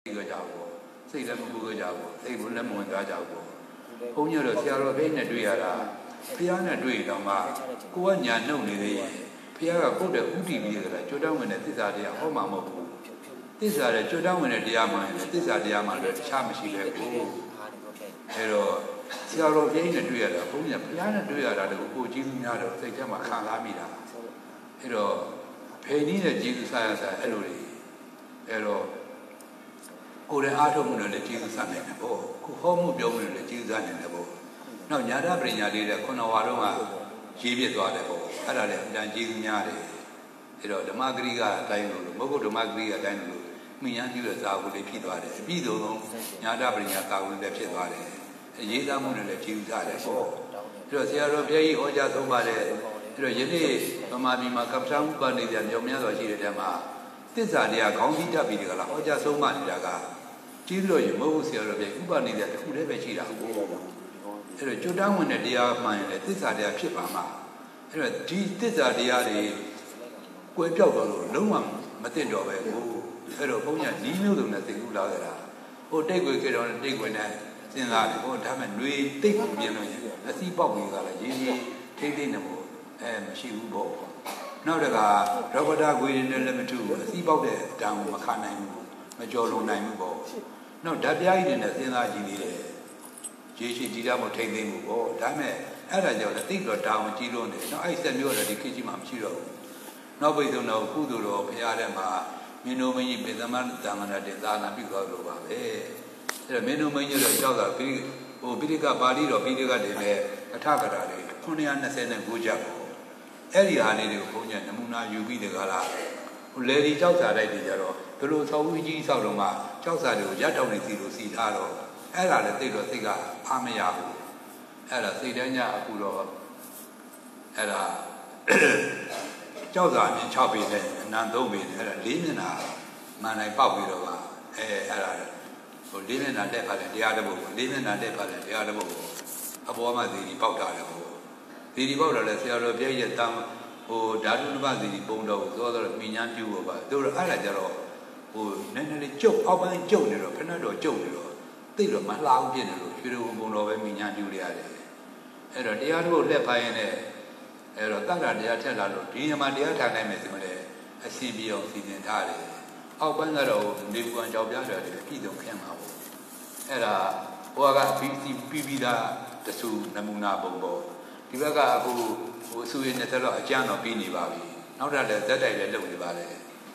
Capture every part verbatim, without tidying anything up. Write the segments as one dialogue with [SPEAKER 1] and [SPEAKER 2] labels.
[SPEAKER 1] 个家伙，谁在不个家伙，谁不能问他家伙。后面了，下了别人对呀啦，别人对的嘛，过年弄的嘞，别人过得无地比的了，就当问的这啥的好嘛么不，这啥的就当问的这样嘛，这啥的样嘛的，差不起来不。哎喽，下了别人对呀啦，后面别人对呀啦，这个过几年了，在家嘛看啥米啦，哎喽，陪你的几个啥样啥，哎喽嘞，哎喽。ကိုယ်လည်းအားထုတ်မှုနဲ့လည်းကျေးဇူးဆက်နိုင်တယ်ပေါ့ခုဟောမှုပြောမှုနဲ့လည်းကျေးဇူးဆက်နိုင်တယ်ပေါ့နောက်ညာတာပရိညာလေးတဲ့ခုနဝါတော့ကရေးပြသွားတယ်ပေါ့အဲ့ဒါလည်းအပြန်ကျေးဇူးများတယ်အဲ့တော့ဓမ္မဂရိကအတိုင်းလို့မဟုတ်ဓမ္မဂရိကအတိုင်းလို့မိညာပြုတဲ့ဇာဝလေးဖြစ်သွားတယ်အပြည့်စုံသောညာတာပရိညာသာဝလေးလည်းဖြစ်သွားတယ်ရေးသားမှုနဲ့လည်းကျေးဇူးဆက်တယ်ပေါ့အဲ့တော့ဆရာတော်ဘုရားကြီးဟောကြားဆုံးပါတယ်အဲ့တော့ယနေ့ဗမာပြည်မှာကပ္ပံဥပနိဒေမြောင်များစွာရှိတဲ့တဲမှာသစ္စာတရားခေါင်းစည်းတတ်ပြီးတကလားဟောကြားဆုံးမနေတာကကျေးဇူးတော်ရမဟုတ်ဆရာတော်ပြဥပနိဒေတစ်ခုတည်းပဲရှိတာဟုတ်အဲ့တော့ကျွတ်တန်းဝင်တဲ့တရားမှန်ရင်လည်းသစ္စာတရားဖြစ်ပါမှာအဲ့တော့ဒီသစ္စာတရားတွေကွယ်ပြောက်တော့လို့လုံးဝမသိတော့ပဲကိုအဲ့တော့ဘုန်းကြီးနီးမျိုးစုံနဲ့သိကူလာကြတာဟိုတိတ်ွယ်ခေတော်နဲ့တိတ်ွယ်နဲ့စဉ်းစားတယ်ဟိုဒါမှຫນွေတိတ်ကိုပြင်းလို့ရင်အစီပေါက်ကြီးကလည်းရင်းရင်းထိမ့်သိမ့်နေမို့အဲမရှိဘူးပေါ့နောက်တကရောဘတာခွေတွေနဲ့လည်းမထူဘူးအစီပေါက်တဲ့တံကိုမခံနိုင်ဘူးမကြော်လွန်နိုင်ဘူးပေါ့နောက်ဓာတ်ပြားကြီးတွေနဲ့စဉ်းစားကြည့်နေတယ်ရေရှိဒီတာမို့ထိမ့်သိမ့်မှုပေါ့ဒါမဲ့အဲ့ဒါကြောင့်လည်းတိတ်တော့တောင်းကြီးလို့နေနောက်အဲ့ဆက်မျိုးလည်းဒီခေတ်ကြီးမှာမရှိတော့ဘူးနောက်ပိတ်ဆုံးတော့ကုသိုလ်တော်ဘုရားထဲမှာမင်းတို့မင်းကြီးပေသမန်တမနာတေသာနာပြုတော်လို့ပါပဲအဲ့တော့မင်းတို့မင်းကြီးတော့ကြောက်တာပြီးဟိုပိဋကပါဠိတော်ပိဋကတွေနဲ့အထကရာတွေခုနှစ်ရာနှစ်ဆယ်နဲ့ကိုချက်ပေါ့အဲ့ဒီဟာလေးတွေကိုဘုန်းကြီးနမူနာယူပြီးတယ်ကလားဟိုလေဒီကြောက်စာတိုက်တွေကြတော့ဘလို့သောဝီကြီးဆောက်တော့မှကြောက်စာတွေကိုရတောက်နေစီလို့စီထားတော့အဲ့ဒါလည်းသိတော့စိတ်ကအားမရဘူးအဲ့ဒါစိတ်တန်းညအခုတော့အဲ့ဒါကြောက်စာအမြင်၆ပေနဲ့အနံ၃ပေနဲ့အဲ့ဒါ၄မျက်နှာမှန်တိုင်းပေါက်ပြီးတော့ပါအဲအဲ့ဒါဟို၄မျက်နှာတက်ဖတ်တယ်တရားတစ်ပုဒ်၄မျက်နှာတက်ဖတ်တယ်တရားတစ်ပုဒ်အပေါ်မှာသီရီပေါက်တာတယ်ပေါ့သီရီပေါက်တာလည်းဆရာတော်ပြည့်ရဲ့တမ်းဟိုဓာတုနုပသီရီပုံတော်ကိုသောသောမိညာပြုဖို့ပါတို့အဲ့ဒါကြတော့ဟိုနည်းနည်းလေးကြုတ်အောက်ပိုင်းကြုတ်နေတော့ခဏတော့ကြုတ်နေတော့သိတော့မလှအောင်ဖြစ်နေလို့ရွှေတော်ဘုံတော်ပဲမိညာပြုရရတယ်အဲ့တော့တရားတို့လက်ဖိုင်းရင်လည်းအဲ့တော့တက္ကရာတရားထက်လာလို့ဒီညမှာတရားထားနိုင်မယ်ဆိုရင်လည်းအရှင်းပြအောင်စီစဉ်ထားတယ်အောက်ပိုင်းကတော့နေဘူးကကြောက်ပြတယ်ပြည်စုံခင်းမှာပေါ့အဲ့ဒါဟိုကပြီးပြီးပြီးသားတဆူနမူနာပုံပေါ့ဒီဘက်ကအခုဟိုအဆူရနဲ့တော့အကျမ်းတော့ပြီးနေပါပြီနောက်ထပ်လည်းဇက်တိုက်လည်းလုပ်နေပါလေ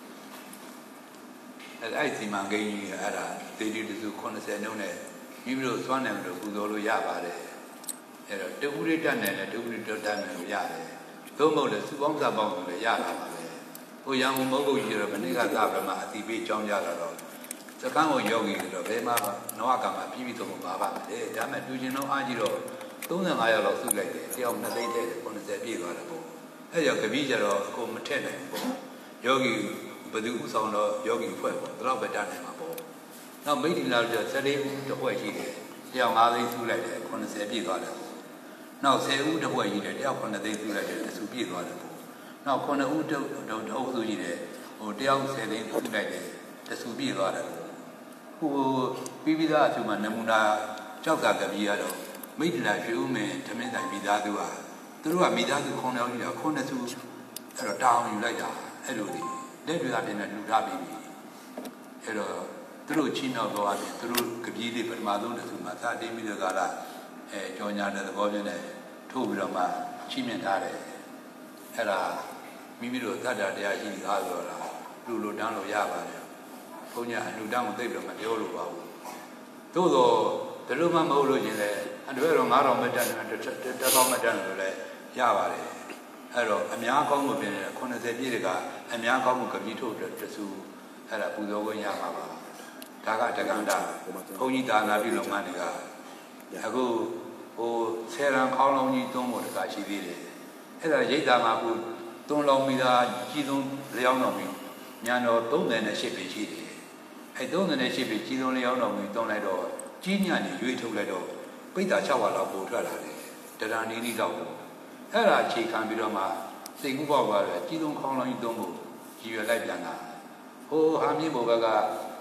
[SPEAKER 1] အဲ့အဲ့စီမံကိန်းကြီးအဲ့ဒါဒေဒီတဆူခုနှစ်ဆယ်နှုန်းနဲ့မိမိတို့စွမ်းနိုင်လို့ပူဇော်လို့ရပါတယ်အဲ့တော့တူရိတတ်နဲ့လည်းတူရိတတ်တယ်လို့ရတယ်သို့မဟုတ်လည်းစုပေါင်းစားပေါင်းလို့လည်းရတာပါပဲဟိုရံမုတ်ကုန်ကြီးတော့မနေ့ကသာပြမအတိပေးကြောင်းကြတာတော့စကန်းကိုယောဂီတွေတော့ဘယ်မှာနောကမှာပြည့်ပြည့်စုံစုံပါပါလေဒါမဲ့တူကျင်တော့အားကြီးတော့သုံးဆယ်ငါးယောက်လောက်စုလိုက်တယ်တယောက်နှစ်သိန်းတဲ့ခုနှစ်ဆယ်ပြည့်သွားတယ်ပေါ့အဲ့ကြောင့်ကပီးကြတော့အကုန်မထက်နိုင်ဘူးပေါ့ယောဂီဘယ်သူဥဆောင်တော့ယောဂီဖွဲ့ပေါ့ဒါတော့ပဲတတ်နိုင်မှာပေါ့နောက်မိတ်ဒီလာကျစရိဦးတစ်ဖွဲ့ရှိတယ်တယောက်ငါးသိန်းစုလိုက်တယ်ခုနှစ်ဆယ်ပြည့်သွားတယ်နောက်ဆယ်ဦးတစ်ဖွဲ့ရှိတယ်တယောက်ခုနှစ်သိန်းစုလိုက်တယ်တဆူပြည့်သွားတယ်ပေါ့နောက်ခုနှစ်ဦးတုပ်တုပ်အုပ်စုရှိတယ်ဟိုတယောက်ဆယ်သိန်းစုလိုက်တယ်တဆူပြည့်သွားတယ်ဟိုပြီးပြီးသားအထူးမှနမူနာကြောက်တာကပီးရတော့မိတ္တလာရွှေဦးမင်းဓမင်းတိုင်းမိသားစုဟာသူတို့ကမိသားစုခုနှစ်ယောက်ကြီးတာခုနှစ်စုအဲ့တော့တောင်းယူလိုက်တာအဲ့လိုဒီလက်တွေအပြင်နဲ့လူထားပြီးပြီအဲ့တော့သူတို့ချင်းတော့သွားတယ်သူတို့ကပီးလေးပထမဆုံးတစ်စုမှာသာတင်းပြီးတော့ကလာအဲကြောညာတဲ့သဘောပြနဲ့ထိုးပြီးတော့မှချိမြင်ထားတယ်အဲ့ဒါမိမိတို့သတ္တတရားရှိသားဆိုတော့လူလိုတန်းလို့ရပါတယ်ဘုန်းကြီးအလူတန်းကိုသိပြီးတော့မပြောလို့ပါဘူးသို့တော့ဒီလိုမှမဟုတ်လို့ရှင်လေအဲ့တော့ငါးတော်မတန်တယ်တစ်ပေါင်းမတန်လို့လည်းရပါတယ်အဲ့တော့အများကောင်းမှုပြင်တယ်ခုနှစ်ဆယ်ပြည့်တကအများကောင်းမှုကပီးထုတ်တဆူအဲ့ဒါပူဇော်ခွင့်ရမှာပါဒါကတက္ကန္တာဘုန်းကြီးသာနာပြုလုပ်မှန်းတွေကအခုဟိုဆယ်ရန်ခေါင်းလုံးကြီးသုံးဖို့တခါရှိသေးတယ်အဲ့ဒါရိတ်တာမှာအခုသုံးလုံးမိသားကြီးသုံးလျောင်းတော်ပြီညာတော်သုံးတယ်နဲ့ရှစ်ပြီရှိတယ်အဲ့သုံးတယ်နဲ့ရှစ်ပြီကြီးသုံးလျောင်းတော်ပြီသုံးလိုက်တော့ကြီးညံ့နေရွေးထုတ်လိုက်တော့ပိဿာ၆ဝါလောက်ပို့ထွက်လာတယ်တရဏီနီတော့အဲ့ဒါအခြေခံပြီးတော့မှစိတ်ကူးပေါက်သွားတယ်ကြီးသုံးခေါင်းလုံးကြီးသုံးဖို့ကြီးရွယ်လိုက်ပြန်တာဟိုဟာမြင့်ဘုဘကခ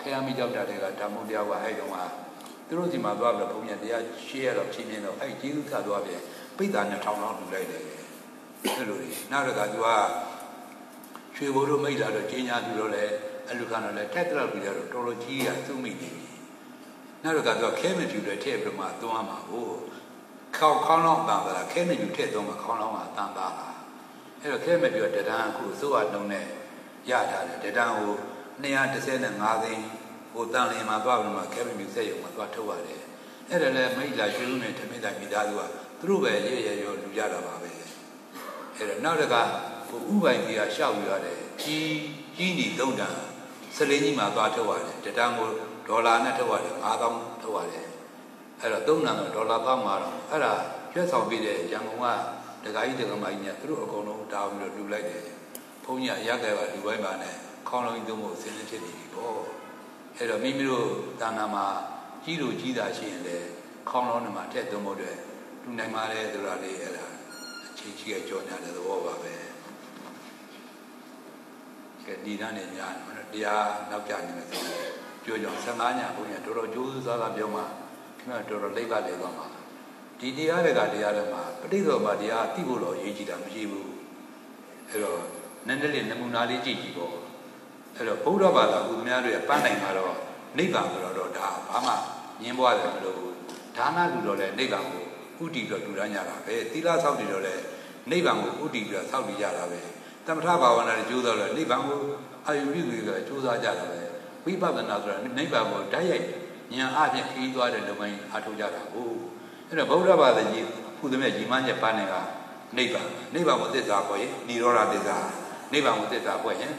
[SPEAKER 1] ဖះမိကြောက်တာတွေကဓမ္မတရားကအဲ့တုန်းကသူတို့ဒီမှာသွားပြီးတော့ဘုရားတရားရှေ့ရတော့ဖြင်းပြင်းတော့အဲ့ကျေးဇူးဆက်သွားပြန်ပိဿာနဲ့ထောင်ထောင်လူလိုက်တယ်အဲ့လိုနောက်တော့ကသူကရွှေဘိုးတို့မိတ်လာတော့ကျင်းညာသူတို့လည်းအလူခံတော့လည်းတက်တော့ပြီးတော့တော်တော်ကြီးရသူ့မိနေပြီနောက်တော့ကတော့ခဲမဖြူတွေထည့်ပြီးမှသွန်းမှာကိုခေါခေါင်းလောင်းတန်တာခဲမဖြူထည့်သွန်းမှာခေါင်းလောင်းကတန်တာလားအဲ့တော့ခဲမဖြူတဒန်းအခုစိုးရနှုံနဲ့ရထားတယ်တဒန်းကိုနှစ်ရာတစ်ဆယ်နဲ့ငါးသိန်းဟိုတန်လင်းမှာသွားပြီးမှခဲမဖြူဆက်ရုံမှာသွားထုတ်ရတယ်အဲ့ဒါလည်းမိတ်လာရွှေဦးနဲ့ထမင်းတိုင်မိသားစုကသူတို့ပဲရဲရဲရောလူကြတာပါပဲအဲ့တော့နောက်တကဟိုဥပိုင်ကြီးကရှောက်ယူရတယ်ကြီးကြီးနေသုံးတန်စလင်းကြီးမှာသွားထုတ်ရတယ်တဒန်းကိုဒေါ်လာနဲ့ထုတ်ရတယ်ငါးသောင်းထုတ်ရတယ်အဲ့တော့သုံးတန်တော့ဒေါ်လာပေါင်းမှာတော့အဲ့ဒါရွက်ဆောင်ပြီးတဲ့ရန်ကုန်ကဒကာကြီးဒကာမကြီးနဲ့သူတို့အကုန်လုံးတာပြီးတော့လူလိုက်တယ်ဘုန်းကြီးကရက်ကြဲပါလူပိုင်းပါနဲ့ခေါင်းလုံးကြီးသုံးဖို့အစင်းဖြစ်နေပြီပေါ့အဲ့တော့မိမိတို့တာနာမှာကြီးလို့ကြီးတာရှိရင်လေခေါင်းလုံးနဲ့မှထည့်သုံးဖို့အတွက်လူနိုင်ပါလေဆိုတာလေးအဲ့ဒါအချင်းကြီးကကြော်ညာတဲ့သဘောပါပဲကဲဒီတန်းနဲ့ညာတရားနောက်ကြနေမယ်ဆိုပြောကြအောင်ဆယ်ငါးညဘုန်းကြီးတော်တော်ကြိုးစားစားပြောမှခင်ဗျတော်တော်လိမ့်ပါလေသွားမှာဒီတရားတွေကတရားတွေမှာပဋိသောဘာတရားသိဖို့တော့ရေးကြည့်တာမရှိဘူးအဲ့တော့နည်းနည်းလေးနမူနာလေးကြည့်ကြည့်ပေါ့အဲ့တော့ဗုဒ္ဓဘာသာဥပမာတွေကပန်းနိုင်မှာတော့နိဗ္ဗာန်ဆိုတော့ဒါဘာမှညင်းပွားတယ်မလို့ဒါနလူတော့လဲနိဗ္ဗာန်ကိုဥတည်ပြီးတော့လူရမ်းကြတာပဲသီလဆောက်တည်တော့လဲနိဗ္ဗာန်ကိုဥတည်ပြီးတော့ဆောက်တည်ကြတာပဲသမထဘာဝနာတွေကျိုးတော့လဲနိဗ္ဗာန်ကိုအာယုပြုပြီးတော့ကျိုးစားကြတာပဲဝိပဿနာဆိုတာနိဗ္ဗာန်ကိုဓာတ်ရိုက်ဉာဏ်အပြင်ခီးသွားတဲ့လုပ်ငန်းအားထုတ်ကြတာကိုအဲ့တော့ဗုဒ္ဓဘာသာကြီးခုသမီးကြီးမန်းချက်ပန်းနေကနိဗ္ဗာန်နိဗ္ဗာန်ကိုသစ္စာခေါ်ရင်និရောဓသစ္စာနိဗ္ဗာန်ကိုသစ္စာခေါ်ရင်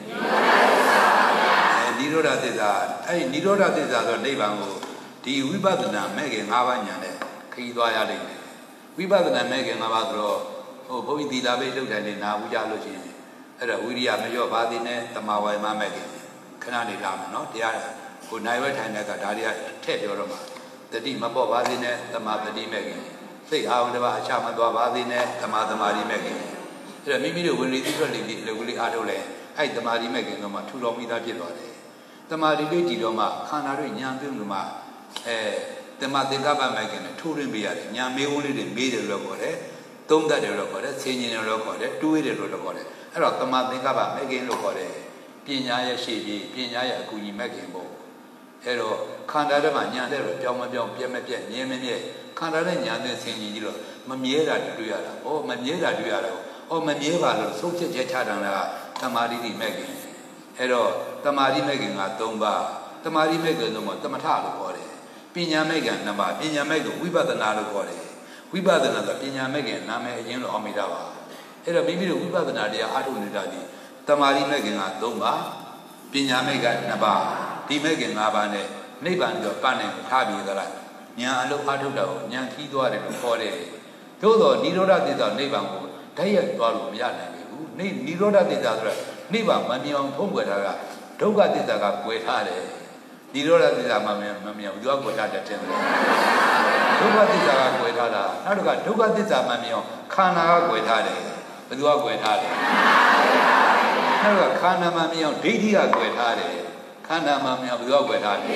[SPEAKER 1] និရောဓသစ္စာအဲនិရောဓသစ္စာဆိုနိဗ္ဗာန်ကိုဒီဝိပဿနာမဲ့ခင်၅ပါးညာနဲ့ခီးသွားရလိမ့်မယ်ဝိပဿနာမဲ့ခင်၅ပါးဆိုတော့ဟိုဘုန်းကြီးသီလပိတ်လုပ်တယ်နေနာဘူးကြလို့ရှိရင်အဲ့တော့ဝိရိယမလျော့ပါသေးနဲ့တမာဝိုင်မမဲ့ခင်ခဏနေလာမယ်နော်တရားကိုနိုင်ဝဲထိုင်တဲ့ကဒါတွေကထည့်ပြောတော့မှာတတိမပေါ့ပါသေးနဲ့တမာတတိမဲ့ခင်စိတ်အာရုံတစ်ပါးအခြားမသွားပါသေးနဲ့တမာတမာတိမဲ့ခင်အဲ့တော့မိမိတို့ဝင်လေသိထွက်လေဒီလိုကလေးအားထုတ်လဲအဲ့တမာတိမဲ့ခင်တော့မှထူတော်မိသားဖြစ်သွားတယ်တမာတိလေးကြည့်တော့မှခန္ဓာတွေညာပြုလို့မှအဲတမာသင်္ကပ္ပမဲ့ခင်နဲ့ထိုးရင်းပေးရတယ်ညာမေးဝန်းလေးတွေမေးတယ်လို့ခေါ်တယ်သုံးတတ်တယ်လို့ခေါ်တယ်ဆင်ញင်တယ်လို့ခေါ်တယ်တွေးတယ်လို့ခေါ်တယ်အဲ့တော့တမာသင်္ကပ္ပမဲ့ခင်လို့ခေါ်တယ်ပညာရဲ့ရှေ့ပြေးပညာရဲ့အကူအညီမဲ့ခင်ပေါ့အဲ့တော့ခန္ဓာထဲမှာညာတဲ့တော့ပြောင်းမပြောင်းပြက်မပြက်မြဲမမြဲခန္ဓာနဲ့ညာတဲ့ဆင်ញင်ကြီးတော့မမြဲတာတွေ့ရတာ။ဩမမြဲတာတွေ့ရတာ။ဩမမြဲပါလို့ဆုံးဖြတ်ချက်ချတာလားတမာတိတိမဲ့ခင်။အဲ့တော့တမာတိမဲ့ခင်က၃ပါးတမာတိမဲ့ခင်တော့တမထလို့ခေါ်တယ်။ပညာမဲ့ခင်နှစ်ပါးပညာမဲ့ကိုဝိပဿနာလို့ခေါ်တယ်။ဝိပဿနာဆိုပညာမဲ့ခင်နာမည်အရင်လို့အောင်မိတာပါ။အဲ့တော့မိမိတို့ဝိပဿနာတရားအားထုတ်နေတာဒီတမာတိမဲ့ခင်က၃ပါးပညာမဲ့ကနှစ်ပါးဒီမဲ့ခင်၅ပါးနဲ့နိဗ္ဗာန်တော့ပန်းနေထားပြီးသလားညာအလုံးအားထုတ်တာကိုညာခီးသွားတယ်လို့ခေါ်တယ်သို့တော့និရောဓသစ္စာနိဗ္ဗာန်ကိုဓာတ်ရိုက်သွားလို့မရနိုင်ဘူးနိនិရောဓသစ္စာဆိုတာနိဗ္ဗာန်မမြင်အောင်ဖုံးကွယ်ထားတာဒုက္ခသစ္စာကကွယ်ထားတယ်និရောဓသစ္စာမှမမြင်ဘူးသူကကွယ်ထားတယ်တင်တယ်ဒုက္ခသစ္စာကကွယ်ထားတာနောက်တစ်ခါဒုက္ခသစ္စာမှမြင်အောင်ခန္ဓာကကွယ်ထားတယ်ဘယ်သူကကွယ်ထားလဲနောက်ကခန္ဓာမှမြင်အောင်ဒိဋ္ဌိကကွယ်ထားတယ်ခန္ဓာမှမြင်အောင်ဘယ်သူကကွယ်ထားလဲ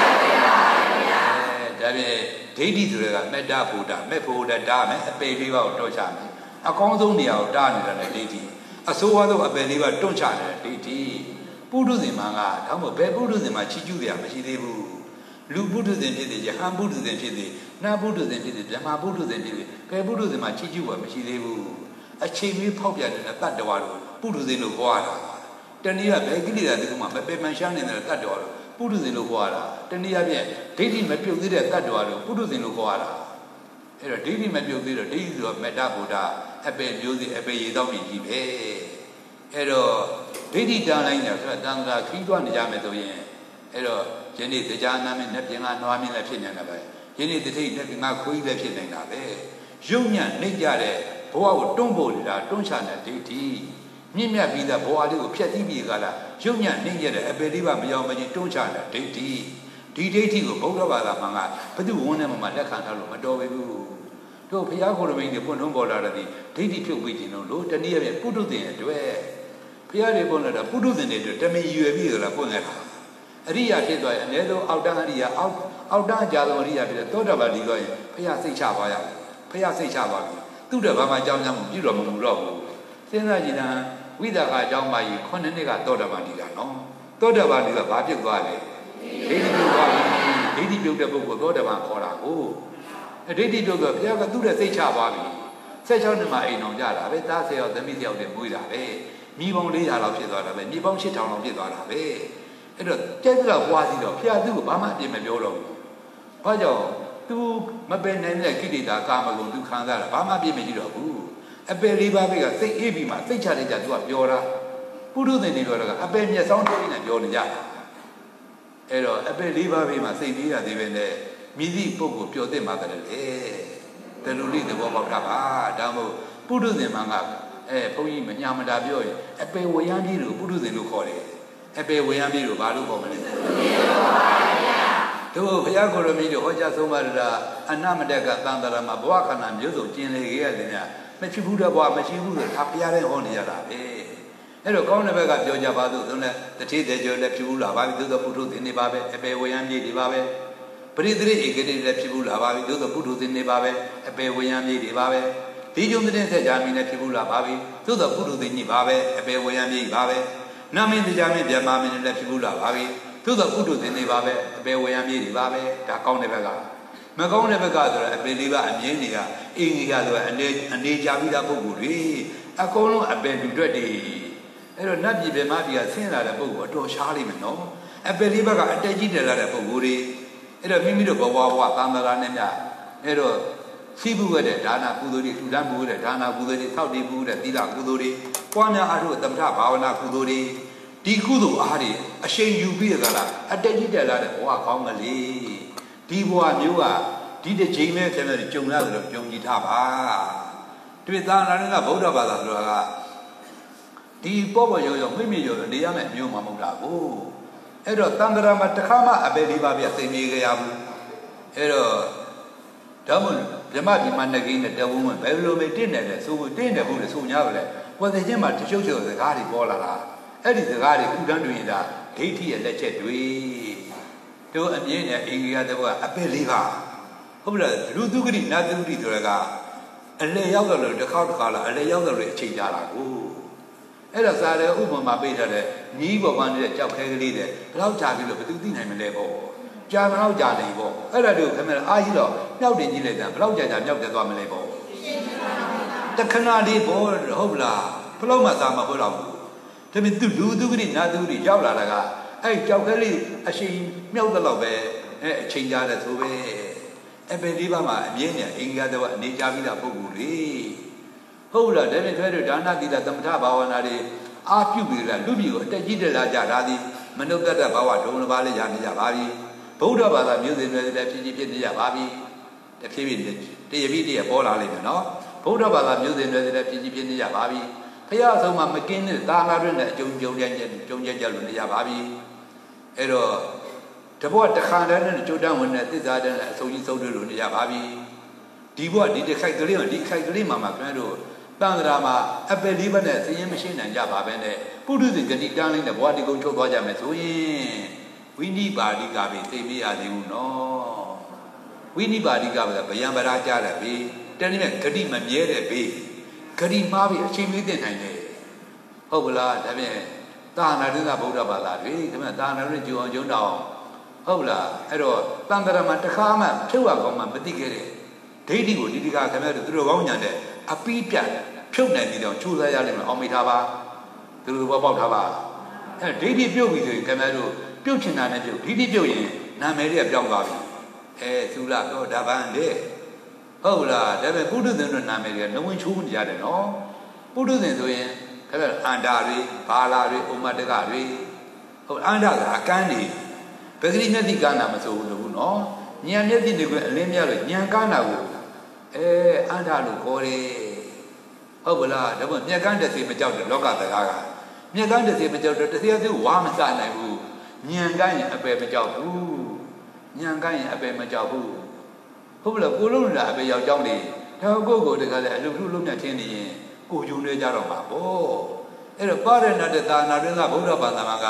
[SPEAKER 1] ဒါဖြင့်ဒိဋ္ဌိဆိုတဲ့ကမေတ္တာဘုဒ္ဓမေဖို့ဒတာမယ်အပေလေးပါကိုတွန့်ချမယ်အကောင်းဆုံးနေရာကိုတားနေတာလည်းဒိဋ္ဌိအဆိုးဝါးဆုံးအပေလေးပါတွန့်ချတယ်ဒိဋ္ဌိပုထုဇဉ်မှာကဒါမှမဟုတ်ဘယ်ပုထုဇဉ်မှာချီးကျူးကြမရှိသေးဘူးလူပုထုဇဉ်ဖြစ်တဲ့ယဟန်ပုထုဇဉ်ဖြစ်တဲ့နတ်ပုထုဇဉ်ဖြစ်တဲ့ဗြဟ္မာပုထုဇဉ်ဖြစ်တဲ့ကဲပုထုဇဉ်မှာချီးကျူးပါမရှိသေးဘူးအချိန်လေးဖောက်ပြတဲ့တတ္တဝါတို့ပုထုဇဉ်လို့ခေါ်ရတာတနည်းကဘယ်ကိလေသာတခုမှမပေမှန်ရှားနေတဲ့တတ္တဝါတို့ပုထုဇဉ်လို့ခေါ်ရတာတနည်းအားဖြင့်ဒိဋ္ဌိမပြုတ်သေးတဲ့တတ္တဝါတို့ပုထုဇဉ်လို့ခေါ်ရတာအဲ့တော့ဒိဋ္ဌိမပြုတ်သေးတော့ဒိဋ္ဌိဆိုတော့မေတ္တာဗုဒ္ဓအပေမျိုးစေ့အပေရေတော့မြည်ကြီးပဲအဲ့တော့ဒိဋ္ဌိတန်းလိုက်တယ်ဆိုတော့တန်ခါခီးသွားနေကြမယ်ဆိုရင်အဲ့တော့ယနေ့တရားနာမည်နဲ့ပြင်ကနွားမြင့်လည်းဖြစ်နေတာပဲယနေ့တထိတ်နဲ့ငါခွေးလည်းဖြစ်နေတာပဲရုပ်ညံ့နှိမ့်ကြတဲ့ဘဝကိုတွန်းပို့နေတာတွန်းချတဲ့ဒိဋ္ဌိမြင့်မြတ်ပြီးသားဘဝလေးကိုဖျက်ဆီးပြီးကြလားရုပ်ညံ့နှိမ့်ရတဲ့အပေလေးပါမရောက်မချင်းတွန်းချတဲ့ဒိဋ္ဌိဒီဒိဋ္ဌိကိုဗုဒ္ဓဘာသာမှာကဘယ်သူဝန်းထဲမှာလက်ခံထားလို့မတော်ဘူးတို့ဘုရားကိုယ်တော်မင်းတွေပွင့်ထွန်းပေါ်လာတဲ့ဒိဋ္ဌိဖြုတ်ပြီးခြင်းလို့တနည်းအားဖြင့်ပုထုဇဉ်အတွက်ဘုရားတွေပွင့်လာတာပုထုဇဉ်တွေအတွက်တမင်ရွယ်ပြီးကြလားပွင့်ခဲ့တာအရိယာဖြစ်သွားရင်အနည်းဆုံးအောက်တန်းအရိယာအောက်အောက်တန်းအကြဆုံးအရိယာဖြစ်တဲ့သောတာပန်ဒီတော့ရင်ဖះစိတ်ချသွားရပြီဖះစိတ်ချသွားပြီသူ့တဲ့ဘာမှအကြောင်းကြောင့်မပြုတော့မမှုတော့ဘူးစဉ်းစားကြည့်တာဝိသကအကြောင်းပါကြီးခုနှစ်နှစ်ကသောတာပန်ဒီတာနော်သောတာပန်ဒီကဘာပြုတ်သွားလဲဒိဋ္ဌိပြုတ်သွားပြီဒိဋ္ဌိပြုတ်တဲ့ပုဂ္ဂိုလ်သောတာပန်ခေါ်တာကိုအဒိဋ္ဌိပြုတ်တော့ဘုရားကသူ့တဲ့စိတ်ချသွားပြီဆက်ချောင်းနှစ်မှာအိမ်အောင်ကြတာပဲသားဆယ်ယောက်သမီးဆယ်ယောက်တွေမွေးတာပဲမိပေါင်းလေးရာလောက်ဖြစ်သွားတာပဲမိပေါင်းရှစ်ထောင်လောက်ဖြစ်သွားတာပဲအဲ့တော့ကြိုက်ကြွားစီတော့ဘုရားသူ့ကိုဘာမှအပြစ်မပြောတော့ဘူးဘာကြောင့်သူမပယ်နိုင်တဲ့ကိလေသာကာမဂုဏ်သူခံစားတာဘာမှအပြစ်မရှိတော့ဘူးအပယ်လေးပါးပဲကစိတ်အေးပြီးမှစိတ်ချတဲ့ကြသူကပြောတာပုရုသင်တွေပြောတာကအပယ်မျက်စောင်းတွေနဲ့ပြောနေကြတာအဲ့တော့အပယ်လေးပါးပဲမှစိတ်ပြီးရသေးပဲနဲ့မြည်သည့်ပုဂ္ဂိုလ်ပြောတဲ့မှာတယ်လေတလူလိသဘောပေါက်တာပါဒါမို့ပုရုသင်မှကအဲဘုန်းကြီးမညာမတာပြောရင်အပယ်ဝရမ်းကြီးလို့ပုရုသင်လို့ခေါ်တယ်အပယ်ဝရမ်းကြီးလို့ဘာလို့ခေါ်မလဲတို့ဘုရားကိုရမီတို့ဟောကြားဆုံးပါတာအနမတက်ကသံတရာမှာဘဝခန္ဓာမျိုးစုံကျင်လေခဲ့ရတယ်ညာမရှိဘူးတဲ့ဘဝမရှိဘူးလို့ဒါဘုရားလည်းဟောနေရတာပဲအဲ့တော့ကောင်းတဲ့ဘက်ကပြောကြပါစို့သုံးတဲ့တတိတေကျော်လည်းဖြစ်ဘူးလားဘာဖြစ်သို့သောပုထုသင်နေပါပဲအပေဝယံမြေတွေပါပဲပရိသေဧကတိလည်းဖြစ်ဘူးလားဘာဖြစ်သို့သောပုထုသင်နေပါပဲအပေဝယံမြေတွေပါပဲဒီကျုံတဲ့ဆက်ကြမီလည်းဖြစ်ဘူးလားဘာဖြစ်သို့သောပုထုသင်ကြီးပါပဲအပေဝယံမြေပါပဲနာမင်းတရားမင်းဗျမမင်းလည်းဖြစ်ဘူးလားဘာဖြစ်သို့သောပုထုသင်နေပါပဲအပေဝယံမြေတွေပါပဲဒါကောင်းတဲ့ဘက်ကမကောင်းတဲ့ဘက်ကဆိုတော့အပေလေးပါအမြင်တွေကအင်းကြီးရဆိုအနေအနေကြပြီးသားပုဂ္ဂိုလ်တွေအကုန်လုံးအပေလူတွက်တွေအဲ့တော့နတ်ပြည်ဗမာပြည်ကဆင်းလာတဲ့ပုဂ္ဂိုလ်အတော်ရှားလိမ့်မယ်နော်အပေလေးဘက်ကအတက်ကြီးတက်လာတဲ့ပုဂ္ဂိုလ်တွေအဲ့တော့မိမိတို့ဘဝဘဝသံဃာနဲ့မြအဲ့တော့ရှိဘူးခဲ့တဲ့ဒါနာကုသိုလ်တွေထူထမ်းမှုတဲ့ဒါနာကုသိုလ်တွေထောက်တည်မှုတဲ့သီလကုသိုလ်တွေပွားများအားထုတ်သမထဘာဝနာကုသိုလ်တွေဒီကုသိုလ်အားတွေအရှိန်ယူပြီးရတာအတက်ကြီးတက်လာတဲ့ဘဝကောင်းကလေးဒီဘဝမျိုးကဒီတစ်ချိန်မဲ့ကျတဲ့ကြုံရတယ်လို့ကြုံကြည့်ထားပါတွေ့သာနာနဲ့ကဗုဒ္ဓဘာသာဆိုတာကဒီပေါ်ပေါ်ရောရောမိမိရောရောနေရမယ်မျိုးမှမဟုတ်တာကိုအဲ့တော့တန်ត្រာမှာတစ်ခါမှအပေလေးပါပြသိနေကြရဘူးအဲ့တော့ဒါမှမဟုတ်ဗြဟ္မဒီမနဂိနဲ့တဝုံးဘယ်လိုပဲတင့်တယ်လဲဆိုတင့်တယ်ဘူးလေဆိုညာပဲလေဝယ်သိချင်းမှာတချို့ချို့စကားတွေပေါ်လာတာအဲ့ဒီစကားတွေဥဒန်းတွင်တာဒိဋ္ဌိရဲ့လက်ချက်တွေတို့အမြင်နဲ့အင်္ဂိယတဘောကအပေလေးပါဟုတ်ပြီလားလူသူဂတိနတ်သူဂတိဆိုရကအလေရောက်တော့လို့တစ်ခေါက်တစ်ခါလာအလေရောက်တော့လို့အချိန်ကြာတာကိုအဲ့တော့စာရဲဥပမာပေးထားတဲ့ညီးပေါ်မှာနေတဲ့ကြောက်ခဲကလေးတဲ့ဘယ်တော့ကြာပြီလို့ဘယ်သူသိနိုင်မလဲပေါ့ကြာမတော့ကြာနေပေါ့အဲ့ဒါတို့ခင်ဗျာအားကြီးတော့မြောက်တင်ကြီးလိုက်တာဘယ်တော့ကြာကြာမြောက်တက်သွားမလဲပေါ့တခဏလေးပေါ့ဟုတ်လားဘယ်တော့မှစာမဟုတ်တော့ဘူးဒါပေမဲ့သူလူသူဂတိနတ်သူဂတိရောက်လာတာကအဲ့ကြောက်ခဲလေးအချိန်မြောက်တော့ပဲအဲ့အချိန်ကြာတယ်ဆိုပဲအပေလေးပါးမှာအမြင်နဲ့အင်္ဂါတော့အနေကြပြီးတာပုဂ္ဂိုလ်လေဟုတ်လားဒါနဲ့တွဲတို့ဒါနသီလသမထဘာဝနာတွေအာပြုပြီးလားလူပြည်ကိုအတက်ကြီးတက်လာကြတာဒီမနုဿတ္တဘာဝဒုံတစ်ပါးလေးရနေကြပါပြီဗုဒ္ဓဘာသာမျိုးစင်တွေလည်းဖြစ်ကြီးဖြစ်နေကြပါပြီတဖြည်းဖြည်းတရပိတရပေါ်လာလိမ့်မယ်နော်ဗုဒ္ဓဘာသာမျိုးစင်တွေလည်းဖြစ်ကြီးဖြစ်နေကြပါပြီဖရာအဆုံးမှာမကင်းတဲ့သာနာတွေနဲ့အကျုံကြုံကြကြုံကြကြလို့နေကြပါပြီအဲ့တော့တဘောတခါတည်းနဲ့ကြိုးတန်းဝင်တဲ့သစ္စာတည်းနဲ့အဆုံးကြီးဆုံးတွေ့လို့နေရပါပြီဒီဘောဒီတစ်ခိုက်ကလေးမှာဒီခိုက်ကလေးမှာမှကျွန်တော်တို့တန်ត្រာမှာအပယ်လေးပါးနဲ့စည်ရင်မရှိနိုင်ကြပါပဲနဲ့ပုထုဇဉ်ဂတိတန်းလေးနဲ့ဘဝဒီကုန်းချုပ်သွားကြမယ်ဆိုရင်ဝိနိပါဠိကပဲသိမရသေးဘူးနော်ဝိနိပါဠိကပဲဗျံပရာကြားတယ်ဘေးတနေ့နဲ့ဂတိမမြဲတဲ့ဘေးဂတိမှားပြီးအချိန်မီးတင်နိုင်တယ်ဟုတ်ကလားဒါဖြင့်သာနာတိကဗုဒ္ဓဘာသာတွေခင်ဗျသာနာတွေကြုံအောင်ကြုံတော့ဟုတ်လားအဲ့တော့တန်ត្រာမှာတစ်ခါမှဖြုတ်ရကောင်းမှမသိခဲ့တဲ့ဒိဋ္ဌိကိုဒီဒီကခင်ဗျားတို့သူတို့ကောင်းညာတဲ့အပီးပြတ်ဖြုတ်နိုင်ပြီးတော့ချူစားရလိမ့်မယ်အောင်မိထားပါသူတို့ဘောပေါက်ထားပါအဲ့ဒိဋ္ဌိပြုတ်ပြီဆိုရင်ခင်ဗျားတို့ပြုတ်ချင်တာနဲ့ပြုတ်ဒိဋ္ဌိပြုတ်ရင်နာမည်တွေကပြောင်းသွားပြီအဲသုလတော့ဒါပန်လေဟုတ်လားဒါပေမဲ့ပုထုဇဉ်တို့နာမည်တွေကနှဝင်ချိုးနေရတယ်နော်ပုထုဇဉ်ဆိုရင်ခင်ဗျားအန္တာတွေဘာလာတွေဥမ္မတကတွေဟုတ်အန္တာကအကန်းတွေပဂရိမျက်တိကနာမဆိုဘူးလို့နော်ဉာဏ်မျက်တိတွေကအလင်းမြလို့ဉာဏ်ကနာကိုအဲအန္တာလို့ခေါ်တယ်ဟုတ်ဗလားဒါပေမဲ့မြက်ကန်းတစ်စီမကြောက်တဲ့လောကစကားကမြက်ကန်းတစ်စီမကြောက်တော့တစ်စီသူဝါမစနိုင်ဘူးဉာဏ်ကန်းရင်အပယ်မကြောက်ဘူးဉာဏ်ကန်းရင်အပယ်မကြောက်ဘူးဟုတ်ဗလားကိုလုံးလာအပယ်ရောက်ကြောင်းနေဒါကိုကိုတကလည်းအလူလူလုံးမြတ်ချင်းနေရင်ကိုယူနေကြတော့မှာပေါ့အဲ့တော့ပါရဏတ္တသာနာတွင်ကဗုဒ္ဓဘာသာမှာက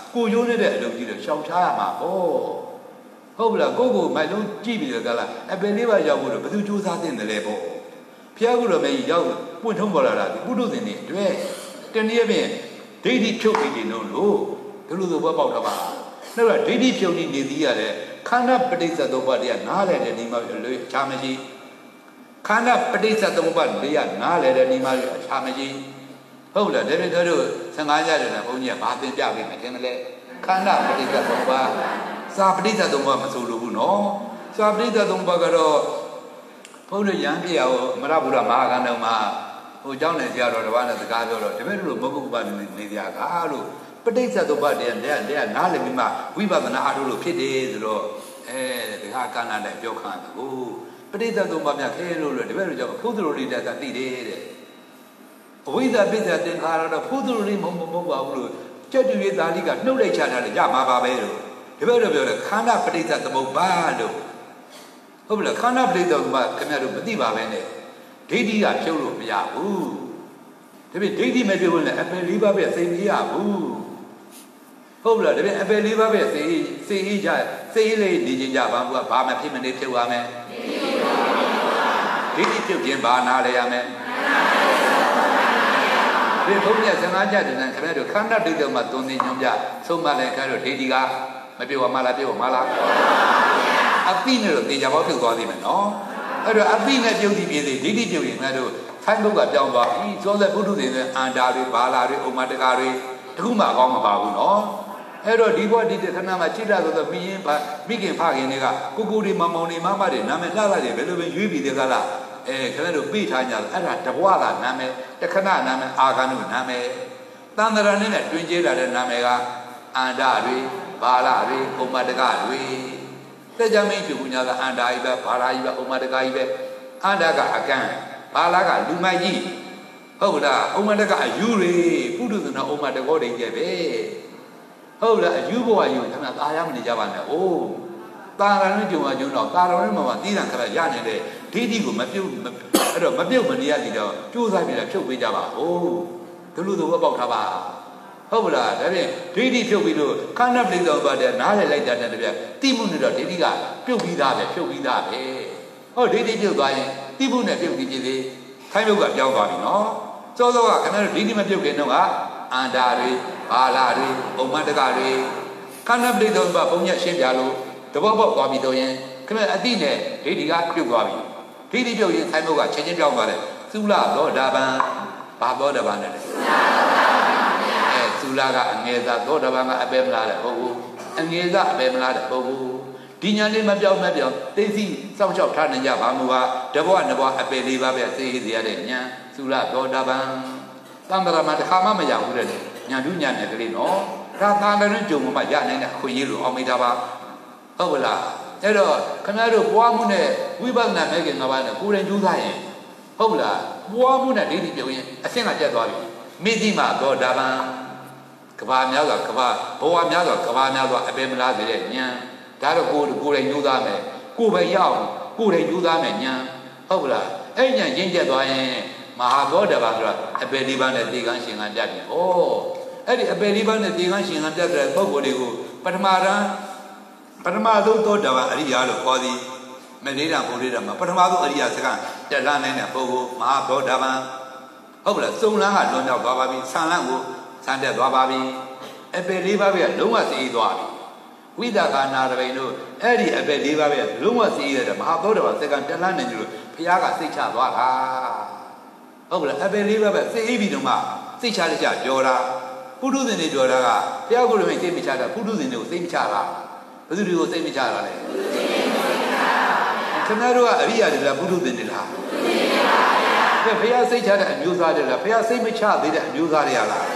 [SPEAKER 1] ကိုရိုးနေတဲ့အလုပ်ကြီးတော့ရှောင်ရှားရမှာပေါ့ဟုတ်လားကိုကိုမိုက်လုံးကြည့်ပြီးတော့ကလားအပယ်လေးပါရောက်ဖို့တော့ဘယ်သူစူးစမ်းတင်တယ်လဲပေါ့ဖျားကိုတော့မကြီးရောက်ပွင့်ထုံးပေါ်လာတာဒီပုထုဇဉ်တွေအတွက်တနည်းဖြင့်ဒိဋ္ဌိဖြုတ်ပြီးနေလို့ဒီလိုဆိုဘောပေါက်တော့ပါနောက်ကဒိဋ္ဌိဖြုတ်နေနေသေးရတယ်ခန္ဓာပဋိစ္စသမုပ္ပါဒ်တရားနားလည်တဲ့ဒီမှာလွေချာမရှိခန္ဓာပဋိစ္စသမုပ္ပါဒ်တရားနားလည်တဲ့ဒီမှာချာမရှိဟုတ်လားဒါပေမဲ့တို့ဆင်္ကားကြတယ်နဲ့ဘုန်းကြီးကဘာသင်ပြပေးမယ်ထင်တယ်လေခန္ဓာပဋိစ္စသမုပ္ပါဒ်စာပဋိစ္စသမုပ္ပါဒ်မဆိုလိုဘူးနော်စာပဋိစ္စသမုပ္ပါဒ်ကတော့ဘုန်းကြီးရဟန်းပြရဟောမရဗုဒ္ဓမဟာကဏ္ဍမှာဟိုเจ้าနဲ့ဆရာတော်တစ်ပါးနဲ့စကားပြောတော့တပည့်တို့မဂ္ဂုပ္ပနေနေကြကားလို့ပဋိစ္စသမုပ္ပါဒ်တရားတရားတရားနားလည်ပြီးမှဝိပဿနာအားထုတ်လို့ဖြစ်တယ်ဆိုတော့အဲဒီဟာကဏ္ဍနဲ့ပြောခံတယ်ကိုပဋိစ္စသမုပ္ပါဒ်များခဲလို့လို့တပည့်တို့ကြောင့်ဖုဒ္ဓလိုလေးတက်တာသိတယ်တဲ့အဝိဇ္ဇာပိစ္ဆာသင်္ခါရတော့ဖုဒ္ဓလိုလေးမဟုတ်မဟုတ်ပါဘူးလို့ကြက်တူရေးသားလိကနှုတ်လိုက်ချတာလည်းရမှာပါပဲလို့တပည့်တို့ပြောတယ်ခန္ဓာပဋိစ္စသမုပ္ပါဒ်လို့ဟုတ်ပြီလားခန္ဓာပဋိစ္စသမုပ္ပါဒ်ခင်ဗျားတို့မသိပါပဲနဲ့ဒိဋ္ဌိကဖြုတ်လို့မရဘူးဒါပေမဲ့ဒိဋ္ဌိမပြုတ်လို့လည်းအပယ်လေးပါးပဲသိမရဘူးဟုတ်ပြီလားဒါပေမဲ့အပယ်လေးပါးပဲသိသိကြသိလေးနေခြင်းကြပါဘူးကဘာမှဖြစ်မနေဖြုတ်ရမယ်ဒိဋ္ဌိဖြုတ်ခြင်းဘာနာလဲရမယ်ဒီဘုရားဆင်္ကားကြတဲ့ခင်ဗျားတို့ခန္ဓာဒိဋ္ဌိမှာသွန်သင်ညွှန်ပြဆုံးမလဲခင်ဗျားတို့ဒိဋ္ဌိကမပြုတ်ရမှလားပြုတ်ရမှလားအပိနဲ့တော့တေချာပေါက်ဖြုတ်သွားသေးမယ်နော်အဲ့တော့အပိနဲ့ပြုတ်ပြီးပြည်သေးဒိဋ္ဌိပြုတ်ရင်ခင်ဗျားတို့ထိုင်းဘုတ်ကပြောင်းသွားပြီသောသက်ပုထုဇဉ်တွေအန္တာတွေဘာလာတွေဥမာတကာတွေတခုမှအကောင်းမပါဘူးနော်အဲ့တော့ဒီဘောဒီခဏမှာချိတာဆိုတော့မိရင်မိခင်ဖခင်တွေကကိုကိုတွေမမောင်တွေမမတွေနာမည်လှလာတယ်ဘယ်လိုပဲရွေးပြီးတဲ့ကလားအဲခင်ဗျားတို့ပြထားကြတယ်အဲ့ဒါတဘွားကနာမည်တခဏနာမည်အာဂန္ဓုနာမည်တန်တရာနဲ့တွင်ကျဲလာတဲ့နာမည်ကအန္တာတွေဘာလာတွေဥမာတကာတွေတဲ့ကြမင်းပြုတ်ညာကအန္တာကြီးပဲဘာလာကြီးပဲဥမာတကာကြီးပဲအန္တာကအကန့်ဘာလာကလူမိုက်ကြီးဟုတ်လားဥမာတကအယူတွေပုထုဇဏဥမာတကောတွေကျဲပဲဟုတ်လားအယူဘဝယူခင်ဗျာသားရမနေကြပါနဲ့အိုးတာရနဲ့ကြုံရကြုံတော့တာရနဲ့မှာတီးတံခရရနေတဲ့ဒိဋ္ဌိကိုမပြုတ်အဲ့တော့မပြုတ်မနေရသေးတော့ကြိုးစားပြီးတော့ဖြုတ်ပေးကြပါဦးဒီလိုသဘောပေါက်ထားပါဟုတ်လားဒါဖြင့်ဒိဋ္ဌိဖြုတ်ပြီးလို့ခန္ဓာပဋိသောပါတဲ့နားလည်လိုက်တာနဲ့တပြက်တိမှုနဲ့တော့ဒိဋ္ဌိကပြုတ်ပြီးသားပဲဖြုတ်ပြီးသားပဲဟုတ်ဒိဋ္ဌိပြုတ်သွားရင်တိမှုနဲ့ပြုတ်ပြီးပြည်သေးခိုင်းလို့ကပြောင်းသွားပြီနော်စောစောကခင်ဗျားတို့ဒိဋ္ဌိမပြုတ်ခင်တော့ကအန္တာတွေဘာလာတွေဥမ္မတကတွေခန္ဓာပဋိသောပါဘုံညရှင်းပြလို့တဘောပေါက်သွားပြီတော့ရင်ခင်ဗျားအတိနဲ့ဒိဋ္ဌိကပြုတ်သွားပြီဒိဋ္ဌိပြုတ်ရင်ခိုင်းလို့ကချင်းချင်းပြောင်းသွားတယ်သုလသောတာပန်ဘာသောတာပန်လဲအဲသုလကအငယ်စားသောတာပန်ကအပေမလားတဲ့ဟုတ်ဘူးအငယ်စားအပေမလားတဲ့ဟုတ်ဘူးဒီညာလေးမပြောင်းမပြောင်းသိသိစောင့်ရှောက်ထားနေကြပါမူပါတဘောနဘောအပေလေးပါပဲသိစေရတဲ့ညာသုလသောတာပန်တန်တရာမှာတစ်ခါမှမရဘူးတဲ့ညာဒုညာနဲ့ကလေးနော်ဒါသာလည်းကြုံမှရနိုင်တဲ့အခွင့်အရေးလို့အောင်မိတာပါဟုတ်ပါလားအဲ့တော့ခင်ဗျားတို့ပွားမှုနဲ့ဝိပဿနာမဲ့ခင်ငါးပါးနဲ့ကိုယ်တိုင်ကြိုးစားရင်ဟုတ်လားပွားမှုနဲ့ဒိဋ္ဌိပြုတ်ရင်အဆင့်ကတက်သွားပြီမိသိမှသောတာပန်ကဘာများစွာကဘာဘဝများစွာကဘာများစွာအပေမလားစေတဲ့ညာဒါတော့ကိုယ်ကိုယ်တိုင်ကြိုးစားမယ်ကိုယ်ပဲရအောင်ကိုယ်တိုင်ကြိုးစားမယ်ညာဟုတ်ပါလားအဲ့ညာရင်းကျက်သွားရင်မဟာသောတာပန်ဆိုတာအပေလေးပါးနဲ့သေကန်းရှင်ကန်းပြတ်ပြီဩအဲ့ဒီအပေလေးပါးနဲ့သေကန်းရှင်ကန်းပြတ်တဲ့ပုဂ္ဂိုလ်တွေကိုပထမရန်ပထမဆုံးသောတာပန်အရိယာလို့ခေါ်သည်မလေးတာဘုလေးတာမှာပထမဆုံးအရိယာစကားတက်လာနိုင်တဲ့ပုဂ္ဂိုလ်မဟာသောတာပန်ဟုတ်ပါလားစုံလန်းကလွန်မြောက်သွားပါပြီဆံလန်းကိုဆန်းတက်သွားပါပြီအပေလေးပါးပဲလုံးဝသိသွားပြီဝိသကာနာတပိန်တို့အဲ့ဒီအပေလေးပါးပဲလုံးဝသိရတဲ့မဟာသောတာပန်စကားတက်လာနိုင်လို့ဘုရားကစိတ်ချသွားတာဟုတ်ပါလားအပေလေးပါးပဲသိပြီးတော့မှစိတ်ချလက်ချပြောတာပုထုဇဉ်တွေပြောတာကဘုရားကိုယ်တော်စိတ်မချတာပုထုဇဉ်တွေကိုစိတ်မချတာဘယ်သူတွေကိုစိတ်မချတာလဲခင်ဗျားတို့ကအရိယာတွေလားပုထုဇဉ်တွေလားပုထုဇဉ်ပါဗျာဘုရားစိတ်ချတဲ့အမျိုးသားတွေလားဘုရားစိတ်မချသေးတဲ့အမျိုးသားတွေကလား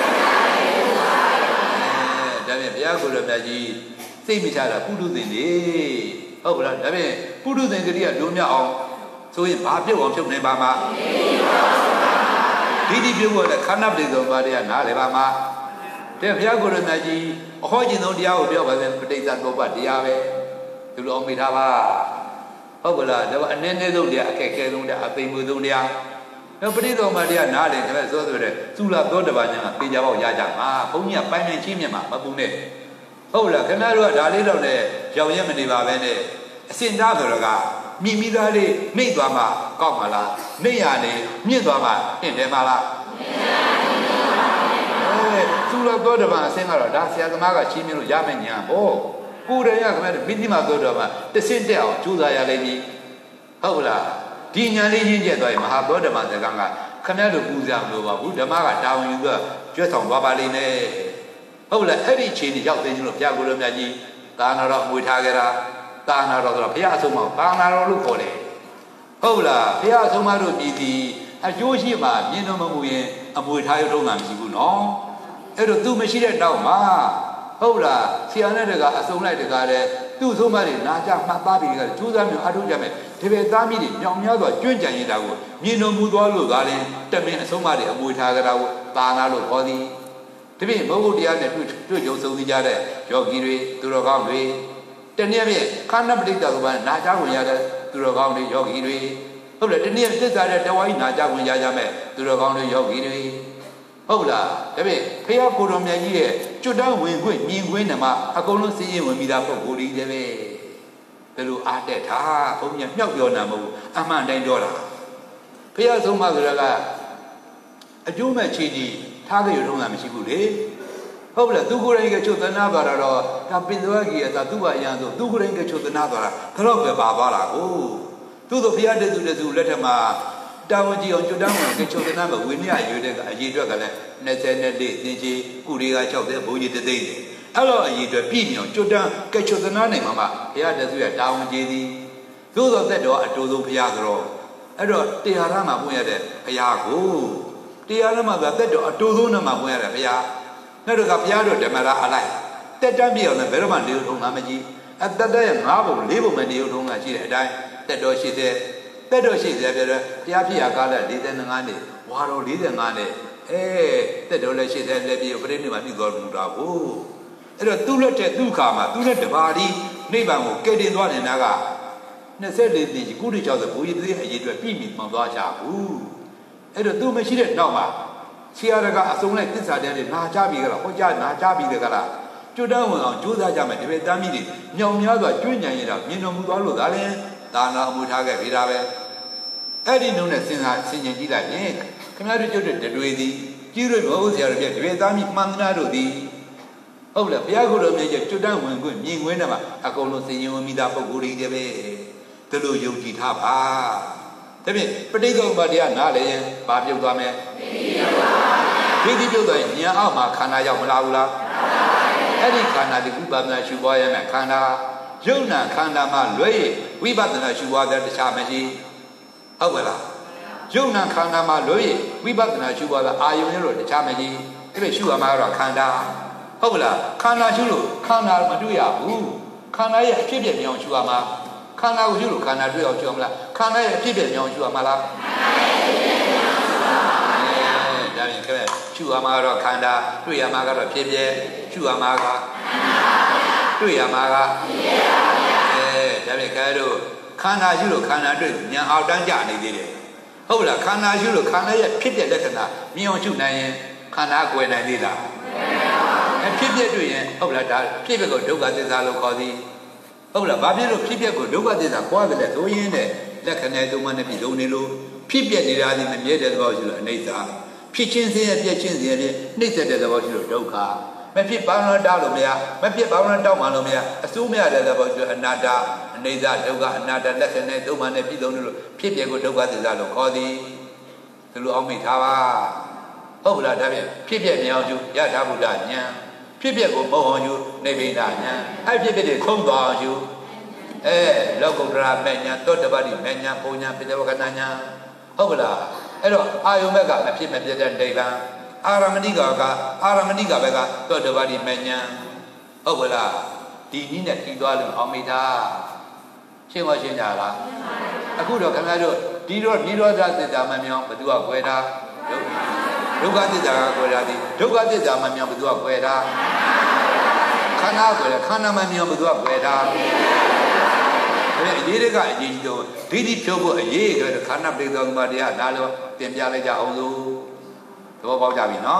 [SPEAKER 1] အဲဒါဖြင့်ဘုရားကိုယ်တော်မြတ်ကြီးစိတ်မချတာပုထုဇဉ်တွေဟုတ်ပါလားဒါဖြင့်ပုထုဇဉ်ကလေးကလုံးမြောက်အောင်ဆိုရင်ဘာပြုတ်အောင်ဖြုတ်နေပါမှာဒိဋ္ဌိပြုတ်ဖို့လည်းခန္ဓာပဋိသောပါတွေကနားလေပါမှာတဲ့ဘုရားကိုယ်တော်မြတ်ကြီးအဟောကျင်ဆုံးတရားကိုပြောပါစေပဋိစ္စသောပတရားပဲသူတို့အောင်မိထားပါဟုတ်ပါလားဒါကအနည်းနည်းဆုံးတရားအခက်ခဲဆုံးတရားအသိမှုဆုံးတရားဟပရိသောမတရားနားလေခင်ဗျဆိုဆိုတဲ့သူလာသောတပါးညာကပေကြပေါက်ရကြမှာဘုန်းကြီးကပိုင်ပိုင်ချင်းမြတ်မှာမပူနဲ့ဟုတ်လားခင်ဗျားတို့ကဒါလေးတော့နဲ့ရောင်ရက်မနေပါပဲနဲ့အစင်သားဆိုတော့ကမိမိသားလေးနှိမ့်သွားမှကောက်မှာလားနှိမ့်ရနေမြင့်သွားမှတင့်တယ်မှာလားအဲသူလာသောတပါးအစင်ကတော့ဒါဆရာသမားကချင်းမြလို့ရမယ်ညာဟောကိုယ်တည်းရခင်ဗျားတို့မိတိမသောတပါးတစင်တက်အောင်ကြိုးစားရလိမ့်မည်ဟုတ်လားဒီညာလေးရင်းကျက်သွားရင်မဟာသောဓမ္မစကားကခမရတို့ပူဇော်မလို့ပါဘူးဓမ္မကတာဝန်ယူပြီးကျွတ်ဆောင်သွားပါလိမ့်မယ်ဟုတ်လားအဲ့ဒီချိန်ကြီးရောက်သိချင်းလို့ဘုရားကိုယ်တော်မြတ်ကြီးသာနာတော်မွေထားကြတာသာနာတော်ဆိုတော့ဘုရားအဆုံးမသာနာတော်လို့ခေါ်တယ်ဟုတ်လားဘုရားအဆုံးမတို့ပြည်သည်အကျိုးရှိမှမြင်တော်မမူရင်အမွေထားရတော့မှမရှိဘူးနော်အဲ့တော့သူမရှိတဲ့နောက်မှာဟုတ်လားဆရာနဲ့တကအစုံလိုက်တကားတဲ့သူ့ဆုံးမတွေနာကြမှတ်သားပြီးကကျိုးစားမျိုးအထုတ်ကြမယ်ဒီပဲသားမိတွေမြောင်များစွာကျွန့်ကြံရတာကိုမြင်တော်မူသွားလို့ဒါလည်းတမင်အဆုံးမတွေအမွေထားကြတာကိုသာနာလို့ခေါ်သည်ဒီပြင်ဘုဂုတ်တရားနဲ့တွေ့တွေ့ကြုံဆုံးကြတဲ့ယောဂီတွေသူတော်ကောင်းတွေတနည်းဖြင့်ခန္ဓာပဋိစ္ဆေကဘာနာကြဝင်ရတဲ့သူတော်ကောင်းတွေယောဂီတွေဟုတ်လားတနည်းသစ္စာတဲ့တဝါကြီးနာကြဝင်ရကြမယ်သူတော်ကောင်းတွေယောဂီတွေဟုတ်လားဒါပေမဲ့ဖះကိုတော်မြတ်ကြီးရဲ့ကျွတ်တန်းဝင်ခွင့်မြင်ခွင့်နဲ့မှအကုန်လုံးစည်ရင်ဝင်ပြီးသားပုဂ္ဂိုလ်ကြီးတယ်ပဲဘယ်လိုအားတက်တာဘုန်းကြီးမြောက်ပြောနာမဟုတ်အမှန်တိုင်းပြောတာဖះဆုံးမဆိုတာကအကျိုးမဲ့ချီကြီးထားကြရတော့မှမရှိဘူးလေဟုတ်လားသူကိုယ်တိုင်ကချုပ်သနာပါတော့ဒါပင်သွားကြီးကသာသူ့ဘာအရန်ဆိုသူကိုယ်တိုင်ကချုပ်သနာသွားတာတော့ပဲပါသွားတာကိုသူ့တို့ဖះတဲ့သူတဲ့သူလက်ထက်မှာတာဝန်ကြီးအောင်ကျွတ်တန်းဝင်ကချုပ်သနာမဝင်းရရွေးတဲ့ကအရေးအတွက်ကလည်းနှစ်ဆယ်နဲ့လေးသင်ကြီးကုတွေက၆၀ဘုန်းကြီးတသိန်းတယ်အဲ့တော့အရေးအတွက်ပြည်မြောင်ကျွတ်တန်းကချုပ်သနာနိုင်မှာမှဘုရားတဆူရတာဝန်ကြီးသည်သို့သောသက်တော်အတူဆုံးဘုရားကြောအဲ့တော့တရားရမှာပွင့်ရတဲ့ဘုရားကိုတရားရမှာကသက်တော်အတူဆုံးနဲ့မှာပွင့်ရတဲ့ဘုရားနောက်တော့ကဘုရားတို့ဓမ္မရာအလိုက်တက်တန်းပြအောင်လည်းဘယ်တော့မှနေုံထုံးမှာမကြီးအတ္တရဲ့၅ဘုံ၄ဘုံနဲ့နေုံထုံးတာရှိတဲ့အတိုင်းတက်တော်ရှိတဲ့တက်တော်ရှိတဲ့ပြတဲ့တရားဖြစ်ရာကာလ၄၅နှစ်ဝါတော်၄၅နှစ်အဲတက်တော်လည်းရှိတဲ့လက်ပြီးပြိဋိနိဗ္ဗာန်ပြုတော်မူတာကိုအဲ့တော့သူ့လက်တဲ့သူ့ခါမှာသူ့လက်တပါးဒီနိဗ္ဗာန်ကိုကယ်တင်သွားနေတာကနှစ်ဆယ်လေးနှစ်ကြီးကုတိ၆၀ဘုရားသေးအရေးအတွက်ပြည်မိမှန်သွားကြဘူးအဲ့တော့သူမရှိတဲ့နောက်မှာဆရာတကအစုံလိုက်သစ္စာတရားတွေနာကြပြီကလားဟောကြားနာကြပြီလေကလားကျွတ်တန်းဝင်အောင်ကြိုးစားကြမယ်ဒီပဲတမ်းမိတွေမြောင်များစွာကျွင့်ညံရတာမြင်တော်မူသွားလို့ဒါလည်းဒါနာအမှုထားခဲ့ပြီဒါပဲအဲ့ဒီနှုံးနဲ့စဉ်းစားဆင်ခြင်ကြည့်လိုက်ရင်ခင်ဗျားတို့ကျွတ်တဲ့တွေသည်ကြီးရွယ်ဘုရားဆရာတို့ပြဒီပဲတမ်းမိမှန်သနာတို့သည်ဟုတ်လားဘုရားကိုယ်တော်မြတ်ရဲ့ကျွတ်တန်းဝင်ခွင့်မြင်ခွင့်နဲ့မှာအကုန်လုံးစင်ရင်ဝင်မိသားပုဂ္ဂိုလ်တွေပဲဒီလိုယုံကြည်ထားပါဒါဖြင့်ပဋိသုဘတရားနားလည်းရင်ဘာပြုတ်သွားမလဲဒီဒီပြုတ်သွားရင်ဉာဏ်အောက်မှာခန္ဓာရောက်မလာဘူးလားအဲ့ဒီခန္ဓာဒီဥပဒနာရှုပွားရမယ်ခန္ဓာယုံနာခန္ဓာမှာလွဲရဝိပဿနာရှုပွားတဲ့တခြားမရှိဟုတ်ကဲ့လားယုံနာခန္ဓာမှာလွဲရဝိပဿနာရှုပွားတဲ့အာယုံရလို့တခြားမရှိအဲ့ဒီရှုရမှာတော့ခန္ဓာဟုတ်ကဲ့လားခန္ဓာရှုလို့ခန္ဓာမတွေ့ရဘူးခန္ဓာရဲ့အဖြစ်ပြမြောင်ရှုရမှာခန္ဓာကိုရှုလို့ခန္ဓာတွေ့အောင်ရှုရမလားခန္ဓာရဲ့အဖြစ်ပြမြောင်ရှုရမှာလားဒါရင်ခဲရှုရမှာတော့ခန္ဓာတွေ့ရမှာကတော့ဖြစ်ပြရှုရမှာကတွေ့ရမှာကအဲဒါရင်ခဲတို့ခန္ဓာရှုလို့ခန္ဓာတွေ့ဉာဏ်အောက်တန်းကြနေသေးတယ်ဟုတ်လားခန္ဓာရှုလို့ခန္ဓာရဲ့ဖြစ်ပြလက္ခဏာမြင်အောင်ရှုနိုင်ရင်ခန္ဓာကွယ်နိုင်သေးလားအဲဖြစ်ပြတွေ့ရင်ဟုတ်လားဒါဖြစ်ပြကိုဒုက္ခသစ္စာလို့ခေါ်သည်ဟုတ်လားဘာဖြစ်လို့ဖြစ်ပြကိုဒုက္ခသစ္စာခေါ်တယ်လဲဆိုရင်တဲ့လက္ခဏာသုံးပါးနဲ့ပြည်လုံးနေလို့ဖြစ်ပြနေတာဒီမမြဲတဲ့သဘောရှိလို့အနိစ္စဖြစ်ချင်းစင်းရဲ့ပြည့်ချင်းစင်းရဲ့နှိမ့်ဆက်တဲ့သဘောရှိလို့ဒုက္ခမဖြစ်ဘာလို့တောက်လို့မရမဖြစ်ဘာလို့တောက်မှလို့မရအစိုးမရတဲ့သဘောရှိလို့အနာတ္တအနိစ္စဒုက္ခအနာတ္တလက္ခဏာသုံးပါးနဲ့ပြည်လုံးနေလို့ဖြစ်ပြကိုဒုက္ခသစ္စာလို့ခေါ်သည်ဒီလိုအောင်မိထားပါဟုတ်လားဒါဖြင့်ဖြစ်ပြမြောင်ကျယထာဘုဒ္ဓဉာဏ်ဖြစ်ပြကိုမဟုတ်အောင်ယူနေဗိဒာဉာဏ်အဲ့ဖြစ်ပြတွေခုံသွားအောင်ယူအဲလောကုတ္တရာမဉ္ဇဉ်သောတပတိမဉ္ဇဉ်ပုံဉ္ဇဉ်ပိဋကဝကနာဉာဏ်ဟုတ်ကလားအဲ့တော့အာယုံဘက်ကမဖြစ်မပြတဲ့ဒိဋ္ဌံအာရမဏိကကအာရမဏိကဘက်ကသောတပတိမဉ္ဇဉ်ဟုတ်ကလားဒီနည်းနဲ့ပြီးသွားလို့အောင်မိတာရှင်းမရှင်းကြလားအခုတော့ခင်ဗျားတို့ဒီတော့နိရောဓသစ္စာမမြောင်ဘသူကခွဲတာဒုက္ခသစ္စာကခွဲတာဒီဒုက္ခသစ္စာမမြောင်ဘသူကခွဲတာခန္ဓာခွဲတာခန္ဓာမမြောင်ဘသူကခွဲတာဘအရေးတွေကအေးကြီးတော့ဒိဋ္ဌိဖြုတ်ဖို့အေးဆိုတော့ခန္ဓာပရိသောသမတရားဒါလို့တင်ပြလိုက်ကြအောင်လို့သဘောပေါက်ကြပြီနော်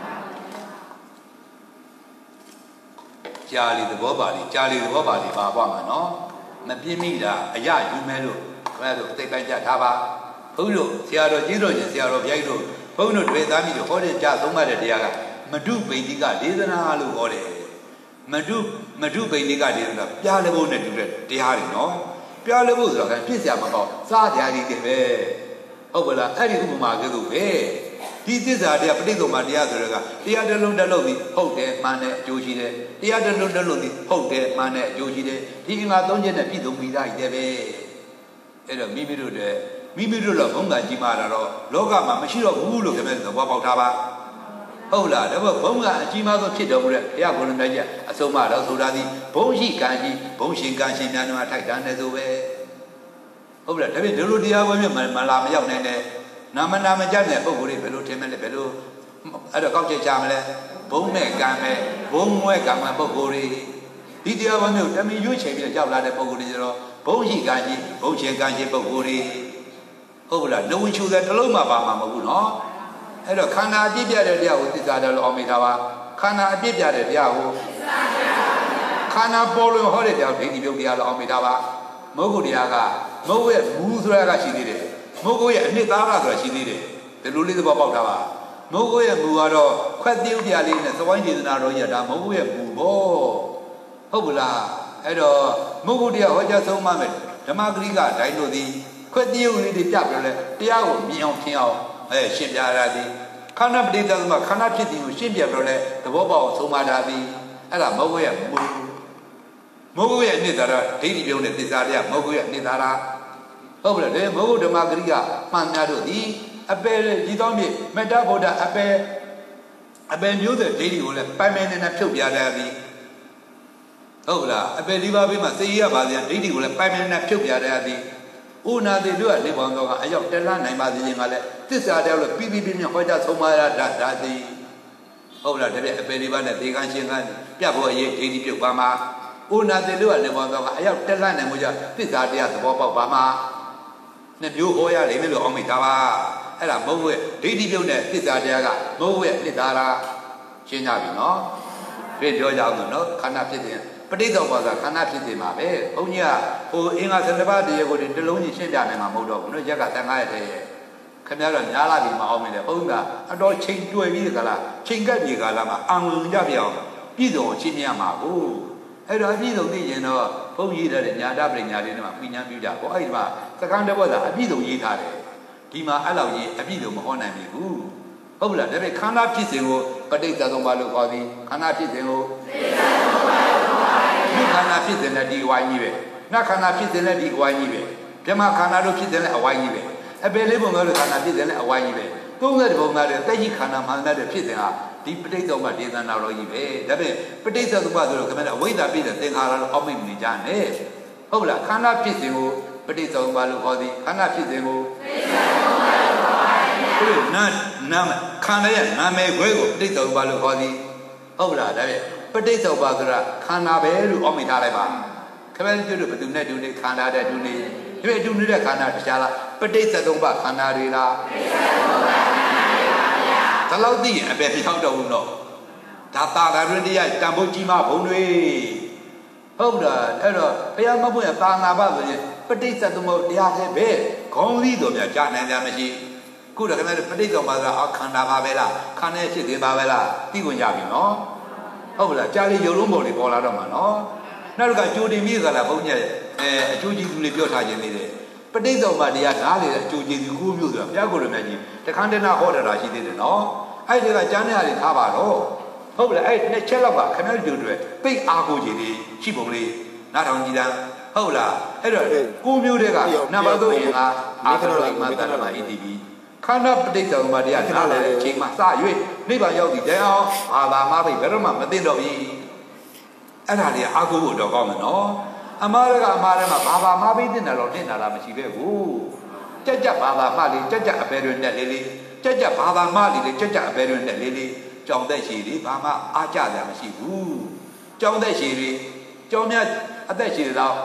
[SPEAKER 1] ကြာလီသဘောပါလီကြာလီသဘောပါလီပါပါမှာနော်မပြင်းမိတာအရယူမဲလို့ခင်ဗျားတို့သိတိုင်းကြထားပါဘုန်းကြီးတို့ဆရာတော်ကြီးတော်ရှင်ဆရာတော်ဘုရားကြီးတို့ဘုန်းကြီးတို့တွေ့သားမိတို့ဟောတဲ့ကြားသုံးပါးတဲ့တရားကမတုပိဋိကဒေသနာလို့ဟောတယ်မတုမတုပိဋိကဒေသနာပြားလည်းဖို့နဲ့တူတဲ့တရားတွေနော်ပြားလည်းဖို့ဆိုတာကပြည့်စရာမပေါ့စားတရားကြီးတွေပဲဟုတ်ပါလားအဲ့ဒီဥပမာကဲလို့ပဲဒီသစ္စာတရားပဋိသမတရားဆိုတော့ကတရားတစ်လုံးတစ်လုံးဒီဟုတ်တယ်မှန်တယ်အကျိုးရှိတယ်တရားတစ်လုံးတစ်လုံးဒီဟုတ်တယ်မှန်တယ်အကျိုးရှိတယ်ဒီအင်္ဂါသုံးချက်နဲ့ပြည့်စုံပြီးသားကြီးတယ်ပဲအဲ့တော့မိမိတို့တဲ့မိမိတို့တော့ဘုံကကြီးမာတာတော့လောကမှာမရှိတော့ဘူးလို့ခင်ဗျားသဘောပေါက်ထားပါဟုတ်လားဒါပေမဲ့ဘုံကအကြီးမားဆုံးဖြစ်တော်မူတဲ့ဘုရားကိုယ်တော်မြတ်အဆုံးအမတော်ဆိုတာဒီဘုံရှိကံရှိဘုံရှင်ကံရှင်များတို့အထိုက်တန်းနေဆိုပဲဟုတ်လားဒါပေမဲ့ဒီလိုတရားပွဲမြတ်မလာမရောက်နိုင်တဲ့နာမနာမကြတဲ့ပုံကိုယ်တွေဘယ်လိုထင်မလဲဘယ်လိုအဲ့တော့ကောက်ချက်ချမလဲဘုံမဲ့ကံမဲ့ဘုံမွဲကံမဲ့ပုံကိုယ်တွေဒီတရားပွဲမျိုးတမင်ရွှေ့ချိန်ပြီးကြောက်လာတဲ့ပုံကိုယ်တွေဆိုတော့ဘုံရှိကံရှိဘုံရှင်ကံရှင်ပုံကိုယ်တွေဟုတ်လားနှုံချူတဲ့တစ်လုံးမှပါမှာမဟုတ်ဘူးနော်အဲ့တော့ခန္ဓာအပြည့်ပြတဲ့တရားကိုသစ္စာတယ်လို့အောင်မိထားပါခန္ဓာအပြည့်ပြတဲ့တရားကိုခန္ဓာပေါ်လွင်ဟောတဲ့တရားဒိဋ္ဌိပြုတ်တရားလို့အောင်မိထားပါမဟုတ်ဘူးတရားကမဟုတ်ရဲ့မူဆိုတာကရှိသေးတယ်မဟုတ်ကိုရဲ့အနှစ်သာရဆိုတာရှိသေးတယ်ဒီလိုလေးသဘောပေါက်တာပါမဟုတ်ကိုရဲ့မူကတော့ခွက်tiêuတရားလေးနဲ့သဝိုင်းဒေသနာတော်ကြီးကဒါမဟုတ်ကိုရဲ့မူပေါ့ဟုတ်ဘူးလားအဲ့တော့မဟုတ်ကိုတရားဟောကြားဆုံးမမယ်ဓမ္မဂရိကဒိုင်းတို့သည်ခွက်tiêuလေးတွေပြပြလဲတရားကိုမြင်အောင်ထင်အောင်အဲရှင်းပြရသည်ခန္ဓာပဋိသသမခန္ဓာဖြစ်သည်ကိုရှင်းပြတော့လဲသဘောပေါက်အောင်ဆုံးမတာသည်အဲ့ဒါမဟုတ်ရဲ့မူမဟုတ်ရဲ့အနှစ်သာရဒိဋ္ဌိပြုံးတဲ့သစ္စာတရားမဟုတ်ရဲ့အနှစ်သာရဟုတ်ပြီလေမဟုတ်ဓမ္မဂရိကမှန်များတို့သည်အပယ်ကြီးသောမြစ်မေတ္တာဗုဒ္ဓအပယ်အပယ်မျိုးတဲ့ဒိဋ္ဌိကိုလည်းပိုင်ပိုင်နေနေဖြုတ်ပြတယ်သည်ဟုတ်လားအပယ်လေးပါးပြီးမှစေရပါစေဒိဋ္ဌိကိုလည်းပိုင်ပိုင်နေနေဖြုတ်ပြတယ်သည်ဥနာတိတို့ကနေပေါင်းတော့ကအရောက်တက်လာနိုင်ပါစေခြင်းကလည်းသစ္စာတရားလို့ပြီးပြီးပြင်းပြဟောကြားဆုံးမရတာဒါသည်ဟုတ်လားတပည့်အပယ်လေးပါးနဲ့ဒေကံရှင်ကပြဖို့အရေးဒိဋ္ဌိပြုတ်ပါမှာဥနာတိတို့ကနေပေါင်းတော့ကအရောက်တက်လာနိုင်မှုကြောင့်သစ္စာတရားသဘောပေါက်ပါမှာနှစ်မျိုးဟောရလိမ့်မယ်လို့အောင်မိတာပါအဲ့ဒါမဟုတ်ရဲ့ဒိဋ္ဌိပြုတ်တဲ့သစ္စာတရားကမဟုတ်ရဲ့နှစ်သာရရှင်းကြပြီနော်ပြပြောကြအောင်နော်ခန္ဓာဖြစ်တဲ့ပဋိသောဘာသာခန္ဓာဖြစ်နေမှာပဲဘုန်းကြီးကဟိုအင်္ဂါဆယ်နှစ်ပါးတရားကိုတလုံးကြီးရှင်းပြနိုင်မှာမဟုတ်တော့ဘူးနော်ရက်ကတန်ခါရတဲ့ခင်ဗျားတို့ညားလာပြီမအောင်မိတယ်ဘုန်းကြီးကအတော်ချိန်တွေ့ပြီးကြလားချိန်ကပ်ပြေကာလမှာအံဝင်ကြပြအောင်ပြည်စုံရှင်းပြရမှာကိုအဲ့တော့အပြည်စုံသိရင်တော့ဘုန်းကြီးတဲ့ညာတပရိညာလေးတွေမှာပြညာပြကြပေါ့အဲ့ဒီမှာသကန်းတစ်ဘောသာအပြည်စုံရေးထားတယ်ဒီမှာအဲ့လောက်ကြီးအပြည်စုံမဟောနိုင်ပြီဘူးဟုတ်လားဒါပေမဲ့ခန္ဓာဖြစ်စဉ်ကိုပဋိသသုံးပါလို့ခေါ်သည်ခန္ဓာဖြစ်စဉ်ကိုပဋိသသုံးပါလို့ခေါ်ပါတယ်ဒီခန္ဓာဖြစ်စဉ်နဲ့ဒီဝိုင်းကြီးပဲနတ်ခန္ဓာဖြစ်စဉ်နဲ့ဒီဝိုင်းကြီးပဲဗြဟ္မခန္ဓာတို့ဖြစ်စဉ်နဲ့အဝိုင်းကြီးပဲအပေလေးပုံမျိုးခန္ဓာဖြစ်စဉ်နဲ့အဝိုင်းကြီးပဲသုံးတဲ့ပုံများတဲ့တက်ကြီးခန္ဓာမှန်တဲ့ဖြစ်စဉ်ဟာဒီပဋိသသုံးပါဒေသနာတော်ကြီးပဲဒါပေမဲ့ပဋိသသုံးပါဆိုတော့ခင်ဗျားအဝိဇ္ဇာပြည့်တဲ့သင်္ခါရလို့အောက်မိတ်နေကြနဲ့ဟုတ်လားခန္ဓာဖြစ်စဉ်ကိုပဋိသသုံးပါလို့ခေါ်သည်ခန္ဓာဖြစ်စဉ်ကိုပဋိသသုံးပါလို့ခေါ်ပါတယ်ဒီနာနာမခန္ဓာရဲ့နာမည်ခွဲကိုပဋိသသုံးပါလို့ခေါ်သည်ဟုတ်လားဒါပေမဲ့ပဋိသသုံးပါဆိုတာခန္ဓာပဲလို့အောက်မိတ်ထားလိုက်ပါခင်ဗျားတို့ဘယ်သူနဲ့တူနေခန္ဓာတဲ့တူနေဒီအတူနေတဲ့ခန္ဓာတရားလားပဋိသသုံးပါခန္ဓာတွေလားပဋိသသုံးပါခန္ဓာတွေပါဗျာဒါလောက်သိရင်အပေပြောင်းတော့ဘူးတော့ဒါတာဂရတရားတန်ဖို့ကြီးမဘုံတွေဟုတ်လားအဲ့တော့ဘုရားမဖို့ရတာနာပါဆိုရင်ပဋိသသုံးပါတရားတဲ့ပဲခေါင်းစည်းတော်များကြားနိုင်ကြမရှိခုတော့ခင်ဗျားတို့ပဋိသသုံးပါဆိုတာအခန္ဓာပါပဲလားခန္ဓာဖြစ်သေးပါပဲလားသိခွင့်ရပြီနော်ဟုတ်လားကြားလေးရုပ်လုံးပေါ်လေးပေါ်လာတော့မှာနော်နောက်တစ်ခါကြိုတင်ပြီးကြလားဘုန်းကြီးအဲအကျိုးကျေးဇူးလေးပြောထားခြင်းလေးတယ်ပဋိသမာတရားနားလေအကျိုးကျေးဇူးကိုမျိုးဆိုတာဘုရားကိုယ်တော်မြတ်ကြီးတခါတည်းနာဟောတာရှိသေးတယ်နော်အဲ့ဒီကကျမ်းစာတွေထားပါတော့ဟုတ်လားအဲ့နှစ်ချက်လောက်ကခဏတူတူပိတ်အားကိုကြီးလေးရှိပုံလေးနားထောင်ကြည့်တာဟုတ်လားအဲ့တော့ကိုမျိုးတွေကနံပါတ်သုံးရင်ကအာသရမတ္တမအီတီဗီခန္ဓာပဋိသမာတရားနားလေတဲ့အချိန်မှာစ၍နိဗ္ဗာန်ရောက်သည်တရားဘာသာမပိတ်ဘယ်တော့မှမသိတော့ဘူးအဲ့ဒါလေးအာကိုဖို့တော့ကောင်းမယ်နော်အမားရကအမားရမှာဘာဘာမပိတ်တဲ့တယ်တော့တင်တာလားမရှိပဲဘူးကြက်ကြက်ဘာသာမှလေးကြက်ကြက်အပေတွင်နဲ့လေးလေးကြက်ကြက်ဘာသာမှလေးလေးကြက်ကြက်အပေတွင်နဲ့လေးလေးကြောင်သက်ရှည်လေးဘာမှအားကြတယ်မရှိဘူးကြောင်သက်ရှည်လေးကြောင်မြတ်အသက်ရှည်တော့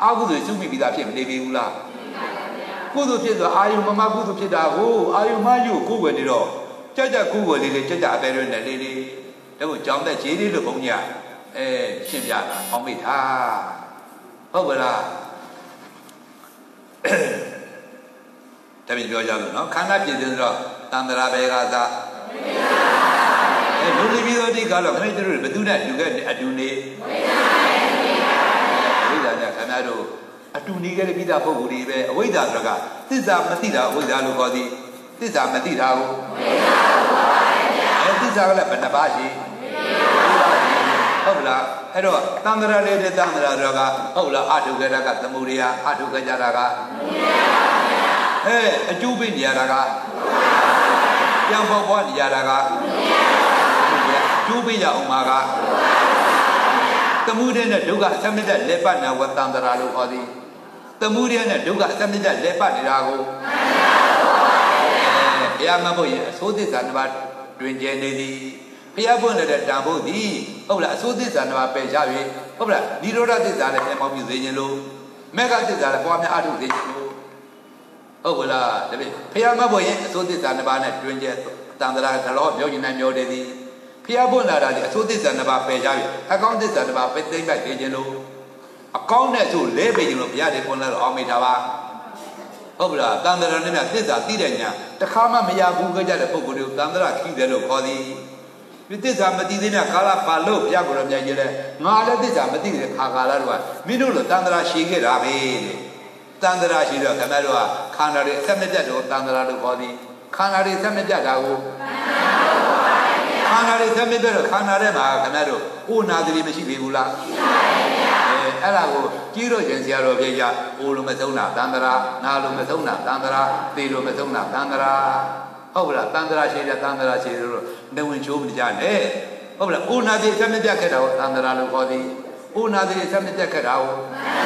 [SPEAKER 1] အာဟုသူစုမိပြီးသားဖြစ်မနေပြီဘူးလားကုသိုလ်ဖြစ်ဆိုအာယုမမကုသိုလ်ဖြစ်တာကိုအာယုမယုကိုယ်ွယ်နေတော့ကြကြကိုယ်ွယ်လေးလေးကြကြအပဲရွနဲ့လေးလေးဒါကိုကြောင်းတဲ့ခြေလေးလိုဘုံညာအဲရှင်းပြတာပေါင်းမိထားဟုတ်ပါလားတပည့်ပြောကြလို့နော်ခန္ဓာပြည်ဆိုတော့တန်တရာဘေကသာအဲလူလီပြီးတော့ဒီကတော့ခဏတို့ဘယ်သူနဲ့လူကအတူနေဝိဇ္ဇာနဲ့ခဏတို့အတူနေကြတဲ့ပြီးသားပုဂ္ဂိုလ်တွေပဲအဝိဇ္ဇာဆိုတာကသစ္စာမသိတာအဝိဇ္ဇာလို့ခေါ်သည်သစ္စာမသိတာကိုအဲသစ္စာကလည်းဘယ်နှပါးရှိဟုတ်လားအဲ့တော့တန်တရာလေးတဲ့တန်တရာတော့ကဟုတ်လားအထုကြတာကသမုဒိယအထုကြတာကအဲအကျိုးပေးနေရတာကပြောင်းပေါ်ပေါ်နေရတာကအကျိုးပေးရအောင်မှာကသမုဒိယနဲ့ဒုက္ခအစမတ္တလက်ပတ်နာဝတန်တရာလို့ခေါ်သည်သမုဒိယနဲ့ဒုက္ခအစမတ္တလက်ပတ်နေတာကိုအဲဘုရားမဖို့ရင်အစိုးသစ္စာတစ်ပါးတွင်ကျဲနေသည်ဘုရားပွင့်တဲ့တန်ဖို့သည်ဟုတ်လားအစိုးသစ္စာတစ်ပါးပယ်ချ၍ဟုတ်လားនិရောဓသစ္စာလည်းပြန်ပေါင်းပြစေခြင်းလို့မေဃသစ္စာလည်းပွားများအထုစေခြင်းလို့ဟုတ်ကလားတပည့်ဘုရားမဖို့ရင်အစိုးသစ္စာတစ်ပါးနဲ့တွင်ကျဲတန်တရာဒလောပြောရင်နိုင်ပြောတယ်သည်ဘုရားပွင့်လာတာဒီအစိုးသစ္စာတစ်ပါးပယ်ချ၍အကောင်းသစ္စာတစ်ပါးပဲသိမ့်ပိုက်စေခြင်းလို့အကောင်းနဲ့ဆိုလဲပေခြင်းလို့ဘုရားတည်းပွင့်လာတော့အောင်မိတာပါဟုတ်ပြီလားတန်တရာနဲ့သစ္စာသိတဲ့ညာတခါမှမရဘူးကြတဲ့ပုဂ္ဂိုလ်တွေကိုတန်တရာခိတယ်လို့ခေါ်သည်ဒီသစ္စာမသိသေးမြကာလပါလို့ဘုရားကိုယ်တော်မြတ်ကြီးလဲငါလည်းသစ္စာမသိတဲ့ခါကာလတော့မင်းတို့လိုတန်တရာရှိခဲ့တာပဲတဲ့တန်တရာရှိတော့ခင်ဗျားတို့ကခန္ဓာတွေအဆက်မပြတ်တော့တန်တရာလို့ခေါ်သည်ခန္ဓာတွေဆက်မပြတ်တာကိုခန္ဓာတွေဆက်မပြတ်တော့ခန္ဓာထဲမှာခင်ဗျားတို့အိုနာတိမရှိပြီဘူးလားရှိပါရဲ့ဗျာအဲအဲ့ဒါကိုကြီးတော့ကျင်ဆရာတော်ပြည့်ရအိုလိုမဆုံးတာတန်တရာနာလိုမဆုံးတာတန်တရာသေလိုမဆုံးတာတန်တရာဟုတ်ပါလားတန်တရာရှိတယ်တန်တရာရှိတယ်လို့နေဝင်ချိုးမကြနဲ့ဟုတ်ပါလားအိုနာတိဆက်မပြတ်ခဲ့တာကိုတန်တရာလို့ခေါ်သည်အိုနာတိဆက်မပြတ်ခဲ့တာကို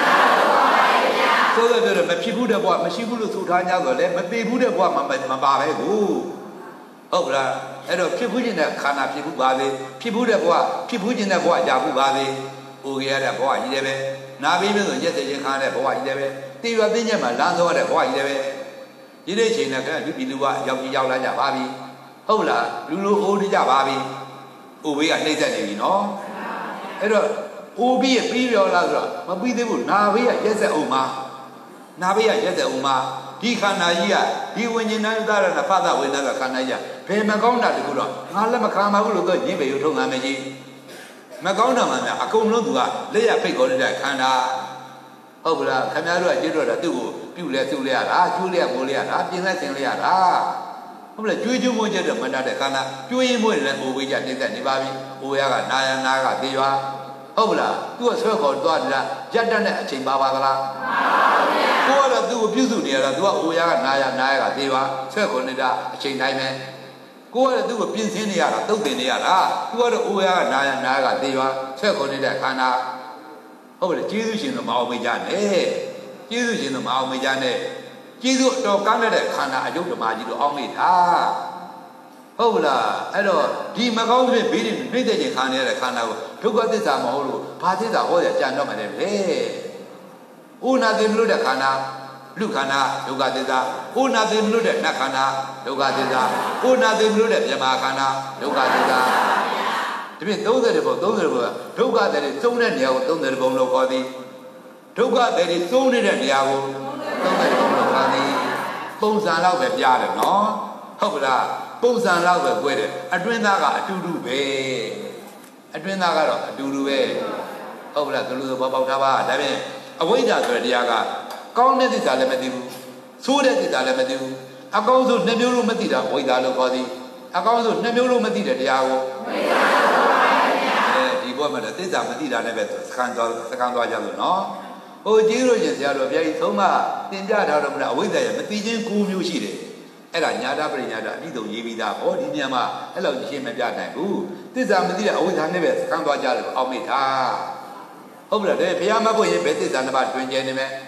[SPEAKER 1] ဆိုတော့ပြောတော့မဖြစ်ဘူးတဲ့ဘဝမရှိဘူးလို့ဆိုထားကြတော့လေမသိဘူးတဲ့ဘဝမှာမပါပဲကိုဟုတ်လားအဲ့တော့ဖြစ်ဘူးခြင်းတဲ့ခန္ဓာဖြစ်ဘူးပါလေဖြစ်ဘူးတဲ့ဘဝဖြစ်ဘူးခြင်းတဲ့ဘဝကြာဘူးပါလေအိုကြရတဲ့ဘဝကြီးတယ်ပဲနာပြီးပြီဆိုရက်တဲ့ခြင်းခါတဲ့ဘဝကြီးတယ်ပဲတိရွာသိညက်မှာလမ်းစောတဲ့ဘဝကြီးတယ်ပဲဒီနေ့ချိန်နဲ့ကလူပြည်လူကရောက်ကြီးရောက်လာကြပါပြီဟုတ်လားလူလူအိုးကြပါပြီအိုဘေးကနှိမ့်ဆက်နေပြီနော်အဲ့တော့အိုဘေးရပြီးရောလားဆိုတော့မပြီးသေးဘူးနာဘေးကရက်ဆက်အောင်မှာနာဘေးကရက်ဆက်အောင်မှာဒီခန္ဓာကြီးကဒီဝိညာဉ်နဲ့သာရဏဖသဝိညာဉ်ကခန္ဓာကြီးဘယ်မကောင်းတာတခုတော့ငါလည်းမခံပါဘူးလို့တော့ညင်ပေရုံထုံးငါမကြီးမကောင်းတာမှများအကုန်လုံးသူကလက်ရဖိတ်ခေါ်နေတဲ့ခန္ဓာဟုတ်ပလားခင်ဗျားတို့ကကြွတော့တာသူ့ကိုပြုလဲစုလဲရတာကျိုးလဲမိုးလဲရတာပြင်းလဲဆင်လဲရတာဟုတ်ပလားကြွေးကျိုးမိုးကျတော့မတတ်တဲ့ခန္ဓာကြွေးရင်မိုးလည်းအိုဝေးကြနေသက်နေပါပြီအိုရကနာယနာကသေရွာဟုတ်ပလားသူကဆွဲခေါ်သွားတယ်လားရက်တက်တဲ့အချိန်ပါပါသလားမှန်ပါဗျာကိုကတော့သူ့ကိုပြုစုနေရတာသူကအိုရကနာယနာကသေရွာဆွဲခေါ်နေတာအချိန်တိုင်းပဲကိုကတော့သူ့ကိုပြင်ဆင်နေရတာတုတ်တင်နေရတာသူကတော့အိုရကနာယနာကသေရွာဆွဲခေါ်နေတဲ့ခန္ဓာဟုတ်ပြီကျေးဇူးရှင်တော့မအောင်မေးကြနဲ့ကျေးဇူးရှင်တော့မအောင်မေးကြနဲ့ကျေးဇူးအတော်ကောင်းတဲ့ခန္ဓာအယုတ်ဓမ္မကြီးတို့အောင်မေးတာဟုတ်ဘူးလားအဲ့တော့ဒီမကောင်းတဲ့ဘေးတွေနှိမ့်တဲ့ခြင်းခံရတဲ့ခန္ဓာကိုဒုက္ခသစ္စာမဟုတ်လို့ဘာသစ္စာဟောရကြံတော့မှလည်းလေဥနာတိမလို့တဲ့ခန္ဓာလူခန္ဓာဒုက္ခသစ္စာဥနာတိမလို့တဲ့နတ်ခန္ဓာဒုက္ခသစ္စာဥနာတိမလို့တဲ့မြမခန္ဓာဒုက္ခသစ္စာဒီပြင်သုံးဆယ်ဘုံသုံးဆယ်ဘုံဒုက္ခတဲ့သုံးတဲ့နေရာကိုသုံးဆယ်ဘုံလို့ခေါ်သည်ဒုက္ခတဲ့သုံးနေတဲ့နေရာကိုသုံးဆယ်ဘုံလို့ခေါ်သည်ပုံစံတော့ပဲပြတယ်နော်ဟုတ်ကလားပုံစံတော့ပဲ꿰တယ်အတွင်းသားကအတူတူပဲအတွင်းသားကတော့အတူတူပဲဟုတ်ကလားသူလိုဘောပေါက်ထားပါဒါပြင်အဝိဇ္ဇာဆိုတဲ့တရားကကောင်းတဲ့သစ္စာလည်းမသိဘူးဆိုးတဲ့သစ္စာလည်းမသိဘူးအကောင်းဆုံးနှစ်မျိုးလုံးမသိတာဝိဇ္ဇာလို့ခေါ်သည်အကောင်းဆုံးနှစ်မျိုးလုံးမသိတဲ့တရားကိုဝိဇ္ဇာလို့ခေါ်ပါဗျာအဲဒီဘောမှာသစ္စာမသိတာလည်းပဲစကန်သွားစကန်သွားကြလို့နော်ဟိုကြီးလို့ရှင်ဆရာတော်ဘုရားကြီးသုံးမတင်ပြထားတော့မလားအဝိဇ္ဇာရဲ့မသိချင်း၉မျိုးရှိတယ်အဲ့ဒါညာတာပရိညာတာအပြီးဆုံးရေးပြီးသားဟောဒီမြန်မှာအဲ့လောက်ရှင်းမပြနိုင်ဘူးသစ္စာမသိတဲ့အဝိဇ္ဇာနဲ့ပဲစကန်သွားကြလို့အောက်မိထားဟုတ်ပြီလားဒါဘုရားမဖို့ရင်ဘယ်သစ္စာနှစ်ပါးတွင်ကျဲနေမယ်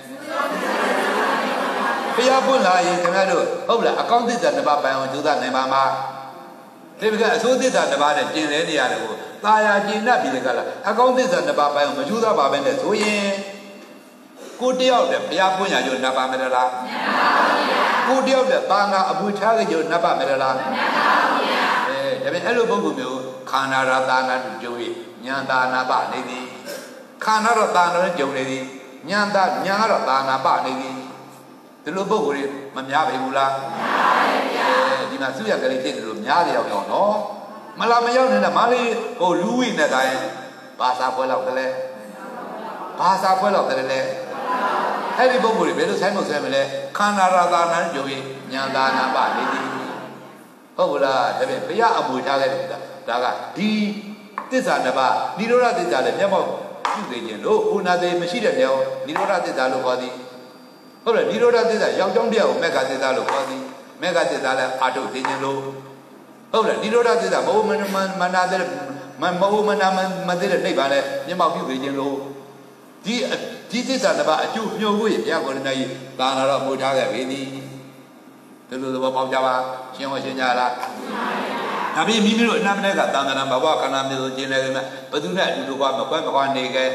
[SPEAKER 1] ဘုရားပွင့်လာရင်ခင်ဗျားတို့ဟုတ်လားအကောင်းသစ္စာနှစ်ပါးပိုင်အောင်ကြိုးစားနိုင်ပါမှာဒီဘက်ကအဆိုးသစ္စာနှစ်ပါးနဲ့ကျင်လဲနေရတယ်ကိုသာယာကျင်납ပြီးတဲ့ကလားအကောင်းသစ္စာနှစ်ပါးပိုင်အောင်မကြိုးစားပါပဲနဲ့ဆိုရင်ကိုတယောက်တည်းဘုရားပွင့်ရကြနတ်ပါမယ်လားကိုတယောက်တည်းဘာငါအပူချားကြနတ်ပါမယ်လားအဲဒါပေမဲ့အဲ့လိုပုဂ္ဂိုလ်မျိုးခန္ဓာရတာနာကြုံ၍ဉာဏ်သာနာပနေသည်ခန္ဓာတော့တာနာနဲ့ကြုံနေသည်ဉာဏ်သာဉာဏ်ကတော့တာနာပနေသည်ဒီလိုပုဂ္ဂိုလ်တွေမများပါဘူးလားဒီမှာသူရကလေးဖြစ်တယ်လို့များတယ်ရောက်တော့နော်မလာမရောက်နေတဲ့မလေးဟိုလူဝိနဲ့တိုင်းဘာသာပွဲလောက်တလဲဘာသာပွဲလောက်တလဲအဲ့ဒီပုဂ္ဂိုလ်တွေဘယ်လိုဆိုင်မဆွဲမလဲခန္ဓာရတာနာကြုံ၍ဉာဏ်သာနာပနေသည်ဟုတ်ဘူးလားဒါပေမဲ့ဘုရားအမူထားခဲ့တယ်ဒါကဒီသစ္စာနှစ်ပါးនិရောဓသစ္စာလည်းမျက်မှောက်ပြုနေခြင်းလို့ဥနာသေးမရှိတဲ့မြောင်និရောဓသစ္စာလို့ခေါ်သည်ဟုတ်တယ်និရောဓသစ္စာရောက်ကြောင်းတရားကိုမက္ခသစ္စာလို့ခေါ်သည်မက္ခသစ္စာလည်းအာထုသိခြင်းလို့ဟုတ်တယ်និရောဓသစ္စာမဟုတ်မမနာတဲ့မမဟုတ်မနာမသိတဲ့နိဗ္ဗာန်လည်းမျက်မှောက်ပြုနေခြင်းလို့ဒီဒီသစ္စာနှစ်ပါးအကျိုးညှို့ဖို့ဘုရားကိုယ်တိုင်သာနာတော်မူထားခဲ့ပြီဒီလိုသဘောပေါက်ကြပါရှင်းဟောရှင်းကြလားဒါပြီးမိမိတို့အနာမနဲ့ကတန်တရာဘဝခန္ဓာမျိုးစုကျင်းနေတယ်ဘယ်သူနဲ့အတူတူကမကွဲမကွာနေခဲ့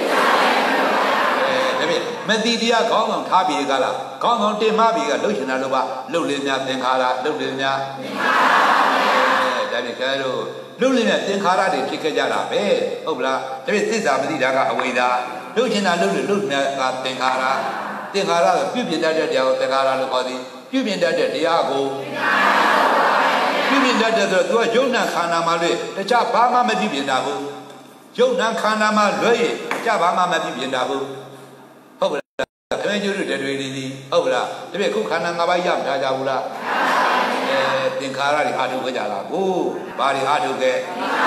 [SPEAKER 1] အဲဒါပြီးမတိတရားခေါင်းဆောင်ထားပြီးကလားခေါင်းဆောင်တင်မပြီးကလှုပ်ရှင်တာလို့ပါလှုပ်လေးများသင်္ခါရလှုပ်လေးများသင်္ခါရအဲဒါပြီးကဲလို့လှုပ်လေးများသင်္ခါရတွေဖြစ်ခဲ့ကြတာပဲဟုတ်လားဒါပြီးသစ္စာမတိတာကအဝိဒါလှုပ်ရှင်တာလှုပ်လို့လှုပ်များကသင်္ခါရသင်္ခါရကပြုပြင်တတ်တဲ့တရားကိုသင်္ခါရလို့ခေါ်သည်ပြုပြင်တတ်တဲ့တရားကိုပြုပြင်တတ်တဲ့ဆိုတော့ तू ကယုံနာခန္ဓာမှာလွဲတခြားဘာမှမပြုပြင်တာဘူးယုံနာခန္ဓာမှာလွဲရင်တခြားဘာမှမပြုပြင်တာဘူးဟုတ်ပါလားခမဲကျိုးတွေတွေနေသည်ဟုတ်လားတပြည့်ခုခန္ဓာ၅ပါးရမထားကြဘူးလားအဲသင်္ခါရတွေအာထုခဲ့ကြလားကိုဘာတွေအာထုခဲ့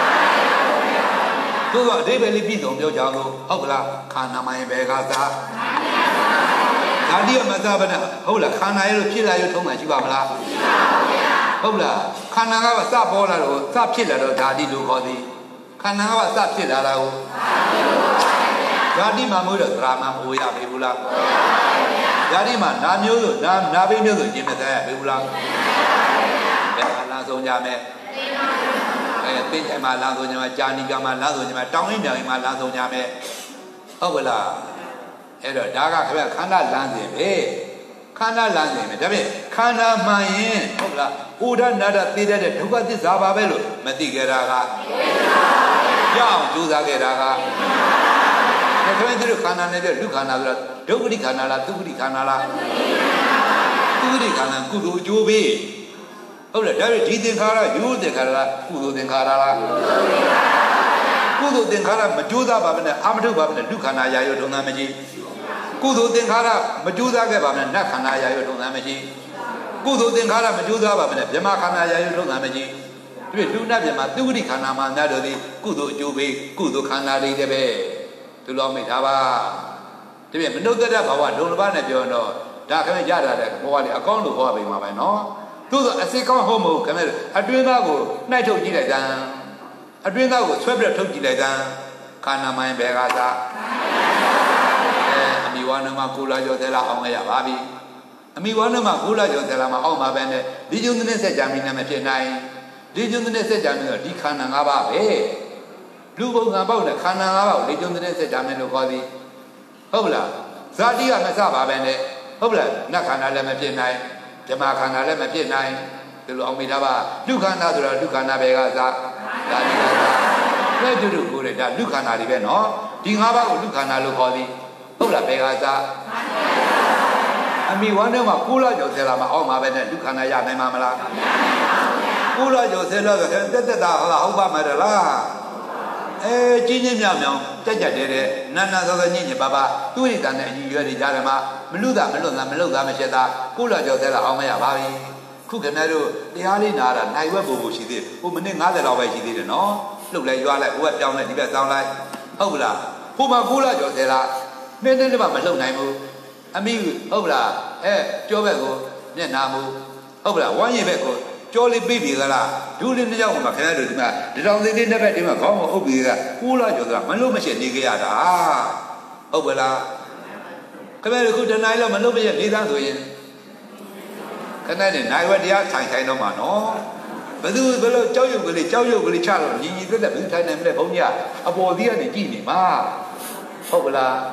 [SPEAKER 1] သူကအဓိပ္ပာယ်လေးပြည်စုံပြောကြလို့ဟုတ်ကလားခန္ဓာမှရင်ဘယ်ကစားဓာတိယမသားဘနဲ့ဟုတ်လားခန္ဓာရဲ့လို့ဖြစ်လာရထုံးမှရှိပါမလားရှိပါဘူးဗျာဟုတ်လားခန္ဓာကစပေါ်လာတော့စဖြစ်လာတော့ဓာတိလို့ခေါ်သည်ခန္ဓာကစဖြစ်လာတာကိုဓာတိမှမို့တော့သရမဟိုရပြီဘူးလားဓာတိမှနာမျိုးဆိုနာနာပိမျိုးဆိုကျင်မသားရပြီဘူးလားဘယ်မှာလာဆုံးကြမယ်အဲသိတယ်မှာလာဆုံးကြမှာကြာနီကမှာလာဆုံးကြမှာတောင်းရင်းတောင်ရင်းမှာလာဆုံးကြမယ်ဟုတ်ကလားအဲ့တော့ဒါကခင်ဗျခန္ဓာလမ်းစဉ်ပဲခန္ဓာလမ်းစဉ်ပဲဒါဖြင့်ခန္ဓာမှန်ရင်ဟုတ်လားဥဒနာဒသိတဲ့ဒုက္ခသစ္စာပါပဲလို့မသိကြတာကရအောင်ကြိုးစားခဲ့တာကခင်ဗျတို့ခန္ဓာနဲ့တဲ့ဒုက္ခနာဆိုတော့ဒုက္ခတိခန္ဓာလားဒုက္ခတိခန္ဓာလားဒုက္ခတိခန္ဓာကုသိုလ်အကျိုးပဲဟုတ်လားဒါဖြင့်ဒီသင်္ခါရယူသင်္ခါရလားကုသိုလ်သင်္ခါရလားကုသိုလ်သင်္ခါရမကြိုးစားပါဘဲနဲ့အာမထုပါဘဲနဲ့ဒုက္ခနာရာယောထုံသားမရှိကုသိုလ်သင်္ခါရမကြိုးစားခဲ့ပါနဲ့နတ်ခန္ဓာရာယောထုံသားမရှိကုသိုလ်သင်္ခါရမကြိုးစားပါနဲ့ဗြဟ္မာခန္ဓာရာယောထုံသားမရှိဒီလူနတ်ဗြဟ္မာသုဂတိခန္ဓာမှာနတ်တို့သည်ကုသိုလ်အကျိုးပေးကုသိုလ်ခန္ဓာတွေတည်းပဲသူတော်မိထားပါဒီပြမနုဿတဘဝဒုံလဘနဲ့ပြောတော့ဒါခင်ဗျရတာတဲ့ဘဝလေးအကောင်းလို့ဟောပေးမှာပဲနော်သို့သောအစိကောင်းဟုတ်မဟုတ်ခင်ဗျအတွင်းသားကိုနှိုက်ထုတ်ကြည့်လိုက်သားအတွင်းသားကိုဆွဲပြထုတ်ကြည့်လိုက်သားခန္ဓာမိုင်းဘယ်ကစားအမိဝါနမကိုလာကျော်သလားအောင်ရပါပြီအမိဝါနမကိုလာကျော်သလားမအောင်ပါပဲနဲ့ဒီကျုံတဲ့စက်ကြမ်းမင်းနဲ့မဖြစ်နိုင်ဒီကျုံတဲ့စက်ကြမ်းမင်းတော့ဒီခန္ဓာ၅ပါးပဲလူဘုံကပေါက်တဲ့ခန္ဓာ၅ပါးကိုဒီကျုံတဲ့စက်ကြမ်းမင်းလို့ခေါ်သည်ဟုတ်လားဇာတိကမစပါပဲနဲ့ဟုတ်လားနတ်ခန္ဓာလည်းမဖြစ်နိုင်ဓမ္မခန္ဓာလည်းမဖြစ်နိုင်ဒီလိုအောင်မိတာပါဒုက္ခန္ဓာဆိုတော့ဒုက္ခန္ဓာပဲကစားဒါဒီကစားဘယ်တူတူကိုတဲ့ဒါဒုက္ခန္ဓာတွေပဲနော်ဒီ၅ပါးကိုဒုက္ခန္ဓာလို့ခေါ်သည်ဟုတ်လားဘယ်ကစားအမိဝမ်းထဲမှာကိုလာကျော်ဆဲလာမှာအောက်မှာပဲနဲ့ဒုက္ခန္ဓာရနိုင်မှာမလားကိုလာကျော်ဆဲလာဆိုတက်တက်တာဟုတ်လားဟုတ်ပါမှာလားအဲကြီးကြီးမြောင်မြောင်တက်ကြတဲ့တဲ့နန္နာသောသောညင်ညပါပါသူ့ရည်တန်တဲ့အညီရွယ်တွေကြားထဲမှာမလူတာမလွတ်တာမလွတ်တာမချက်တာကိုလာကျော်ဆဲလာအောင်မရပါဘူးခုခင်ဗျားတို့တရားလေးနာတာနိုင်ဝက်ပူပူရှိသေးဟိုမိနစ်၅၀လောက်ပဲရှိသေးတယ်နော်လှုပ်လိုက်ရွာလိုက်ဟိုဘက်ပြောင်းလိုက်ဒီဘက်စောင်းလိုက်ဟုတ်လားဟိုမှာကိုလာကျော်ဆဲလာနည်းနည်းလေးမှမလှုပ်နိုင်ဘူးအမိဟုတ်လားအဲကြောဘက်ကိုမျက်နာမူဟုတ်လားဝမ်းရည်ဘက်ကိုကြောလေးပြေးပြီကလားဒူးလေးတစ်ယောက်မှခင်ဗျားတို့ဒီမှာဒီတောင်သေးလေးတစ်ဘက်ဒီမှာခေါင်းမအုပ်ပြီကကိုလာကျော်ဆိုတာမလို့မရှိနေကြရတာဟုတ်ပါလားခင်ဗျားတို့ခုတနိုင်လောက်မလို့မရနေသားဆိုရင်ခဏနဲ့နိုင်ဝက်တရားထိုင်ထိုင်တော့မှာနော်ဘယ်သူဘယ်လိုကြောက်ရွံ့ကလေးကြောက်ရွံ့ကလေးချတော့ညီညီသက်သက်ဘယ်ထိုင်နိုင်မလဲဘုန်းကြီးကအပေါ်သေးကနေကြည့်နေမှာဟုတ်ပါလားခ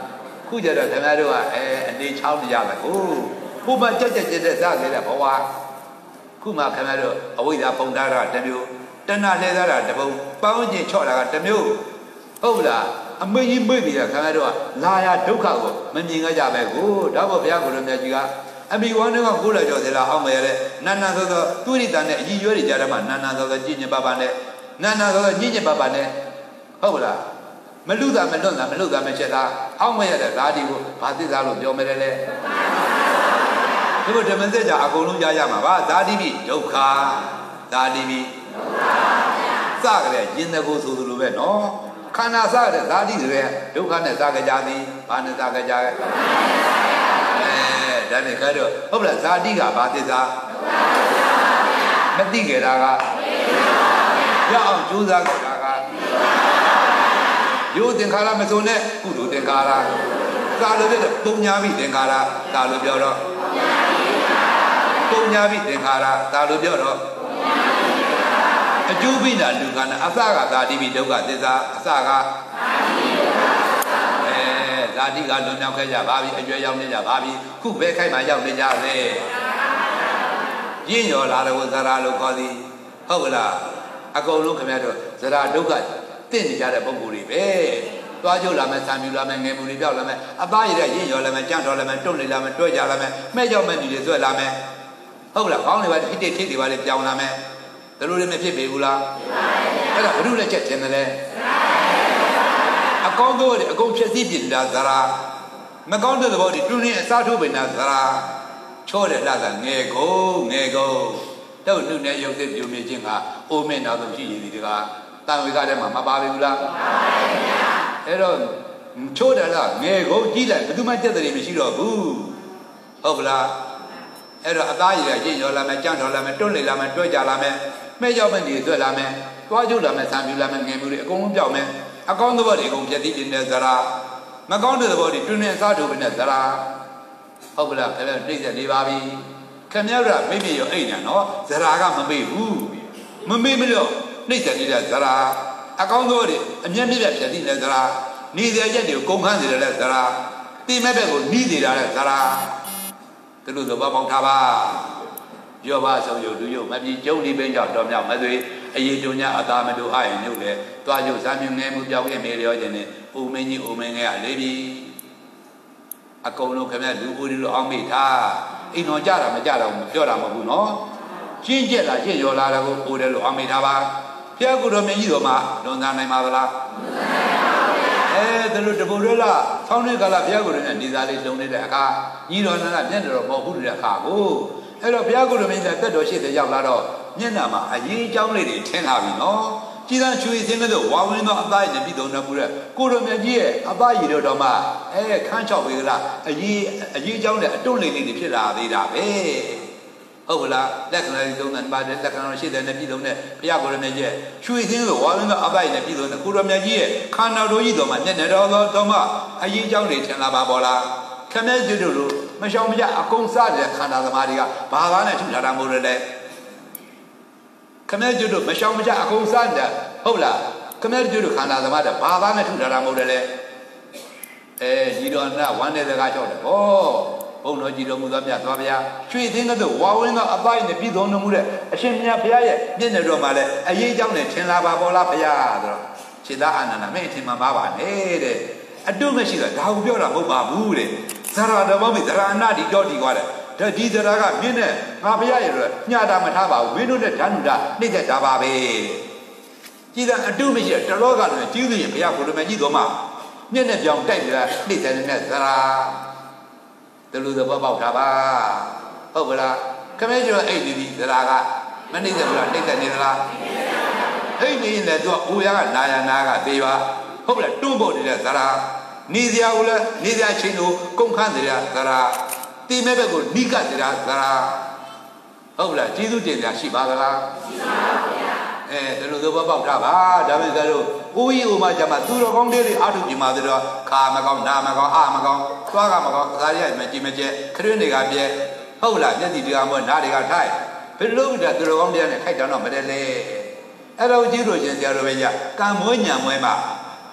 [SPEAKER 1] ခုကြတော့ခင်ဗျားတို့ကအဲအနေချောင်းနေရမယ်ကိုခုမှကြက်ကြက်ကြက်တဲ့စခဲ့တဲ့ဘဝခုမှခင်ဗျားတို့အဝိဇ္ဇာပုံထားတာတစ်မျိုးတဏှာလဲသားတာတစ်ပုံပေါင်းကျင်ချော့တာကတစ်မျိုးဟုတ်လားအမေကြီးမေ့ပြီးတော့ခင်ဗျားတို့ကလာရဒုက္ခကိုမမြင်ကြပဲကိုဒါပေါ့ဘုရားကိုယ်တော်မြတ်ကြီးကအမိဝမ်းတော့ကိုလာကြော်သေးလားအောင်မရတဲ့နာနာသောသောသူရိတန်နဲ့အကြီးရွယ်တွေကြတဲ့မှာနာနာသောသောကြည်ညင်ပါပါနဲ့နာနာသောသောညင်ညင်ပါပါနဲ့ဟုတ်လားမလူတာမလွတ်တာမလွတ်တာမချက်တာအောင်မရတဲ့ဓာတိကိုဘာသိသားလို့ပြောမယ်လဲဒီလိုဓမ္မစကြာအကုန်လုံးကြားရမှာပါဓာတိပိဒုက္ခဓာတိပိဒုက္ခပါဗျာစကြတဲ့ရင်တကူဆိုသလိုပဲနော်ခန္ဓာစတဲ့ဓာတိတွေဒုက္ခနဲ့စကြကြသည်ဘာနဲ့စကြကြရဲ့ဒါနဲ့ကြတော့ဟုတ်လားဇာတိကဘာသစ္စာမသိကြတာကရအောင်ကြိုးစားကြတာကယုတ်သင်္ခါရမစုံနဲ့ကုသိုလ်သင်္ခါရသာလို့တဲ့ပုံညာပိသင်္ခါရသာလို့ပြောတော့ပုံညာပိသင်္ခါရသာလို့ပြောတော့အကျိုးပိနာလူကနာအစကသာတိပိဒုက္ခသစ္စာအစကဇာတိကလွန်မြောက်ခဲ့ကြပါပြီအကျွဲရောက်နေကြပါပြီခုဘယ်ခိုက်မှရောက်နေကြလဲရင်းရော်လာတော့ဇရာလို့ခေါ်သည်ဟုတ်လားအကုန်လုံးခင်ဗျားတို့ဇရာဒုက္ခတင့်နေကြတဲ့ပုံကိုယ်တွေပဲသွားကြလာမယ်ဆံမြူလာမယ်ငယ်မှုတွေပြောက်လာမယ်အသားရည်ရင်းရော်လာမယ်ကြံ့တော်လာမယ်တွန့်နေလာမယ်တွဲကြလာမယ်မဲ့ကြောက်မဲ့ညီတွေဆွဲလာမယ်ဟုတ်လားခေါင်းတွေပါထိတိထိတွေပါလေပြောင်းလာမယ်ဒါလိုလည်းမဖြစ်ပေဘူးလားအဲ့ဒါဘုရုလက်ချက်တင်တယ်လေအကောင်းသောအကုန်ဖြစ်စီပြင်တာဇရာမကောင်းတဲ့သဘောတွေတွင်းရင်းအစားထိုးပင်တာဇရာချောတဲ့လာကငယ်ကုန်ငယ်ကုန်တော့နှုတ်နဲ့ရုပ်သစ်ပြုံမြင်ခြင်းကအိုးမဲ့နောက်ဆုံးရှိရည်ဒီကတန်ဝေကထဲမှာမပါဘူးလားမပါပါဘူးဗျာအဲ့တော့ချိုးတယ်လားငယ်ကုန်ကြီးလိုက်ဘယ်သူမှကြက်တယ်မရှိတော့ဘူးဟုတ်ကလားအဲ့တော့အသားရည်ရည်ရောလာမယ်ကြံ့တော်လာမယ်တွန့်လေလာမယ်တွဲကြလာမယ်မဲ့ရောက်မဲ့နေဆွဲလာမယ်သွားကျုပ်လာမယ်ဆံပြူလာမယ်ငယ်မှုတွေအကုန်လုံးပြောက်မယ်အကောင်းသောဘောတွေအကုန်ပြည့်တည်နေတဲ့ဇရာမကောင်းတဲ့ဘောတွေတွင်းနေစားထုတ်နေတဲ့ဇရာဟုတ်ကလားခင်ဗျာနှိမ့်ဆက်နေပါပြီခင်ဗျားတို့မိမိရောအိတ်ညာနော်ဇရာကမမေ့ဘူးမမေ့မလို့နှိမ့်ဆက်နေတဲ့ဇရာအကောင်းသောတွေအမျက်မြက်ပြည့်တည်နေတဲ့ဇရာနေတဲ့ရက်တွေကိုကုန်ခန်းစေတဲ့ဇရာတိမဲ့ဘက်ကိုနီးနေတာတဲ့ဇရာဒီလိုသဘောပေါက်ထားပါရောပါဆုံးရုပ်လူရုပ်မပြေကျုံဒီပင်ကြောင့်တော်မြောက်မသွေအရေးတုံညာအသာမတို့အရင်ညုတ်လေတွားရုပ်ဇာမြုံငယ်မှုပြောင်းခဲ့မေလျောခြင်းနဲ့ဦးမင်းကြီးဦးမင်းငယ်ကလေးပြီအကုန်လုံးခင်ဗျလူဦးဒီလိုအောင်မိထားအိမ်တော်ကြတာမကြတော့ဘူးပြောတာမဟုတ်ဘူးနော်ရှင်းကျက်လာရှင်းရောလာတာကိုပို့တယ်လို့အောင်မိထားပါဖျက်ကူတော်မြင်ကြီးတော်မှာလွန်သားနိုင်ပါသလားအဲဒါလို့တပူရလာဆောင်းနေကလာဖျက်ကူတော်နဲ့နေသားလေးလုံနေတဲ့အခါညီတော်နာကမျက်တော်မဟုတ်ဘူးတဲ့အခါကိုအဲ့တော့ဘုရားကိုယ်တော်မြတ်တက်တော်ရှိတဲ့ရောက်လာတော့မျက်နှာမှာအရေးအကြောင်းလေးတွေထင်လာပြီနော်ကြည်သာချွေစင်းလို့ဝါဝင်သောအသားရည်နဲ့ပြည်တော်နဲ့ပူတဲ့ကိုတော်မြတ်ကြီးရဲ့အသားရည်တော်မှာအဲခန်းချောက်ပေကလားအရေးအရေးအကြောင်းနဲ့အတွန့်လေးလေးတွေဖြစ်လာသေးတာပဲဟုတ်ကလားလက္ခဏာတွေသုံးတယ်ပါတယ်လက္ခဏာရှိတဲ့နဲ့ပြည်တော်နဲ့ဘုရားကိုယ်တော်မြတ်ကြီးချွေစင်းလို့ဝါဝင်သောအသားရည်နဲ့ပြည်တော်နဲ့ကိုတော်မြတ်ကြီးရဲ့ခန္ဓာတော်ကြီးတော်မှာမျက်နှာတော်တော်မှာအရေးအကြောင်းတွေထင်လာပါပေါ်လားခမဲကျွတ်လို့မရှောင်မကြအကုန်စားတဲ့ခန္ဓာသမားတွေကဘာသာနဲ့ထုထားတာမဟုတ်လေခမဲကျွတ်လို့မရှောင်မကြအကုန်စားတဲ့ဟုတ်လားခမဲကျွတ်လို့ခန္ဓာသမားတွေဘာသာနဲ့ထုထားတာမဟုတ်လေအဲညီတော်နာဝမ်းတဲ့စကားကြောက်တယ်ဟောဘုံတော်ကြီးတော်မူသောမြတ်သွားဗျာရွှေသင်းတို့ဝါဝင်းသောအပိုင်းနဲ့ပြည်တော်တော်မူတဲ့အရှင်မြတ်ဘုရားရဲ့မျက်နှာတော်မှာလည်းအရေးအကြောင်းနဲ့ထင်လာပါပေါ်လားဘုရားဆိုတော့ခြေသားအာနန္ဒမင်းထင်မှာပါပါနဲ့တဲ့အတုမရှိတော့ဒါကိုပြောတာမဟုတ်ပါဘူးတဲ့ဇရာတော်ဘောမိဇရာအနာတိတော်တီကွာတဲ့ဒါဒီဇရာကမြင်းနဲ့ငါဘုရားရဲ့ညတာမထားပါဘူးမင်းတို့နဲ့ဓာနုတာနှိမ့်သက်တာပါပဲကြည်သာအတုမရှိတလောကလည်းကြီးသေးရင်ဘုရားကိုယ်တော်မြတ်ကြီးတော်မှာမြင့်နဲ့ပြောင်းတိုက်နေတာနှိမ့်သက်နေတဲ့ဇရာတလူသဘောပေါက်တာပါဟုတ်ကလားခမဲကျော်အိတ်ဒီဇရာကမနှိမ့်သက်ဘူးလားနှိမ့်သက်နေသလားအိတ်နေတယ်သူကအိုရကနာယနာကသေပါဟုတ်လားတွန်းဖို့နေတဲ့ဇရာနေစရာကိုလည်းနေစရာချင်းကိုကုန်ခန်းစရာဇရာတိမဲ့ဘက်ကိုနိကစရာဇရာဟုတ်လားကျေးဇူးတင်စရာရှိပါသလားရှိပါပါဗျာအဲဒါလိုသဘောပေါက်တာပါဒါပေမဲ့ဆိုတော့ဦးကြီးဦးမကြမှာသူတော်ကောင်းတွေအာထုပြမှာဆိုတော့ခါမကောင်းနာမကောင်းအာမကောင်းသွားကမကောင်းအသားရမကြည့်မကျဲခရင်းတွေကပြဲဟုတ်လားမျက်စိတွေကမွနားတွေကထိုက်ဘယ်လိုလဲသူတော်ကောင်းတွေနဲ့ခိုက်တောင်တော့မတည်းလေအဲ့တော့ကြည့်လို့ရှင်ဆရာတော်ပဲကြကံမွေးညံမွေးမှာ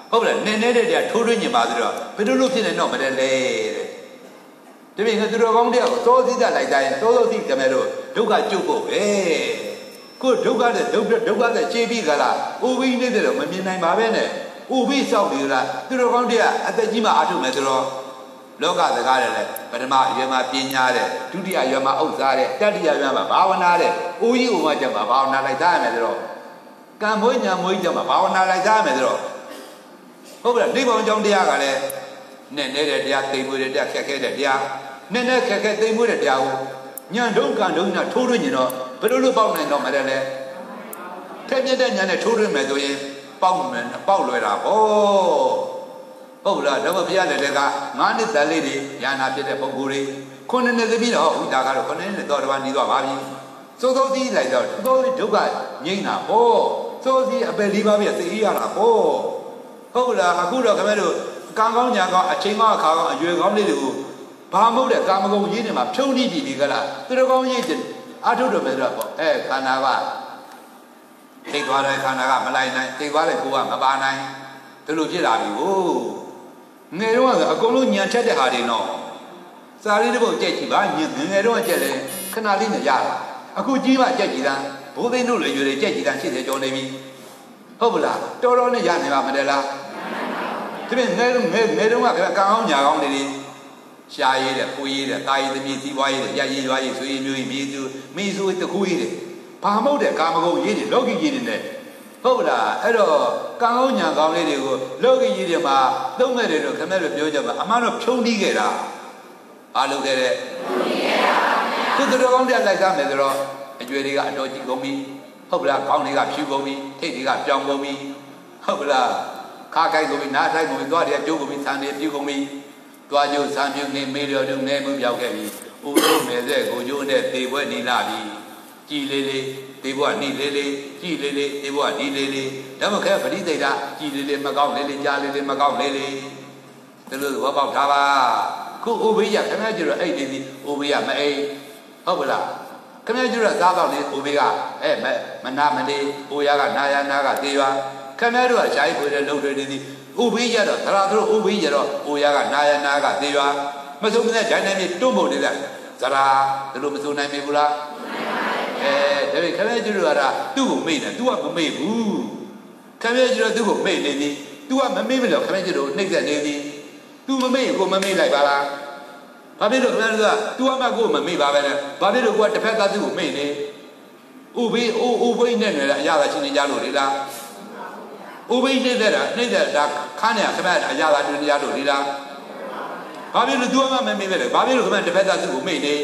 [SPEAKER 1] ဟုတ်လားနည်းနည်းတဲ့ထိုးထွင်းညင်ပါဆိုတော့ဘယ်လိုလုပ်ဖြစ်နေတော့မလဲလေတဲ့ဒီပြင်သူတော်ကောင်းတရားကိုသောသိတတ်လိုက်တိုင်းသောသောသိကြမယ်လို့ဒုက္ခကျုပ်ဖို့ပဲကိုဒုက္ခတဲ့ဒုက္ခဒုက္ခတဲ့ခြေပြီးကြလားဥပိနေတယ်တော့မမြင်နိုင်ပါပဲနဲ့ဥပိဆောက်ပြီးလားသူတော်ကောင်းတရားအသက်ကြီးမှအားထုတ်မယ်ဆိုတော့လောကစကားတယ်လေပထမရွယ်မှာပညာတဲ့ဒုတိယရွယ်မှာဥစ္စာတဲ့တတိယရွယ်မှာဘာဝနာတဲ့အိုးကြီးဥမကျမှာဘာဝနာလိုက်သားရမယ်ဆိုတော့ကံမွေးညာမွေးကျမှာဘာဝနာလိုက်သားရမယ်ဆိုတော့ဟုတ်ကဲ့နိဗ္ဗာန်ကြောင့်တရားကလည်းနဲ့နေတဲ့တရားသိမ်မွေးတဲ့တရားခက်ခဲတဲ့တရားနဲ့နဲ့ခက်ခဲသိမ်မွေးတဲ့တရားကိုညံတုံးကံတုံးနဲ့ထိုးထွင်းနေတော့ဘယ်လိုလုပ်ပေါက်နိုင်တော့မလဲလေထက်ပြတဲ့ညာနဲ့ထိုးထွင်းမယ်ဆိုရင်ပေါက်မယ်ပေါက်လွယ်တာပေါ့ဟုတ်လားဒါပေမဲ့ဘုရားလည်းကငါးနှစ်သက်လေးတွေညာနာဖြစ်တဲ့ပုဂ္ဂိုလ်တွေခုနှစ်နှစ်သမီးတော့ဥဒါကတော့ခုနှစ်နှစ်တော့တပါးနေတော့ပါပြီစိုးစိုးသီးလိုက်တော့စိုးစိုးဒုက္ခငြိမ့်တာပေါ့စိုးစိုးအပယ်လေးပါးပြသိရတာပေါ့ဟုတ်လားအခုတော့ခင်ဗျားတို့ကံကောင်းညာကောင်းအချိန်ကောင်းအခါကောင်းအရွယ်ကောင်းလေးတွေကိုဘာမဟုတ်တဲ့ကာမဂုဏ်ကြီးတွေမှာဖြုံးနှိပ်ပြီးကလားသူတော်ကောင်းကြီးအထုတော်ပဲတော့ပေါ့အဲခန္ဓာကသိသွားတဲ့ခန္ဓာကမလိုက်နိုင်သိသွားတဲ့ကိုယ်ကမပါနိုင်ဒီလိုဖြစ်လာပြီကိုငယ်တော့ကအကုန်လုံးညံချက်တဲ့ဟာတွေတော့စာလေးတစ်ပုဒ်ကြက်ကြည့်ပါညငယ်တော့ကြက်လေခဏလေးနဲ့ရတာအခုကြီးမှကြက်ကြည့်တာဘိုးသိန်းတို့လည်းရွေတွေကြက်ကြည့်တာရှိတယ်ကြော်နေပြီဟုတ်ပလားတော်တော်နဲ့ရနေပါမတယ်လားဒီပြင်ငယ်တော့ငယ်ငယ်တော့ကကံကောင်းညာကောင်းနေတယ်ရှားရည်တဲ့ကိုရည်တဲ့တာရည်သမီးစီးပွားရည်တဲ့ရရည်ရွာရည်ဆွေးမျိုးရည်မြေစုမိစုတခုရည်တဲ့ဘာမဟုတ်တဲ့ကာမဂုဏ်ရည်တွေလောကီရည်တွေနဲ့ဟုတ်လားအဲ့တော့ကံကောင်းညာကောင်းလေးတွေကိုလောကီရည်တွေမှာသုံးခဲ့တယ်လို့ခင်ဗျားတို့ပြောကြပါအမှန်တော့ဖြုံးတီးခဲ့တာအားလုပ်ခဲ့တဲ့ဖြုံးတီးခဲ့တာပါဗျာသူတော်ကောင်းတရားလိုက်စားမယ်ဆိုတော့အကျွေးတွေကအတော်ကြီးကုန်ပြီဟုတ်လားခေါင်းတွေကဖြူကုန်ပြီထိတ်တွေကပြောင်းကုန်ပြီဟုတ်လားခါကိုက်ကုန်ပြီနားထိုက်ကုန်ပြီသွားတွေကကျိုးကုန်ပြီဆန်တွေပြူကုန်ပြီသွားကျိုးဆံပြုတ်နေမေးလျော်တုံနေမှုပြောက်ခဲ့ပြီဥပုပ်မယ်တဲ့ကိုကျိုးနဲ့သေပွဲနေလာပြီကြည်လေးလေးသေဘွားနီလေးလေးကြည်လေးလေးသေဘွားနီလေးလေးဒါမှခဲပရိသိတာကြည်လေးလေးမကောင်းလေးလေးကြားလေးလေးမကောင်းလေးလေးဒီလိုဝပေါက်ထားပါခုဥပိယခင်ဗျားကျတော့အဲ့ဒီဒီဥပိယမအိဟုတ်ပလားခင်ဗျားကျတော့သားတော့လေဥပိကအဲမနာမလေးအိုရကနာယနာကသေရွာခင်ဗျားတို့ကရှားဖွေတဲ့လုံတွေနေသည်ဥပိယတော့သရသူတို့ဥပိယတော့အိုရကနာယနာကသေရွာမဆုံးတဲ့ဂျိုင်းနေမြေတွန့်ဖို့နေတဲ့ဇရာဒီလိုမဆုံးနိုင်ဘူးလားအဲဒါပေမဲ့ခင်ဗျားတို့ကတော့သူ့ကိုမေ့တယ် तू ကမမေ့ဘူးခင်ဗျားတို့သူ့ကိုမေ့နေသည် तू ကမမေ့မလို့ခင်ဗျားတို့နှိမ့်ဆက်နေသည် तू မမေ့ကိုမမေ့လိုက်ပါလားဘာဖြစ်လို့ခင်ဗျားတို့က तू ကမှကိုမမေ့ပါပဲလေဘာဖြစ်လို့ကိုကတစ်ဖက်ကသူ့ကိုမေ့နေဥပိဥဥပိနဲ့နေတဲ့အရာကချင်းနေကြလို့လေလားဥပိနေတဲ့တာနှိမ့်တဲ့ဒါခါနေခင်ဗျားအရာကတွေ့နေကြလို့လေလားဘာဖြစ်လို့ तू ကမှမမေ့ပဲလေဘာဖြစ်လို့ခင်ဗျားတစ်ဖက်ကသူ့ကိုမေ့နေ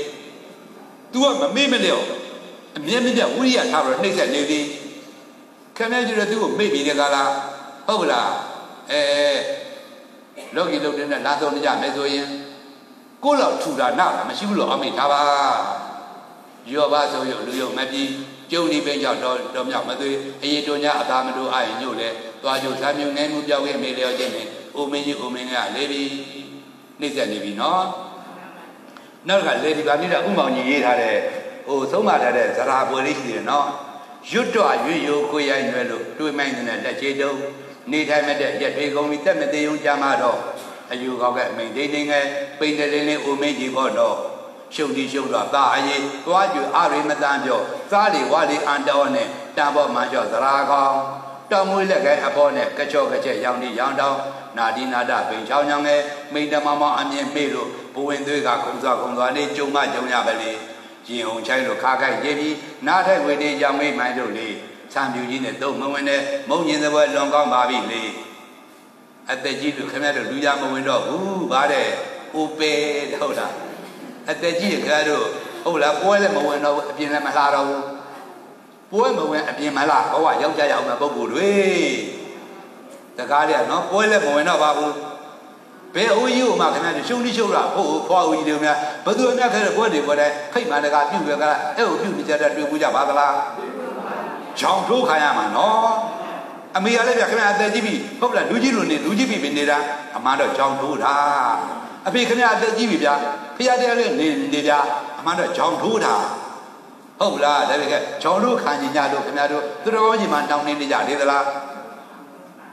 [SPEAKER 1] तू ကမမေ့မလဲအမြဲမြဲဝိရိယထားပြီးနှိမ့်ဆက်နေသည်ခင်ဗျားကျတော့သူ့ကိုမေ့ပြီးတဲ့ကလားဟုတ်ကလားအဲလောကီလုံးတဲ့လာဆုံးနေကြမယ်ဆိုရင်ကိုယ်လောက်ထူတာနာမရှိဘူးလို့အမိထားပါရောပါဆိုရလူယုံမပြီးကျုံဒီပင်ကြောင့်တော့တော့မြောက်မသွေးအရေးတော်냐အသာမလို့အရင်ညို့လေသွားကြိုသားမျိုးငယ်မှုပြောင်းခဲ့မေလျော်ခြင်းနဲ့အိုမင်းကြီးအိုမင်းကလေးပြီးနှိမ့်ဆက်နေပြီနော်နောက်ကလေဒီပါနေတာဥမောင်ကြီးရေးထားတဲ့ဟိုသုံးပါထားတဲ့ဇရာပွဲလေးရှိတယ်နော်ရွတ်တော့ရွရွကိုရိုင်းရွယ်လို့တွေးမိုင်းနေတဲ့လက်ချေတုံးနေထိုင်မဲ့တဲ့ရက်တွေကုန်ပြီးတက်မသေးုံကြမှာတော့အယူကောက်ကအမိန်ဒိနေငယ်ပိန်တလင်းလေးအိုမင်းကြီးပေါ့တော့ရှုပ်ဒီရှုပ်တော့သာအရေးသွားကြွအရိမတန်ပြောစားလေဝါလေအန်တော်နဲ့တန်ဖို့မှကြောဇရာကောင်တောင်မွေးလက်ကဲအပေါ်နဲ့ကချော့ကချက်ရောင်ဒီရောင်တောင်နာဒီနာဒပိန်ချောင်းချောင်းငယ်မိန်တမမောင်အမြင်မေ့လို့ဘဝင်သွေးကခုံစွာခုံစွာနေကြုံမကြုံရပါလေရင်အောင်ချိုင်းလို့ခါခိုက်ရေးပြီးနားထိုက်ဝေဒီကြောင်မိတ်မိုင်းတို့လေဆံပြူကြီးနဲ့တုံမဝင်နဲ့မုံညင်သပွဲလွန်ကောင်းပါပြီလေအသက်ကြီးလို့ခင်ဗျားတို့လူရမဝင်တော့ဘူးဗါတဲ့အိုပေဟုတ်လားအသက်ကြီးခင်ဗျားတို့ဟုတ်လားပွဲလည်းမဝင်တော့ဘူးအပြင်လည်းမလာတော့ဘူးပွဲမဝင်အပြင်မလာဘဝယောက်ျားရောက်မဲ့ပုဂ္ဂိုလ်တွေတကားလေးကနော်ပွဲလည်းမဝင်တော့ပါဘူးဘယ်အိုးကြီးကိုမှခင်ဗျားတို့ရှုံးလိရှုံးတာဟုတ်ဟုတ်ဖွားဦးကြီးတွေများဘသူအမြတ်ခဲတဲ့ပွဲတွေပေါ်တဲ့ဖိတ်မှန်တကာပြုတ်ရကလားအဲ့ကိုပြုတ်နေကြတဲ့တွေ့ဘူးကြပါသလားချောင်းထိုးခံရမှာနော်အမေကလည်းဗျခင်ဗျာအသက်ကြီးပြီဟုတ်လားလူကြီးလူနေလူကြီးပြီပဲနေတာအမှန်တော့ချောင်းထိုးတာအဖေခင်ဗျာအသက်ကြီးပြီဗျာဖခင်တရားလေးနေနေဗျာအမှန်တော့ချောင်းထိုးတာဟုတ်လားဒါပေမဲ့ချောင်းထိုးခံကြညလို့ခင်ဗျာတို့သူတော်ကောင်းကြီးမှတောင်းနေနေကြလေသလား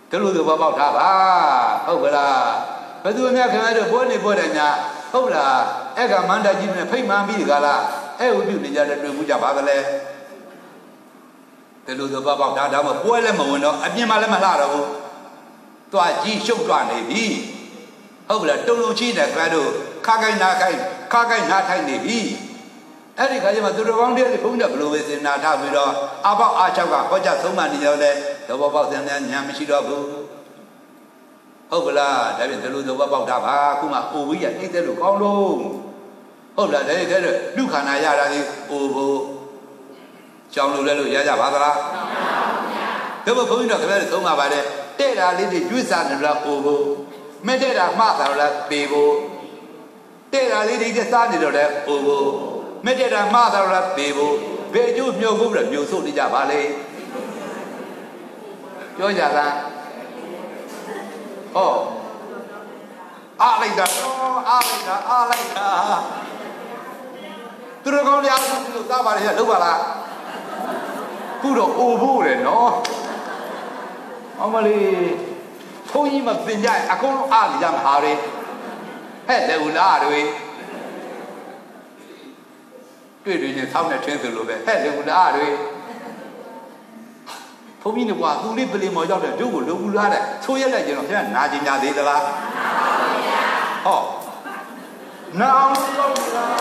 [SPEAKER 1] တလူသူဘောပေါက်ထားပါဟုတ်ကလားဘယ်သူများခင်ဗျားတို့ဘောနေဘောတယ်များဟုတ်လားအဲ့ကမန္တကြီးနဲ့ဖိတ်မှန်းပြီးကြလားအဲ့ဝိပုနေကြတဲ့တွေ့မှုကြပါသလဲတလူသူဘောပေါက်ထားဒါမှပွဲလည်းမဝင်တော့အပြင်မှာလည်းမလှတော့ဘူးတွားကြီးရှုပ်တွားနေပြီဟုတ်ကလားတုံလုံးချီတဲ့ခင်ဗျားတို့ခါကိုင်းနာကိုင်းခါကိုင်းနာထိုင်နေပြီအဲ့ဒီခါကျမှသူတော်ကောင်းတွေဘုန်းကြီးဘလို့ပဲစေနာထားပြီးတော့အပေါက်အားချောက်ကဟောကြားသုံးမှနေရောလဲသဘောပေါက်တဲ့ညာမရှိတော့ဘူးဟုတ်ကလားဒါပြင်တလူသဘောပေါက်တာပါခုမှအိုဝီးရအိတ်တဲ့လို့ကောင်းလို့ဟုတ်လားဒါကြတဲ့လူခန္ဓာရတာဒီအိုဖို့ကြောင်းလို့လဲလို့ရကြပါသလားမှန်ပါဘူးဗျာဒါပေမဲ့ဘုန်းကြီးတို့ခင်ဗျားတို့သုံးပါပါတယ်တဲ့တာလေးတွေကျွေးစားနေတော့အိုဖို့မဲ့တဲ့တာမှားတာလားပေဖို့တဲ့တာလေးတွေစားနေတော့လဲအိုဖို့မဲ့တဲ့တာမှားတာလားပေဖို့ဘယ်ကျိုးမြုပ်ဖို့လဲမြုပ်ဆုပ်နေကြပါလေပြောကြလားဟောအားလိုက်တာအားလိုက်တာအားလိုက်တာသူတို့ကောင်းတရားလို့သားပါလေလောက်ပါလားခုတော့အိုဖို့တယ်နော်အမလေးဘုန်းကြီးမပင်ကြအကုန်လုံးအားကြမှာဟာတွေဟဲ့လေဦးလားတွေတွေ့တွေ့ချင်းဆောင်းနေထင်းသလိုပဲဟဲ့လေဦးလားတွေဘုန်းကြီးကသူလေးပလင်မော်ရောက်တဲ့တို့ကိုလုံဘူးလားတဲ့ဆိုးရက်လိုက်ကြတော့ခင်ဗျာနာကျင်ကြသေးသလားမှန်ပါဗျာဟောနာအောင်လို့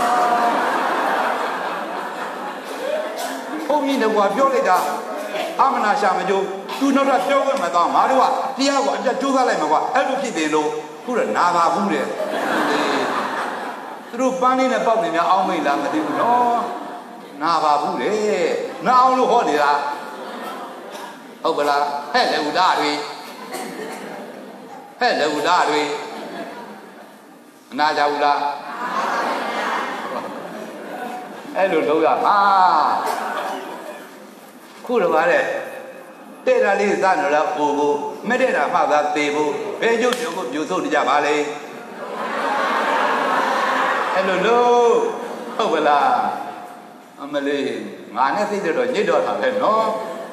[SPEAKER 1] ဘုန်းကြီးကပြောလိုက်တာအမနာရှာမကြိုးသူနောက်တော့ပြောခွင့်မတော့ငါတို့ကတရားကိုအပြတ်ကြိုးစားလိုက်မှာကွာအဲ့လိုဖြစ်တယ်လို့ခုတော့နာပါဘူးတဲ့သူတို့ပန်းလေးနဲ့ပေါက်နေများအောင်းမိတ်လားမသိဘူးနော်နာပါဘူးတဲ့နာအောင်လို့ဟောနေတာဟုတ်ကလားဟဲ့လေဦးသားတွေဟဲ့လေဦးသားတွေအနာကြဘူးလားအဲ့လိုလုပ်ရပါခုတော့ဗါတဲ့တဲ့တာလေးစနော်လားပို့ဖို့မဲ့တဲ့တာမှသာသေဖို့ဘယ်ကျုပ်တို့ကိုပြိုဆုပ်နေကြပါလေအဲ့လိုလို့ဟုတ်ကလားအမလေးငါနဲ့သိတော့ညစ်တော့တာပဲနော်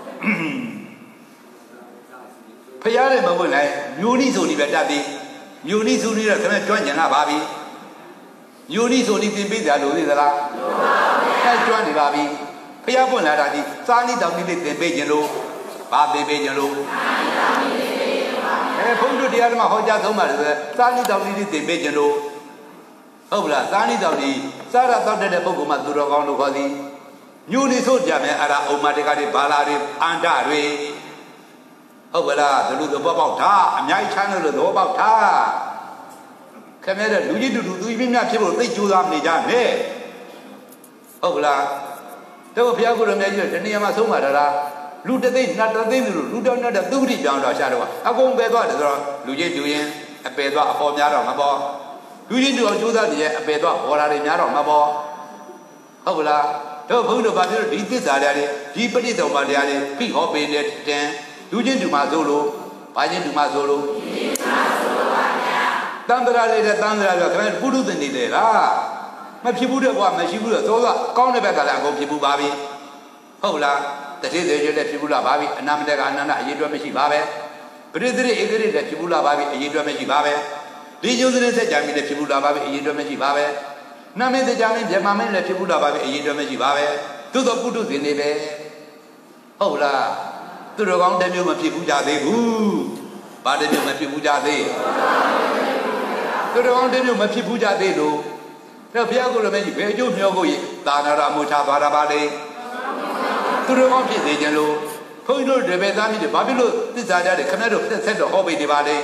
[SPEAKER 1] ဖျားတယ်မဟုတ်လားမျိုးနိဆိုနေပဲတတ်ပြီးမျိုးနိဆိုနေတော့ခင်ဗျကျွမ်းကျင်လာပါပြီမျိုးနိဆိုနေသင်ပေးကြလို့သိသလားမှန်ပါဗျာအဲကျွမ်းနေပါပြီဖျားပွင့်လာတာဒီစားနိတောင်နိလေးသင်ပေးခြင်းလို့ဘာသင်ပေးခြင်းလို့စားနိတောင်နိလေးသင်ပေးပါအဲဘုန်းကြီးတရားဓမ္မဟောကြားဆုံးပါတယ်ဆိုစားနိတောင်နိလေးသင်ပေးခြင်းလို့ဟုတ်လားစားနိတောင်နိစားရတောက်တဲ့ပုဂ္ဂိုလ်မှသူတော်ကောင်းလို့ခေါ်သည်မျိုးနိဆိုကြမယ်အဲ့ဒါဥမ္မာတကတွေဘာလာတွေအန္တတွေဟုတ်ကလားဒီလိုသဘောပေါက်တာအများကြီးချမ်းလို့သဘောပေါက်တာခင်ဗျားတို့လူကြီးတူတူသူကြီးမြတ်ဖြစ်ဖို့သိကြိုးစားနေကြနဲ့ဟုတ်ကလားတို့ဘုရားကိုယ်တော်မြတ်ကြီးတို့ဒီနေရာမှာဆုံးပါတာလားလူတသိန်းနှစ်တသိန်းလူလူတော်နဲ့သူတိပြောင်းတော့ရှာတော့အကုန်ပဲသွားတယ်ဆိုတော့လူကြီးတူရင်အပယ်သွားအပေါ်များတော့မပေါ်လူကြီးတူအောင်ကြိုးစားနေရဲ့အပယ်သွားပေါ်လာတယ်များတော့မပေါ်ဟုတ်ကလားတို့ဘုန်းတော်ဘာဖြစ်လို့ဒီသစ္စာတရားတွေဒီပဋိသမတရားတွေဖိဟောပေးတဲ့တန်လူချင်းတူမှဆိုလို့ဘာချင်းတူမှဆိုလို့ဒီမှာဆိုလို့ပါဗျာတန်ត្រာလေးတဲ့တန်ត្រာပြောခင်ဗျာပုရုသင်နေတယ်လားမဖြစ်ဘူးတဲ့ကွာမရှိဘူးတဲ့သောသောကောင်းတဲ့ဘက်ကလည်းအကုန်ဖြစ်ဘူးပါပြီဟုတ်လားတတိသေးကျွတ်လည်းဖြစ်ဘူးလားပါပြီအနာမတကအနန္တအရေးတွက်မရှိပါပဲပရိသေဧကရိလည်းဖြစ်ဘူးလားပါပြီအရေးတွက်မရှိပါပဲဒီကျုံစတဲ့စက်ကြံပြီးလည်းဖြစ်ဘူးလားပါပြီအရေးတွက်မရှိပါပဲနာမည်တကြံမင်းဗြဟ္မာမင်းလည်းဖြစ်ဘူးလားပါပြီအရေးတွက်မရှိပါပဲသို့သောပုထုဇဉ်နေပဲဟုတ်လားသူတော်ကောင်းတစ်မျိုးမဖြစ်ဘူးကြသေးဘူး။ဘာတစ်မျိုးမဖြစ်ဘူးကြသေး။သူတော်ကောင်းတစ်မျိုးမဖြစ်ဘူးကြသေးလို့တော့ဘုရားကိုယ်တော်မြတ်ကြီးဘယ်အကျိုးမျှော်ကိုရသာနာရမို့ချသွားတာပါလေ။သူတော်ကောင်းဖြစ်စေခြင်းလို့ဘုန်းကြီးတို့တပည့်သားမိတွေဘာဖြစ်လို့သစ္စာကြတယ်ခဏတော့ဆက်ဆက်တော့ဟောပေးနေပါလေ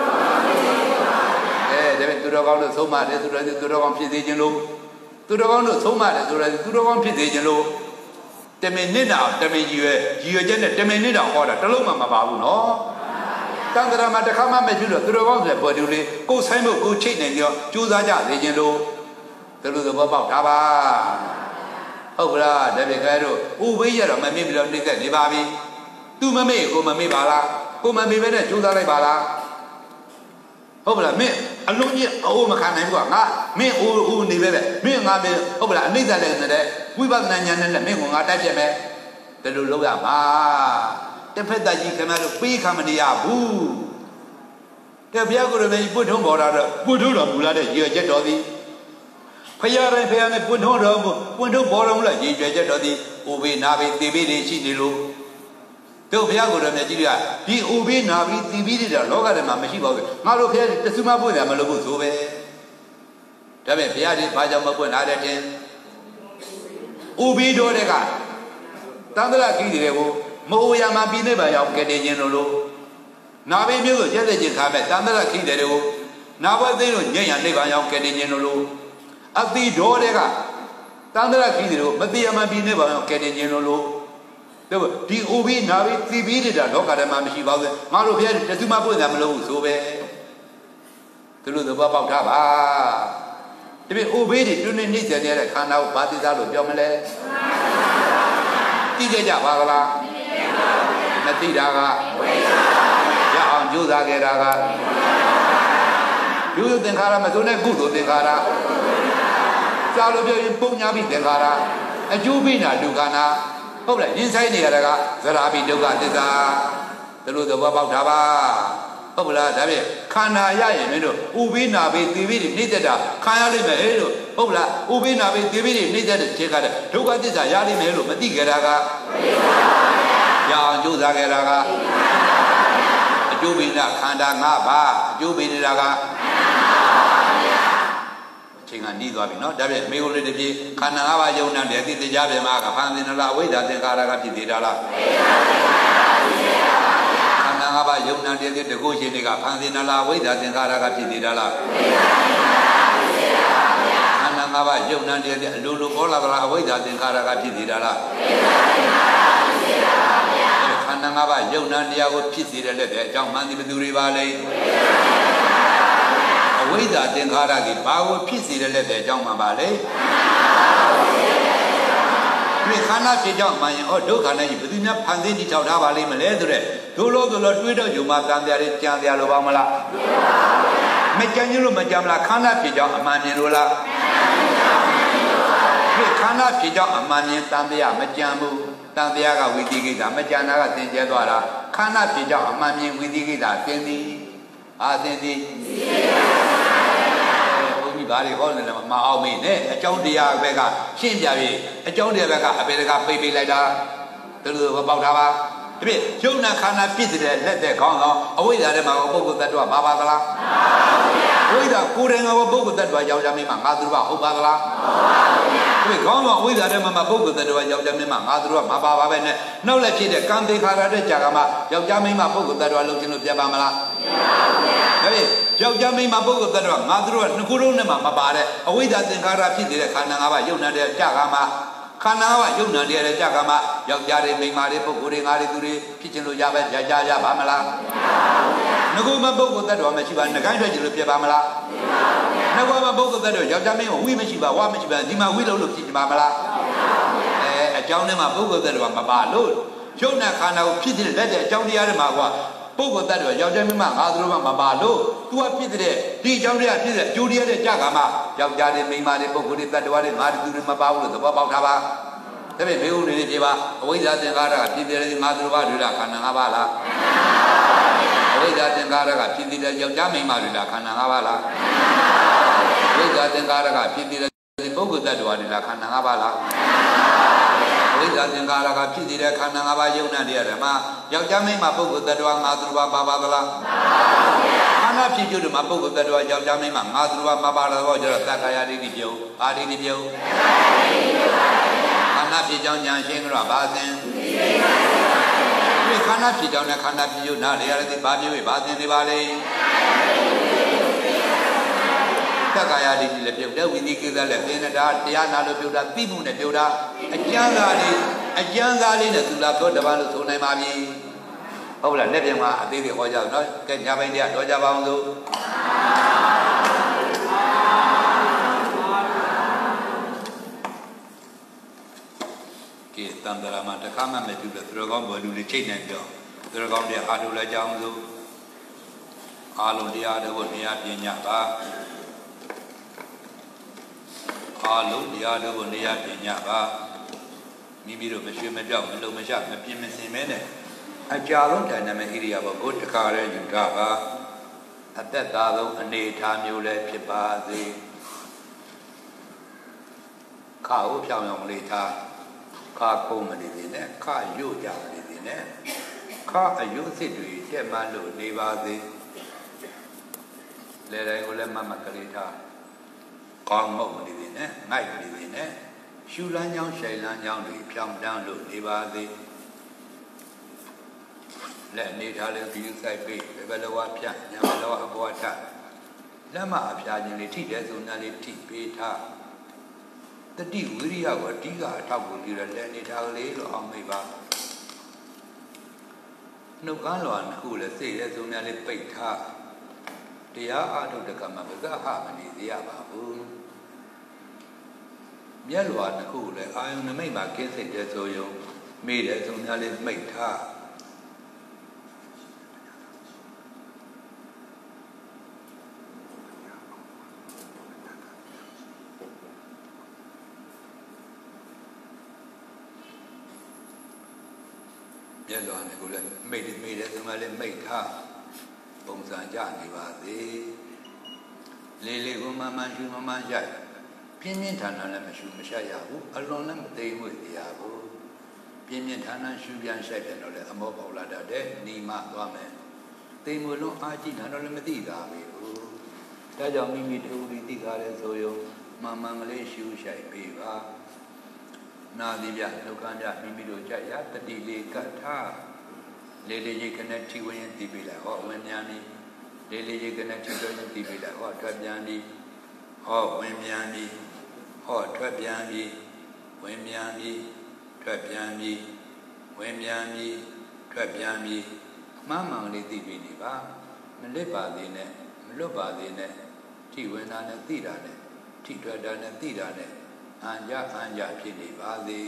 [SPEAKER 1] ။အဲဒါပေမဲ့သူတော်ကောင်းတို့ဆုံးမတယ်သူတော်သူတော်ကောင်းဖြစ်စေခြင်းလို့သူတော်ကောင်းတို့ဆုံးမတယ်ဆိုတော့သူတော်ကောင်းဖြစ်စေခြင်းလို့တမင်နစ်တာတမင်ကြီးရွယ်ကြီးရွယ်ချက်နဲ့တမင်နစ်တာဟောတာတလုံးမှမပါဘူးနော်တန်ត្រာမှာတစ်ခါမှမဖြစ်လို့သူတော်ကောင်းဆိုပေါ်တူလေးကိုဆိုင်ဖို့ကိုချိတ်နေကြောကြိုးစားကြလေခြင်းလို့သူတို့သဘောပေါက်တာပါဟုတ်ကလားဒါပေမဲ့တို့ဥဝိရတော့မမေ့ပြီးတော့နှိမ့်သက်နေပါပြီသူမမေ့ကိုမမေ့ပါလားကိုမမေ့ပဲနဲ့ကြိုးစားလိုက်ပါလားဟုတ်ပါလားမင်းအလုံးကြီးအိုးမခံနိုင်ဘူးကွာငါမင်းအိုးအိုးနေပဲပဲမင်းငါမင်းဟုတ်ပါလားအနိစ္စလည်းနဲ့ဝိပဿနာဉာဏ်နဲ့မင်းကငါတိုက်ပြက်မယ်ဒါလိုလုပ်ရမှာတတစ်ဖက်သားကြီးခင်ဗျားတို့ပေးခံမနေရဘူးတဲ့ဘုရားကိုယ်တော်မြတ်ပွတ်ထုံးပေါ်လာတော့ပွတ်ထုံးတော်မူလာတဲ့ရည်ရွယ်ချက်တော်သည်ဖရာတိုင်းဖရာနဲ့ပွတ်ထုံးတော်ပွတ်ထုံးပေါ်တော်မူလာရည်ရွယ်ချက်တော်သည်အိုဘေးနာဘေးသေဘေးတွေရှိနေလို့တို့ဘုရားကိုယ်တော်မြတ်ကြီးကဒီအိုဘေးနာဘေးသေဘေးတွေတော့လောကထဲမှာမရှိပါဘူးငါတို့ဘုရားတဆူမပွင့်တယ်မလို့ဘူးဆိုပဲဒါပေမဲ့ဘုရားဒီဘာကြောင့်မပွင့်လာတဲ့တင်အိုဘေးတော်တွေကတန်ត្រာကြီးတွေကိုမအိုရမှာပြီးနေပါရောက်ကြတဲ့ခြင်းလို့နာဘေးမျိုးကိုကျက်တဲ့ခြင်းခါမဲ့တန်ត្រာကြီးတွေကိုနာဘသိန်းတို့ညံ့ရနေပါရောက်ကြတဲ့ခြင်းလို့အတိတော်တွေကတန်ត្រာကြီးတွေကိုမတိရမှာပြီးနေပါရောက်ကြတဲ့ခြင်းလို့ဒီအိုဘေးနာဘေးသီဘေးတွေတော့လောကထဲမှာမရှိပါဘူးငါတို့ဘုရားတဆူမပွင့်တယ်မလို့ဆိုပဲသူတို့သဘောပေါက်ထားပါတပည့်အိုဘေးတွေတွင်းနေနေကြတဲ့ခန္ဓာကိုဘာသိသားလို့ပြောမလဲသိကြကြပါကလားမသိတာကရအောင်ကြိုးစားခဲ့တာကဒုသင်္ခါရမဆိုနဲ့ကုသိုလ်သင်္ခါရစာလို့ပြောရင်ပုံညာပြီးသင်္ခါရအကျိုးပေးတာဒုက္ခနာဟုတ်လားရင်ဆိုင်နေရတာကဇရာပိဒုက္ခသစ္စာသူတို့သဘောပေါက်တာပါဟုတ်လားဒါဖြင့်ခန္ဓာရရင်မင်းတို့ဥပိနာပိသေပိတွေနှိမ့်သက်တာခံရလိမ့်မယ်လို့ဟုတ်လားဥပိနာပိသေပိတွေနှိမ့်သက်တဲ့ခြေကတဲ့ဒုက္ခသစ္စာရလိမ့်မယ်လို့မသိကြတာကရအောင်ကြိုးစားကြတာကအကျိုးပိနာခန္ဓာ၅ပါးအကျိုးပိနေတာကချိန်ကနှီးသွားပြီနော်ဒါဖြင့်မေကိုလေးတစ်ပြေခန္ဓာ၅ပါးယုံနာတယ်သိသိကြပြန်မှာကဖန်သင်္နလားဝိဒ္ဓသင်္ခါရကဖြစ်သေးတာလားခန္ဓာ၅ပါးယုံနာတယ်တကုရှင်တွေကဖန်သင်္နလားဝိဒ္ဓသင်္ခါရကဖြစ်သေးတာလားခန္ဓာ၅ပါးယုံနာတယ်အလိုလိုပေါ်လာသလားအဝိဒ္ဓသင်္ခါရကဖြစ်သေးတာလားခန္ဓာ၅ပါးယုံနာတရားကိုဖြစ်စေတဲ့လက်တဲ့အကြောင်းမှန်သည်ဘယ်သူတွေပါလဲအဝိဇ္ဇာသင်္ခါရကဘာကိုဖြစ်စေတဲ့လက်တဲ့အကြောင်းမှပါလေဒီခန္ဓာဖြစ်ကြောင်းမှရင်ဟောဒုက္ခနဲ့ဘယ်သူများဖန်ဆင်းတည်ထောက်ထားပါလိမ့်မလဲဆိုတဲ့ဒုလို့ဒုလို့တွေးတော့ယူမှာတန်တရားတွေကြံတရားလိုပါမလားမကြံရင်လို့မကြံမလားခန္ဓာဖြစ်ကြောင်းအမှန်မြင်လို့လားဒီခန္ဓာဖြစ်ကြောင်းအမှန်မြင်တန်တရားမကြံဘူးတန်တရားကဝိသိကိစ္စမကြံတာကသင်ကျဲသွားတာခန္ဓာဖြစ်ကြောင်းအမှန်မြင်ဝိသိကိစ္စသင်သည်အာသင်သည်ဘာတွေဟောနေလဲမအောင်မေးနဲ့အကြောင်းတရားဘက်ကရှင်းပြပြီးအကြောင်းတရားဘက်ကအပေတကပိတ်ပိတ်လိုက်တာသူတို့ပေါက်တာပါဒီပြယုံနာခန္ဓာပြည့်တဲ့လက်သက်ခေါင်းဆောင်အဝိဇ္ဇာထဲမှာပုဂ္ဂိုလ်တ attva ပါပါသလားအဝိဇ္ဇာကိုယ်တိုင်ကပုဂ္ဂိုလ်တ attva ယောက်ျားမင်းမငါသူတို့ကဟုတ်ပါသလားဒီခေါင်းဆောင်အဝိဇ္ဇာထဲမှာပုဂ္ဂိုလ်တ attva ယောက်ျားမင်းမငါသူတို့ကမပါပါပဲနဲ့နောက်လက်ဖြစ်တဲ့ကံသင်္ခါရတဲ့ကြာကမှယောက်ျားမင်းမပုဂ္ဂိုလ်တ attva လုံးချင်းလို့ပြပါမလားဒါဖြင့်ယောက်ျားမိန်းမပုဂ္ဂိုလ်တ attva ငါသူတို့ကနှစ်ခုလုံးနဲ့မှမပါတဲ့အဝိဇ္ဇာသင်္ခါရဖြစ်နေတဲ့ခန္ဓာ၅ပါးယုံနာတဲ့ကြာကမှခန္ဓာ၅ပါးယုံနာတဲ့ကြာကမှယောက်ျားတွေမိန်းမတွေပုဂ္ဂိုလ်တွေငါတွေသူတွေဖြစ်ခြင်းလို့ရပဲကြာကြာရပါမလားငါကမှပုဂ္ဂိုလ်တ attva မရှိပါနှကိုင်းထွက်ခြင်းလို့ဖြစ်ပါမလားငါကမှပုဂ္ဂိုလ်တ attva ယောက်ျားမင်းဝိမရှိပါဝါမရှိပါဒီမှာဝိလုံးလို့ဖြစ်ပါမလားအဲအကြောင်းထဲမှာပုဂ္ဂိုလ်တ attva မပါလို့ယုံနာခန္ဓာကိုဖြစ်တဲ့လက်တဲ့အကြောင်းတရားတွေမှာကွာပုဂ္ဂိုလ်တ attva ယောက်ျားမင်းမငါသူတို့မှမပါလို့ तू ကဖြစ်တဲ့ဒီအကြောင်းတရားဖြစ်တဲ့အကျိုးတရားတဲ့ကြာကမှယောက်ျားတွေမိန်းမတွေပုဂ္ဂိုလ်တွေတ attva တွေငါသူတွေမပါဘူးလို့သဘောပေါက်တာပါဒါပေမဲ့ဘေးဦးနေနေပြပါအဝိဇ္ဇာသင်္ခါရကဖြစ်တဲ့ငါသူတို့ကတွေလားခန္ဓာ၅ပါးလားအဝိဇ္ဇာသင်္ခါရကဖြစ်တဲ့ယောက်ျားမိန်းမတွေလားခန္ဓာ၅ပါးလားအဝိဇ္ဇာသင်္ခါရကဖြစ်တဲ့ပုဂ္ဂိုလ်တ attva တွေလားခန္ဓာ၅ပါးလားဝိဇ္ဇာသင်္ခါရကဖြစ်တဲ့ခန္ဓာ၅ပါးယုံနာတရားဓမ္မယောက်ျားမိန်းမပုဂ္ဂိုလ်တ attva ငါသူတို့ပါပါသလားခန္ဓာဖြစ်ကျုပ်ဓမ္မပုဂ္ဂိုလ်တ attva ယောက်ျားမိန်းမငါသူတို့မပါတော့ကြတော့သက္ကာယဒိဋ္ဌိပြုံအာဒိဋ္ဌိပြုံခန္ဓာဖြစ်ကြောင်းဉာဏ်ရှင်းကြတော့ဘာသင်ဒီခန္ဓာဖြစ်ကြောင်းနဲ့ခန္ဓာဖြစ်ကျုပ်နားလေရတဲ့ဘာပြောဘာသင်နေပါလေသက္ကာယဒိဋ္ဌိလည်းပြုတ်တယ်ဝိသိကိစ္စလည်းပြင်းနေတာတရားနာလို့ပြုတ်တာသိမှုနဲ့ပြုတ်တာအကျမ်းသာလေးအကျမ်းသာလေးနဲ့သူလာတော့တပါလို့ဆိုနိုင်ပါပြီဟုတ်လားလက်ပြန်မှာအသေးသေးဟောကြတော့နော်ကဲညာပိုင်းတရားတော့ကြပါအောင်စို့ကဲတန်တရာမှာတစ်ခါမှမပြုတ်တဲ့သူတော်ကောင်းဘောလူလေးချိန်နိုင်ပြောသူတော်ကောင်းတရားအားထုတ်လိုက်ကြအောင်စို့အားလုံးတရားတွေကိုနေရာပညာပါအားလုံးတရားတို့ကိုနေရာပညာပါမိမိတို့မရွှေမပြောက်မလုံမရှမပြင်းမစင်မဲနဲ့အကြာဆုံးထိုင်နေမဲ့ဣရိယာပုကိုတခါရဲယူထားပါအသက်သာဆုံးအနေထားမျိုးလည်းဖြစ်ပါစေခါကိုဖြောင်းအောင်လေးထားခါခုံးမနေသေးနဲ့ခါရွတ်ကြမနေသေးနဲ့ခါအယုစစ်တွေတက်မှလို့နေပါစေလေတိုင်းကိုလည်းမမကလေးထားကောင်းမဟုတ်မနေသေးနဲ့ငိုက်မနေသေးနဲ့ရှူလန်းချောင်းရှိုင်လန်းချောင်းတွေဖြောင်းတန်းလို့နေပါစေလက်နေထားလေးဒီဆိုင်ပေးဘယ်ဘလောဖြတ်ညဘလောအပေါ်ထလက်မအဖျားခြင်းလေးထိတဲ့ဆိုနာလေးထိပေးထားတတိဝိရိယကိုအတိကအထောက်ကိုကြည့်ရလက်နေထားကလေးလို့အောင်မိပါနှုတ်ကန်းလွာနှစ်ခုလည်းစိတ်ရဲ့ဆိုနာလေးပိတ်ထားတရားအားထုတ်တဲ့ကမှာပဇဟမနေသေးရပါဘူးမျက်လွာနှစ်ခုလည်းအာယုန်နမိတ်မှာကင်းစိတ်တဲ့ဆိုယုံမေးတဲ့ဆိုနာလေးမိတ်ထားမျက်လွန်ကိုလည်းမိတ်မိတ်တယ်ဆိုမှလည်းမိတ်ထားပုံစံကြနေပါသေးလေးလေးကိုမမှန်ရှူမမှန်ရိုက်ပြင်းပြင်းထန်ထန်လည်းမရှူမရှက်ရဘူးအလွန်လည်းမသိမ့်ဝေ့ရဘူးပြင်းပြင်းထန်ထန်ရှူပြန်ရှက်ပြန်တော့လည်းအမောပေါလာတတ်တဲ့နီမသွားမယ်သိမ်မလုံးအားကြည့်တာတော့လည်းမသိတာပဲဘူးဒါကြောင့်မိမိတူတူသိကြတယ်ဆိုရုံမှန်မှန်ကလေးရှူရှိုက်ပေးပါနာသည်ပြဒုက္ခပြမိမိတို့ကြရတတိလေးကတ်ထားလေးလေးရိတ်ကနေထိဝင်ရင်သိပြီလားဟောဝင်မြန်ပြီလေးလေးရိတ်ကနေထိတော့ရင်သိပြီလားဟောထွက်ပြန်ပြီဟောဝင်မြန်ပြီဟောထွက်ပြန်ပြီဝင်မြန်ပြီထွက်ပြန်ပြီဝင်မြန်ပြီထွက်ပြန်ပြီအမှန်မှန်လေးသိပြီနေပါမလစ်ပါသေးနဲ့မလွတ်ပါသေးနဲ့ထိဝင်တာနဲ့သိတာနဲ့ထိထွက်တာနဲ့သိတာနဲ့အံကြအံကြဖြစ်နေပါစေ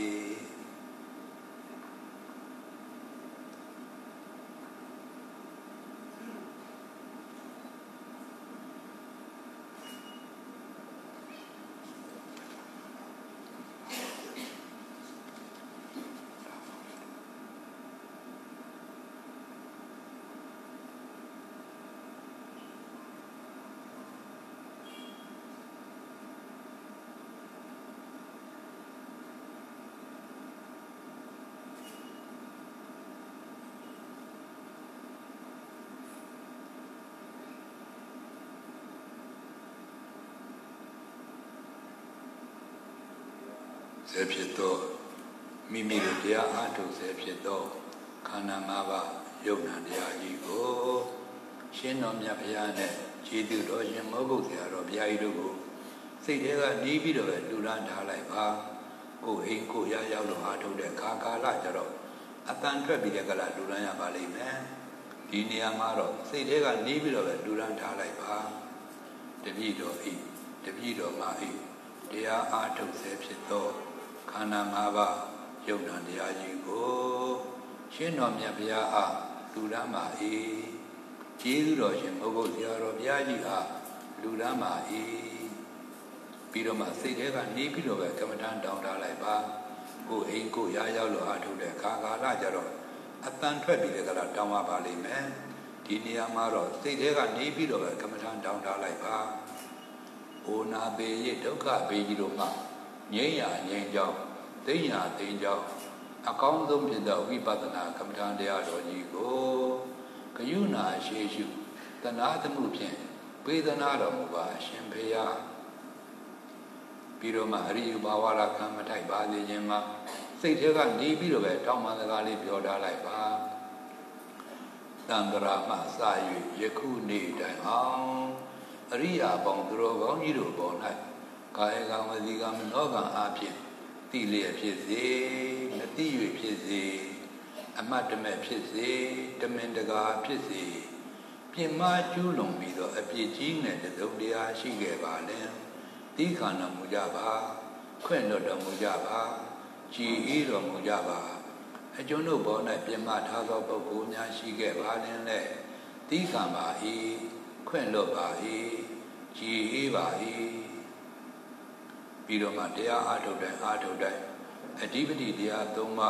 [SPEAKER 1] စေဖြစ်သောမိမိတို့တရားအားထုတ်စေဖြစ်သောခန္ဓာ၅ပါးယုံနာတရားကြီးကိုရှင်းတော်မြတ်ဘုရားနဲ့ခြေသူတော်ရှင်မောဂုတ်ဆရာတော်ဘုရားကြီးတို့ကိုစိတ်ထဲကနေပြီးတော့လူရန်ထားလိုက်ပါကိုအိမ်ကိုရရောက်လို့အားထုတ်တဲ့ခါကာလကြတော့အတန်ထွက်ပြီးတဲ့ကလာလူရန်ရပါလိမ့်မယ်ဒီနေရာမှာတော့စိတ်ထဲကနေပြီးတော့လူရန်ထားလိုက်ပါတပည့်တော်အိတပည့်တော်မအိတရားအားထုတ်စေဖြစ်သောခန္ဓာ၅ပါးယုံနာတရားကြီးကိုရှင်းတော်မြတ်ဘုရားအားလူရမ်းပါ၏ကျေးဇူးတော်ရှင်ဘုဂုတ်ဆရာတော်ဘုရားကြီးအားလူရမ်းပါ၏ပြီးတော့မှစိတ်ထဲကနေပြီးတော့ပဲကမ္မဋ္ဌာန်းတောင်းထားလိုက်ပါကိုအိမ်ကိုရရောက်လို့အားထုတ်တဲ့ခါကာလကြတော့အတန်ထွက်ပြီးတဲ့ကလာတောင်းပါလိမ့်မယ်ဒီနေရာမှာတော့စိတ်ထဲကနေပြီးတော့ပဲကမ္မဋ္ဌာန်းတောင်းထားလိုက်ပါအိုနာပေရဒုက္ခပေကြီးတို့မှငြိမ်းရာငြိမ်းကြောင်းသိညာသိကြောင်းအကောင်းဆုံးဖြစ်သောဝိပဿနာကမ္မဋ္ဌာန်းတရားတော်ကြီးကိုဂယုဏရှေရှုတဏှာသမှုဖြင့်ပေးသနာတော်မူပါအရှင်ဘုရားပြီးတော့မှအရိယဘာဝရခံမထိုက်ပါစေခြင်းမှာစိတ်ထဲကနေပြီးတော့ပဲတောင်းပန်စကားလေးပြောထားလိုက်ပါတံ္ဍရာမှစ၍ယခုနေ့တိုင်အောင်အရိယာပေါင်းသူတော်ကောင်းကြီးတို့ပေါ်၌ကာယကံဝစီကံနောကံအားဖြင့်တိလျက်ဖြစ်စေမတိ၍ဖြစ်စေအမတ်တမဲ့ဖြစ်စေတမင်တကာဖြစ်စေပြင်မကျူးလွန်ပြီးတော့အပြစ်ကြီးနဲ့တစုံတရာရှိခဲ့ပါလေတိခန္ဓာမူကြပါခွင့်လွတ်တော်မူကြပါကြည်အေးတော်မူကြပါအကျွန်ုပ်ဘော၌ပြင်မထားသောပုဂ္ဂိုလ်များရှိခဲ့ပါလင်လေတိခံပါ၏ခွင့်လွတ်ပါ၏ကြည်အေးပါ၏ပြီးတော့မှတရားအားထုတ်တဲ့အားထုတ်တဲ့အဓိပတိတရားသုံးပါး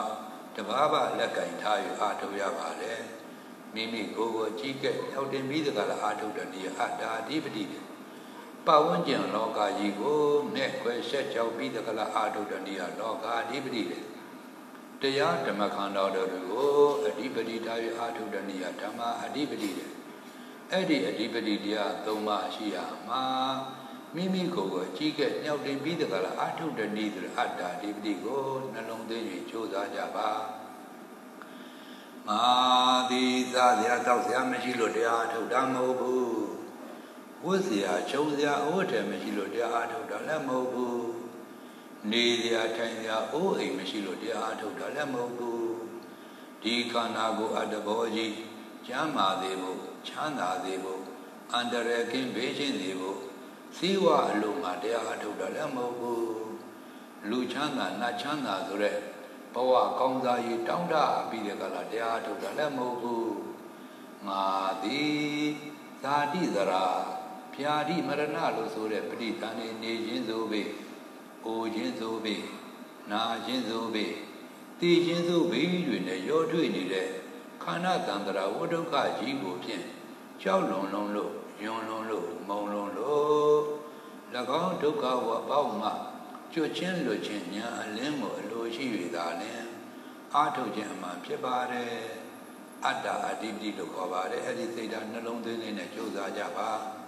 [SPEAKER 1] တဘာဘာလက်ကင်ထားယူအားထုတ်ရပါတယ်မိမိကိုယ်ကိုကြည့်ခဲ့ရောက်တင်ပြီးတကလားအားထုတ်တဲ့နေရာအတ္တာအဓိပတိပတ်ဝန်းကျင်လောကကြီးကိုနဲ့ခွဲဆက်ကြောက်ပြီးတကလားအားထုတ်တဲ့နေရာလောကအဓိပတိတရားဓမ္မခန္ဓာတော်တွေကိုအဓိပတိထားယူအားထုတ်တဲ့နေရာဓမ္မအဓိပတိအဲ့ဒီအဓိပတိတရားသုံးပါးရှိရမှာမိမိကိုယ်ကိုကြည့်ခဲ့ရောက်တင်ပြီးတကလားအားထုတ်တဲ့နေရာအတ္တာအဓိပတိကိုနှလုံးသွင်း၍ကြိုးစားကြပါမာဒီသားစရာတောက်စရာမရှိလို့တရားထုတ်တာမဟုတ်ဘူးဝတ်စရာချုံစရာအိုးတယ်မရှိလို့တရားထုတ်တာလည်းမဟုတ်ဘူးနေစရာထိုင်စရာအိုးအိမ်မရှိလို့တရားထုတ်တာလည်းမဟုတ်ဘူးဒီခန္ဓာကိုယ်အတ္တဘောကြီးကျမ်းမာသေးဖို့ချမ်းသာသေးဖို့အန္တရာယ်ကင်းဘေးရှင်းသေးဖို့စီးဝါအလုံးမှာတရားထုတ်တာလည်းမဟုတ်ဘူးလူချမ်းသာနတ်ချမ်းသာဆိုတဲ့ဘဝကောင်းစားရေးတောင်းတပြီးတဲ့ကလာတရားထုတ်တာလည်းမဟုတ်ဘူးငါသည်ဇာတိဇရာဖြာတိမရဏလို့ဆိုတဲ့ပဋိသန္ဓေနေခြင်းဆိုပေအိုခြင်းဆိုပေနာခြင်းဆိုပေသိခြင်းဆိုပေတွေနဲ့ရောထွေးနေတဲ့ခန္ဓာတန္တရာဝဋ္ဌုခကြီးကိုဖြင့်ကြောက်လွန်လွန်လို့ယွန်လွန်လို့မုံလွန်လို့၎င်းဒုက္ခဝပေါက်မှကျွတ်ချင်းလွတ်ချင်းညာအလင်းကိုအလိုရှိ၍သာလင်အာထုတ်ခြင်းအမှန်ဖြစ်ပါတယ်အတ္တအဓိပတိလို့ခေါ်ပါတယ်အဲ့ဒီစိတ်ဓာတ်နှလုံးသွင်းလေးနဲ့ကြိုးစားကြပါ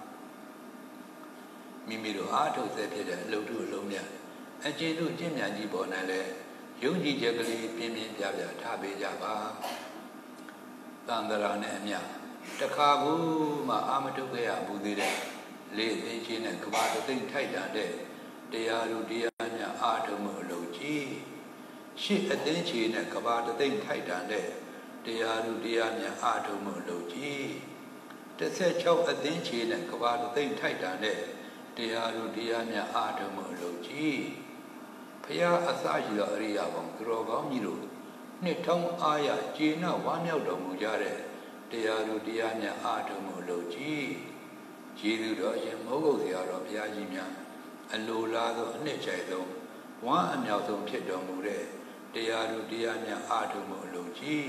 [SPEAKER 1] မိမိတို့အာထုတ်စေဖြစ်တဲ့အလုပ်တို့အလုံးများအကျဉ်းတို့ကျင့်မြတ်ကြီးပေါ်၌လည်းယုံကြည်ချက်ကလေးပြင်းပြင်းပြပြထားပေးကြပါတန်တရာနဲ့အမြတခါဘူးမှအာမထုတ်ခဲ့ရဘူးသေးတဲ့လေအသိချင်းနဲ့ကဘာတသိမ့်ထိုက်တာတဲ့တရားတို့တရားများအာထုံမှုအလုပ်ကြီးရှစ်အသိချေနဲ့ကဘာတသိမ့်ထိုက်တာတဲ့တရားတို့တရားများအာထုံမှုအလုပ်ကြီးတစ်ဆက်၆အသိချေနဲ့ကဘာတသိမ့်ထိုက်တာတဲ့တရားတို့တရားများအာထုံမှုအလုပ်ကြီးဖရာအစရှိသောအရိယာဘောင်သူတော်ကောင်းကြီးတို့နှစ်ထောင်အားရကျေနပ်ဝမ်းမြောက်တော်မူကြတဲ့တရားတို့တရားများအာထုံမှုအလုပ်ကြီးကျေးဇူးတော်ရှင်မိုးကုတ်ဆရာတော်ဘုရားကြီးများအလိုလားသောအနှစ်ချိုင်ဆုံးဝမ်းအမြောက်ဆုံးဖြစ်တော်မူတဲ့တရားတို့တရားများအားထုတ်မှုအလုံးကြီး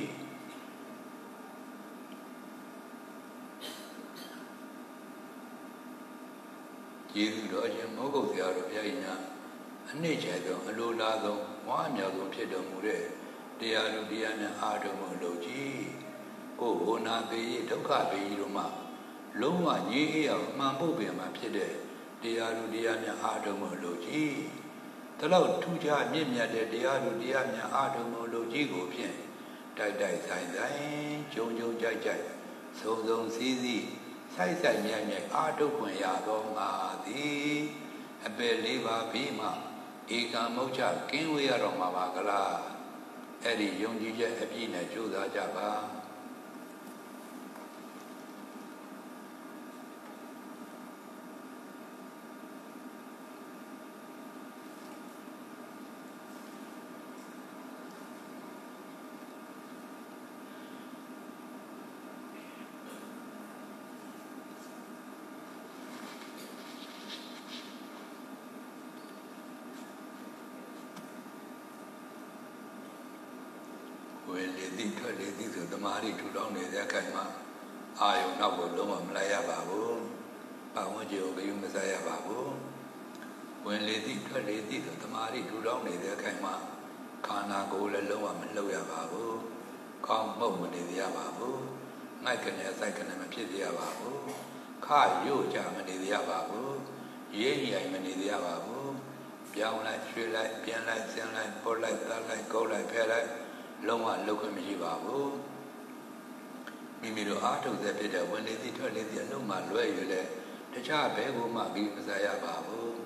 [SPEAKER 1] ကျေးဇူးတော်ရှင်မိုးကုတ်ဆရာတော်ဘုရားကြီးများအနှစ်ချိုင်ဆုံးအလိုလားဆုံးဝမ်းအမြောက်ဆုံးဖြစ်တော်မူတဲ့တရားတို့တရားများအားထုတ်မှုအလုံးကြီးကိုယ်ဟောနာပေဒုက္ခပေတို့မှလုံးဝငြိမ်းအေးအောင်မှန်ဖို့ပင်မှာဖြစ်တဲ့တရားတို့တရားများအားထုတ်မှုလို့ကြီးဒါတော့ထူးခြားမြင့်မြတ်တဲ့တရားတို့တရားများအားထုတ်မှုလို့ကြီးကိုဖြင့်တိုက်တိုက်ဆိုင်ဆိုင်ကြုံကြုံကြိုက်ကြိုက်စုံစုံစည်းစည်းဆိုင်ဆိုင်မြတ်မြတ်အားထုတ်ခွင့်ရသောငါသည်အပေလေးပါးပြီးမှဧကံမုတ်ချကင်းဝေးရတော့မှာပါကလားအဲ့ဒီယုံကြည်ချက်အပြည့်နဲ့ကြိုးစားကြပါဝင်လေသည်ထွက်လေသည်ဆိုတမာရီထူထောင်နေတဲ့ခိုင်မှာအာယုံနောက်ကိုလုံးဝမလိုက်ရပါဘူး။ပတ်ဝန်းကျင်ကိုဂရုမစိုက်ရပါဘူး။ဝင်လေသည်ထွက်လေသည်ဆိုတမာရီထူထောင်နေတဲ့ခိုင်မှာခန္ဓာကိုယ်လည်းလုံးဝမလှုပ်ရပါဘူး။ခေါင်းမှုတ်မနေရပါဘူး။ငိုက်ကနေစိုက်ကနေမဖြစ်ရပါဘူး။ခရို့ကြမနေရပါဘူး။ရေးရိုင်မနေရပါဘူး။ပြောင်းလိုက်ရွှေ့လိုက်ပြန်လိုက်ဆင်းလိုက်ပေါ်လိုက်တက်လိုက်ကုတ်လိုက်ဖဲလိုက်လုံးဝလောက်ခွင့်မရှိပါဘူးမိမိတို့အားထုတ်တဲ့ဖြစ်တဲ့ဝင်လေသည့်ထွက်လေသည့်အလုံးမှလွဲရလေတခြားဘဲကိုမှပြီးမစားရပါဘူး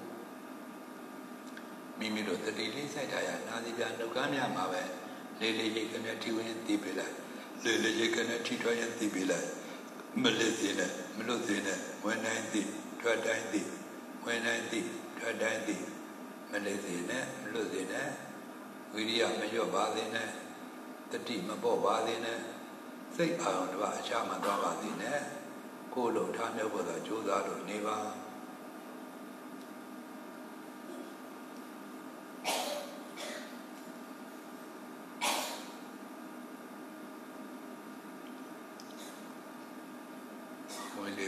[SPEAKER 1] မိမိတို့တတိလေးစိုက်ထားရနာစီပြနှုတ်ခမ်းများမှာပဲလေးလေးရိတ်ကနေထိဝင်တည်ပြလိုက်လေးလေးရိတ်ကနေထိထွင်ရင်တည်ပြလိုက်မလစ်စေနဲ့မလွတ်စေနဲ့ဝင်တိုင်းတည်ထွက်တိုင်းတည်ဝင်တိုင်းတည်ထွက်တိုင်းတည်မလစ်စေနဲ့မလွတ်စေနဲ့ဝိရိယမလျော့ပါစေနဲ့တတိမပေါ့ပါသေးနဲ့စိတ်အာရုံတစ်အခြားမှသွားပါသေးနဲ့ကိုယ်လုံးထားမြောက်ဖို့သာကြိုးစားလို့နေပါ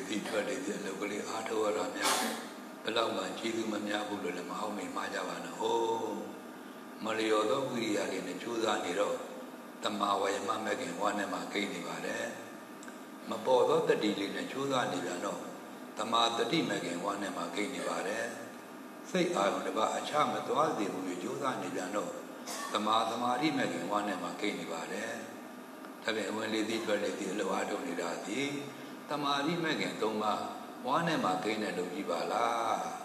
[SPEAKER 1] သိထွက်လေဒီအလုပ်ကလေးအားထုတ်ရတာများဘယ်လောက်မှကျေးဇူးမများဘူးလို့လည်းမအောင်မိမှားကြပါနဲ့။ဟိုးမလျော်သောဝိရိယလေးနဲ့ကြိုးစားနေတော့တမာဝယမမဲ့ခင်ဝါနဲ့မှကိန်းနေပါတယ်။မပေါ်သောတတိလေးနဲ့ကြိုးစားနေပြန်တော့တမာတတိမဲ့ခင်ဝါနဲ့မှကိန်းနေပါတယ်။စိတ်အာရုံတစ်ပါးအခြားမသွားစေဘူးကြိုးစားနေပြန်တော့တမာသမာဓိမဲ့ခင်ဝါနဲ့မှကိန်းနေပါတယ်။ဒါပြန်ဝင်လေသည်ထွက်လေသည်အလိုအားထုတ်နေတာဒီတမာဓိမဲ့ခင်သုံးပါးဝါနဲ့မှကိန်းတယ်လို့ကြည့်ပါလား။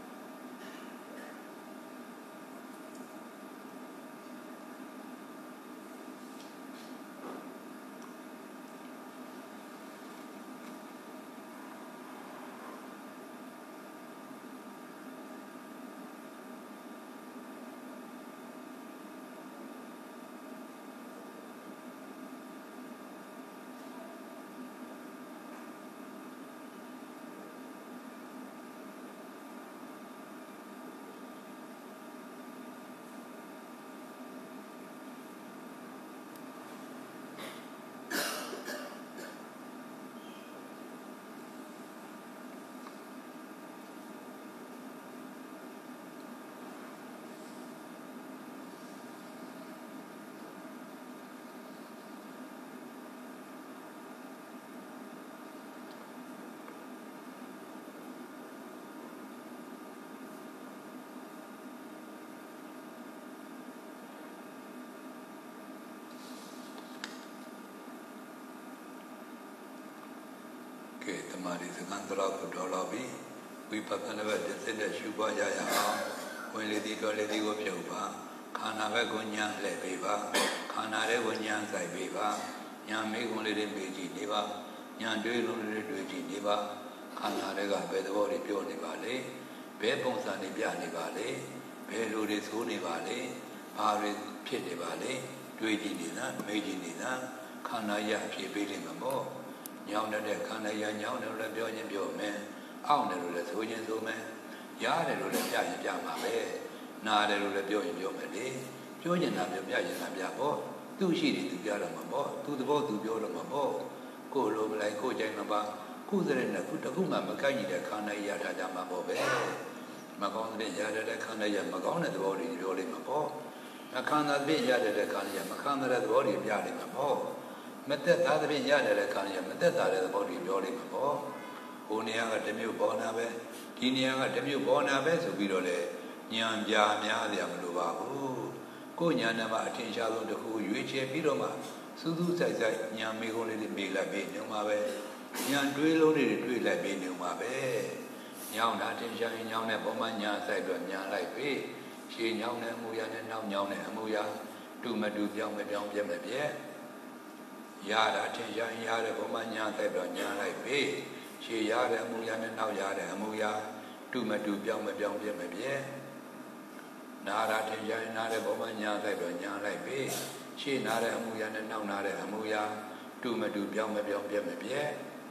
[SPEAKER 1] တမာရီစကန်တော်ကိုတော်လာပြီးဝိပဿနာဘက်တစ်စစ်နဲ့ရှုပွားရရအောင်ဝင်လေသည်တော်လေသည်ကိုဖြုတ်ပါခန္ဓာဘက်ကိုညာလှည့်ပေးပါခန္ဓာရဲ့ကိုညာဆိုင်ပေးပါညာမေးခွန်းလေးတွေမေးကြည့်နေပါညာတွေးလုံးလေးတွေးကြည့်နေပါခန္ဓာတွေကဘယ်သဘောတွေပြောနေပါလဲဘယ်ပုံစံတွေပြနေပါလဲဘယ်လိုတွေသိုးနေပါလဲဘာတွေဖြစ်နေပါလဲတွေးကြည့်နေတာမေးကြည့်နေတာခန္ဓာရအဖြစ်ပေးနေမှာပေါ့ညောင်းတဲ့ခန္ဓာရညောင်းတယ်လို့ပြောခြင်းပြောမယ်အောင့်တယ်လို့လည်းဆိုခြင်းဆိုမယ်ရားတယ်လို့လည်းပြရင်ပြမှာပဲနားတယ်လို့လည်းပြောရင်ပြောမယ်လေပြောရင်တာပြောပြရင်တာပြပေါ့သူ့ရှိတယ်သူပြတော့မှာပေါ့သူသဘောသူပြောတော့မှာပေါ့ကိုယ်လိုမလိုက်ကိုယ်ကြိုက်မှာပါကိုယ်စတဲ့နဲ့ခုတခုမှမကိုက်ညီတဲ့ခန္ဓာရထားကြမှာပေါ့ပဲမကောင်းတဲ့ရတဲ့ခန္ဓာရမကောင်းတဲ့သဘောတွေပြောလိမ့်မှာပေါ့အခန္ဓာပြည့်ရတဲ့ခန္ဓာရမခန္ဓာတဲ့သဘောတွေပြလိမ့်မှာပေါ့မသက်သာတဲ့ရတဲ့ခန္ဓာရမသက်သာတဲ့သဘောတွေပြောလိမ့်မှာပေါ့ဟိုနေရာကတမျိုးပေါ်နာပဲဒီနေရာကတမျိုးပေါ်နာပဲဆိုပြီးတော့လေဉာဏ်ပြများစရာမလိုပါဘူးကိုယ်ဉာဏ်နဲ့မှအထင်ရှားဆုံးတစ်ခုရွေးချယ်ပြီးတော့မှစူးစူးဆိုင်ဆိုင်ဉာဏ်မေးခွန်းလေးတွေမေးလိုက်ပြီးနေမှာပဲဉာဏ်တွေးလုံးတွေတွေးလိုက်ပြီးနေမှာပဲညောင်းတာထင်ရှားရင်ညောင်းတဲ့ပုံမှန်ဉာဏ်ဆိုင်တော့ဉာဏ်လိုက်ပြီးရှေးညောင်းတဲ့အမူအရာနဲ့နောက်ညောင်းတဲ့အမူအရာတူမတူပြောင်းမပြောင်းပြက်မပြက်ရတာထင်ရှားရင်ရတဲ့ပုံမှန်ဉာဏ်ဆိုင်တော့ဉာဏ်လိုက်ပြီးရှေးရတဲ့အမူအရာနဲ့နောက်ရတဲ့အမူအရာတူမတူပြောင်းမပြောင်းပြက်မပြက်နာရာထင်ရှားရင်နားတဲ့ပုံမှန်ညာဆိုင်တော့ညာလိုက်ပြီရှေ့နားတဲ့အမူအရာနဲ့နောက်နားတဲ့အမူအရာတူမတူပြောင်းမပြောင်းပြက်မပြက်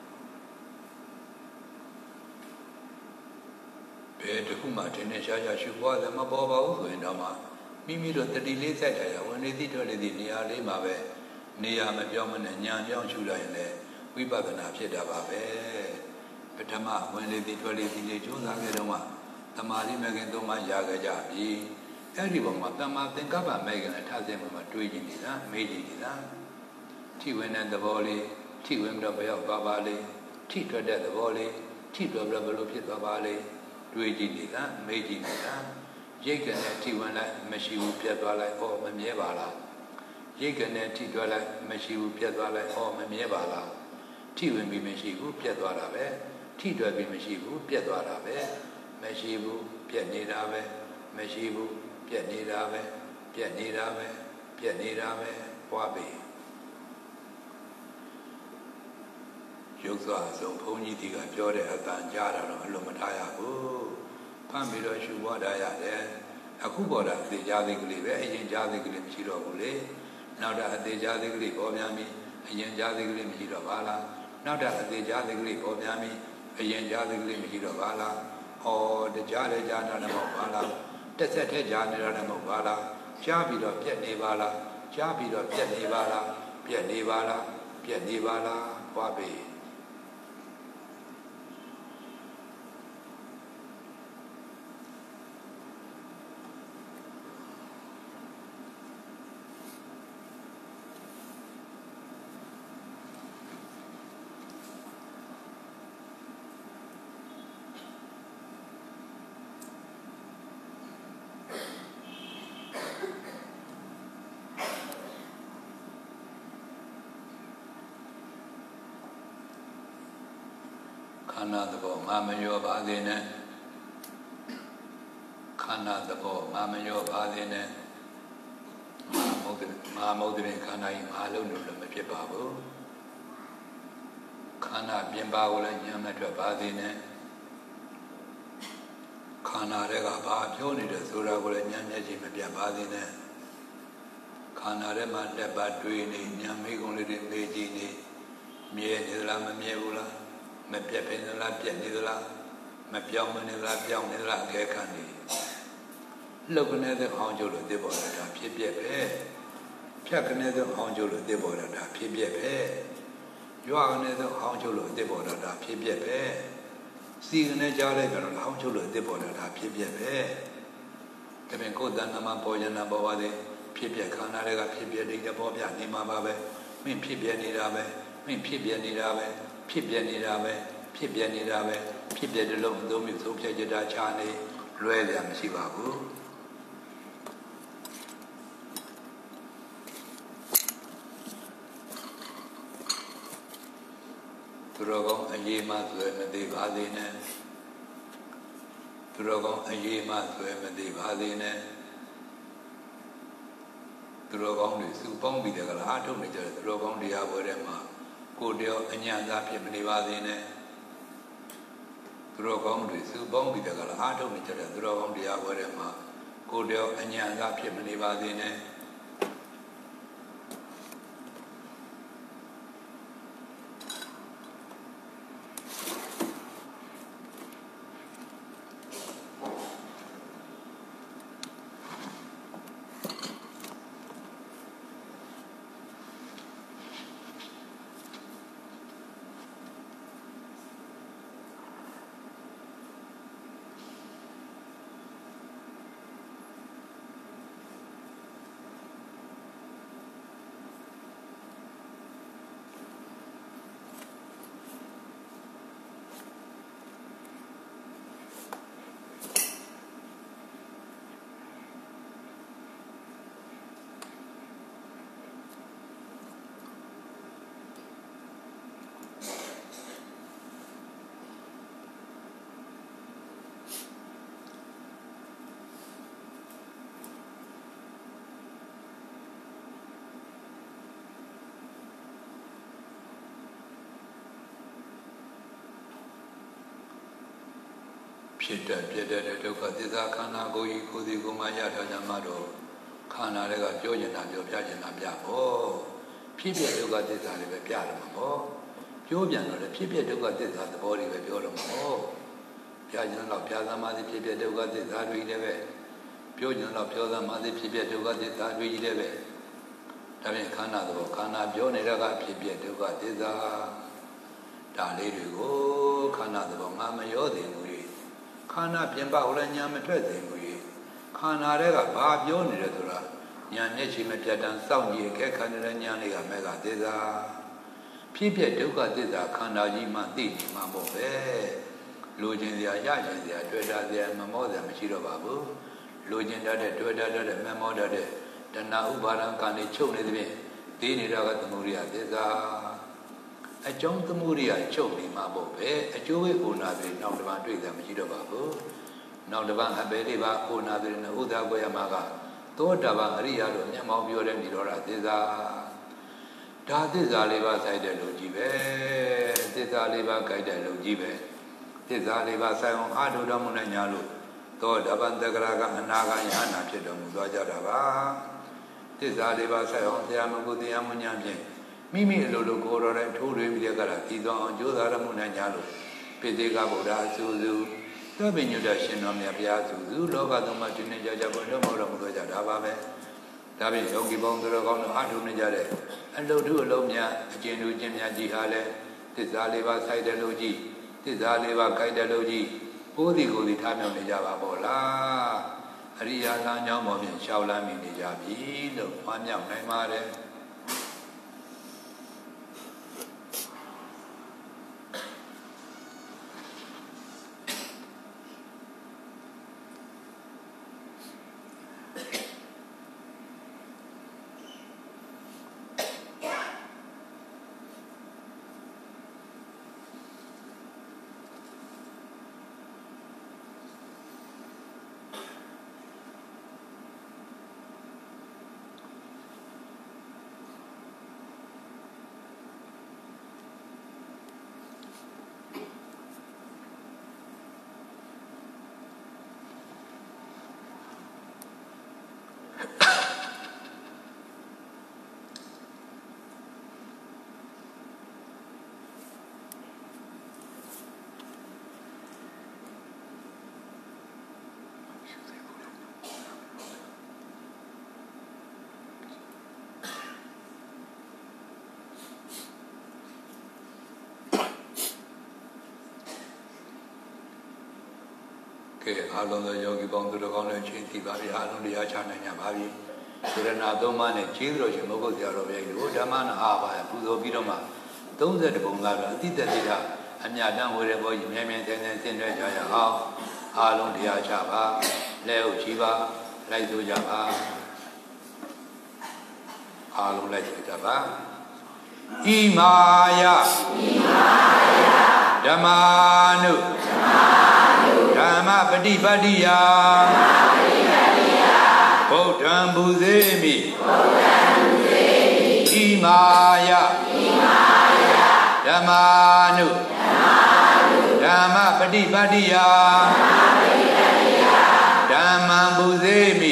[SPEAKER 1] ဘယ်တခုမှထင်ထင်ရှားရှားရှုပွားတယ်မပေါ်ပါဘူးဆိုရင်တော့မှမိမိတို့တတိလေးဆက်ထားရဝင်နေသည့်ထွက်နေသည့်နေရာလေးမှာပဲနေရာမပြောင်းမနဲ့ညာပြောင်းရှုလိုက်ရင်လည်းဝိပဿနာဖြစ်တာပါပဲပထမဝင်လေသည့်ထွက်လေသည့်လေးကြိုးစားခဲ့တော့မှတမာရီမဂ္ဂင်သုံးပါးရခဲ့ကြပြီအဲ့ဒီပုံမှာတမာသင်္ကပ္ပမဂ္ဂင်နဲ့ထားစင်မှာတွေးကြည့်နေတာမေးကြည့်နေတာထိဝင်တဲ့သဘောလေးထိဝင်တော့ဘယ်ရောက်သွားပါလဲထိထွက်တဲ့သဘောလေးထိထွက်ပြီးဘယ်လိုဖြစ်သွားပါလဲတွေးကြည့်နေတာမေးကြည့်နေတာရိတ်ကနေထိဝင်လိုက်မရှိဘူးပြတ်သွားလိုက်ဟောမမြဲပါလားရိတ်ကနေထိထွက်လိုက်မရှိဘူးပြတ်သွားလိုက်ဟောမမြဲပါလားထိဝင်ပြီးမရှိဘူးပြတ်သွားတာပဲထိထွက်ပြီးမရှိဘူးပြတ်သွားတာပဲမရှိဘူးပြက်နေတာပဲမရှိဘူးပြက်နေတာပဲပြက်နေတာပဲပြက်နေတာပဲပွားပြီရုပ်စွာဆုံးဘုန်းကြီးဒီကပြောတဲ့အတန်ကြားတာတော့အလိုမထားရဘူးဖမ်းပြီးတော့ရှုပွားတာရတယ်အခုပေါ်တာအသေးကြားသေးကလေးပဲအရင်ကြားသေးကလေးမရှိတော့ဘူးလေနောက်တာအသေးကြားသေးကလေးပေါ်ပြန်ပြီအရင်ကြားသေးကလေးမရှိတော့ပါလားနောက်တာအသေးကြားသေးကလေးပေါ်ပြန်ပြီအရင်ကြားသေးကလေးမရှိတော့ပါလားဩတကြားတဲ့ကြားတာလည်းမဟုတ်ပါလားတက်ဆက်တဲ့ကြားနေတာလည်းမဟုတ်ပါလားကြားပြီးတော့ပြက်နေပါလားကြားပြီးတော့ပြက်နေပါလားပြက်နေပါလားပြက်နေပါလားပွားပြီ Khana the bo mamayo badine Khana the bo mamayo badine Mahamodri Khana Mahalunu Pipabu Khana Bimbaula Yamatra badine Khana Rega Ba Joni the Sura Yanyaji Mabadine Khana Rema Lebatwini Yamiguni Mejini Mie Nidla Mievula Mepia Nidla Mapiam Nidla Nidla Gekani Looking at the Angelo de Borda Pipia Piacan at the Angelo de Borda Pipia You are another Angelo de Borda Pipia Seeing a jolly Angelo de Borda Pipia Kevin Kodan Nama Boyana Bawade Pipia Canarega Pipia de Bobia Nima Babe Min Pipia Nidabe Min Pipia Nidabe Pipia Nidabe Pipia Nidabe Pipia de Lom Domi Sopia Jeda Chani Luelia Sibabu Turogong Ayima Swemadi Vadine Turogong Ayima Swemadi Vadine Turogong Supong Vidal Atom Turogong Diaborema Kodio Anyanda Pimani Vadine Turogong Supong Vidal Atom Turogong Diaborema Kodio Anyanda Pimani Vadine Pita Pita Toka Tisa Kana Goi Kudi Gumaya Tajamado Kana Rega Jojana Jojana Biabo Pipia Toka Tisa Piadamo Jobiano, the Pipia Toka Tisa, the body of Piodamo Piajana Piazama, the Pipia Toka Tisa, we deve Piojana Piozama, the Pipia Toka Tisa, we deve Tavin Kana, the Kana Bione Raga Pipia Toka Tisa Dali go Kana, the Mama Yodin. Kana Pimba Ulanyam Treading, Kana Rega Babio Nidura, Yanichi Metan Saudi, Kekananiga Mega Deza, Pipia Duka Deza, Kana Yima Di, Mambo Be, Lugin the Ayajan, the Adreda, the Mamoda Machiro Babu, Lugin that Dweda, the Mamoda, the Naubaran Kani Choni, Dini Raga Muria Deza. A John the Muria Choni Mabo, a Joey Unabi, now the one to the Machida Babu, now the one Abeliva Unabi in the Uda Goyamaga, Todava Ria, Yamabio and Dora Deza. Da Dezaliva Side Logibe, Dezaliva Kaida Logibe, Dezaliva Sion Adu Damunanalu, Todaban the Graga and Naga Yana Chedam Dojadava, Dezaliva Sion, the Amagudi Amunian. Mimi Lulu Gora and two Riviera, Tidon, Jodara Munanyalo, Pedega Boda, Suzu, the Benudashin on the Piazzu, Loga the Martina Jajabono Moramuga Davabe, David Yogi Bondragon, Adu Nijare, and Lodu Lomia, Genu Jimia Jihale, Tizaliva Sidelogi, Tizaliva Kaidalogi, Odi Godi Tamil Nijava Bola, Aria Lanyam of Shaolami Nijabi, the Panyam Naimare. che allora io che quando lo conosco ci ti va via non li ha già ne va via Surana domani cedro ci mo ko jaro bia lo dhamana a ba pu do pi do ma thirtyပုံလာတော့အတိတ်တရားအမြတ်တမ်းဝေတဲ့ဘောကြီးမြဲမြဲတမ်းတမ်းဆင်းရဲကြရအောင်အားလုံးတရားချပါလက်ဥချီပါလိုက်ဆိုကြပါအားလုံးလိုက်ဆိုကြပါဣမာယဓမ္မာနုဓမ္မပฏิပတ်တိယဗုဒ္ဓံဘူဇေမိဣမာယဓမ္မာနုဓမ္မပฏิပတ်တိယဓမ္မံဘူဇေမိ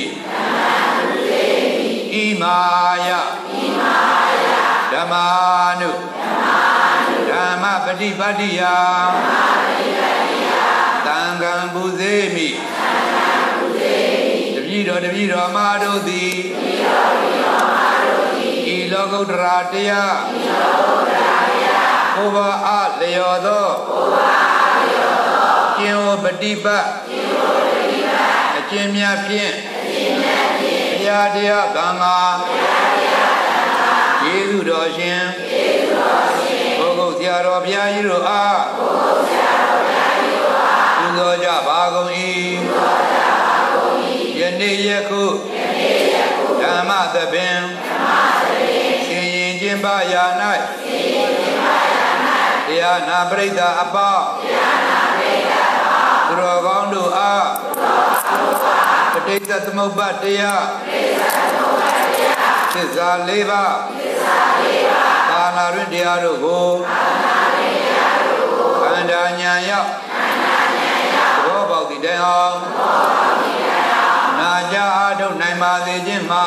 [SPEAKER 1] ဣမာယဓမ္မာနုဓမ္မပฏิပတ်တိယသံဃံဘူဇေမိတပည့်တော်တပည့်တော်မတို့သည်ဤလောကုတ္တရာတရားဘုရားအားလျော်သောကျင့်ဝတ်ပฏิပတ်အကျင့်များဖြင့်ဘုရားတရားဂံဃာယေရှုတော်ရှင်ဘုဂုတ်ဆရာတော်ဘုရားကြီးတို့အားပူဇော်ကြပါကုန်၏ယနေ့ယခုဓမ္မသဘင်ဆင်ရင်ကျင်းပရာ၌တရားနာပရိသတ်အပေါင်းသူတော်ကောင်းတို့အားပဋိစ္စသမုပ္ပါဒ်တရားသစ္စာလေးပါးသာနာတွင်တရားတို့ကိုခန္ဓာဉာဏ်ရောက်သဘောပေါက်သည့်တိုင်အောင်နာကြားအားထုတ်နိုင်ပါစေခြင်းမှာ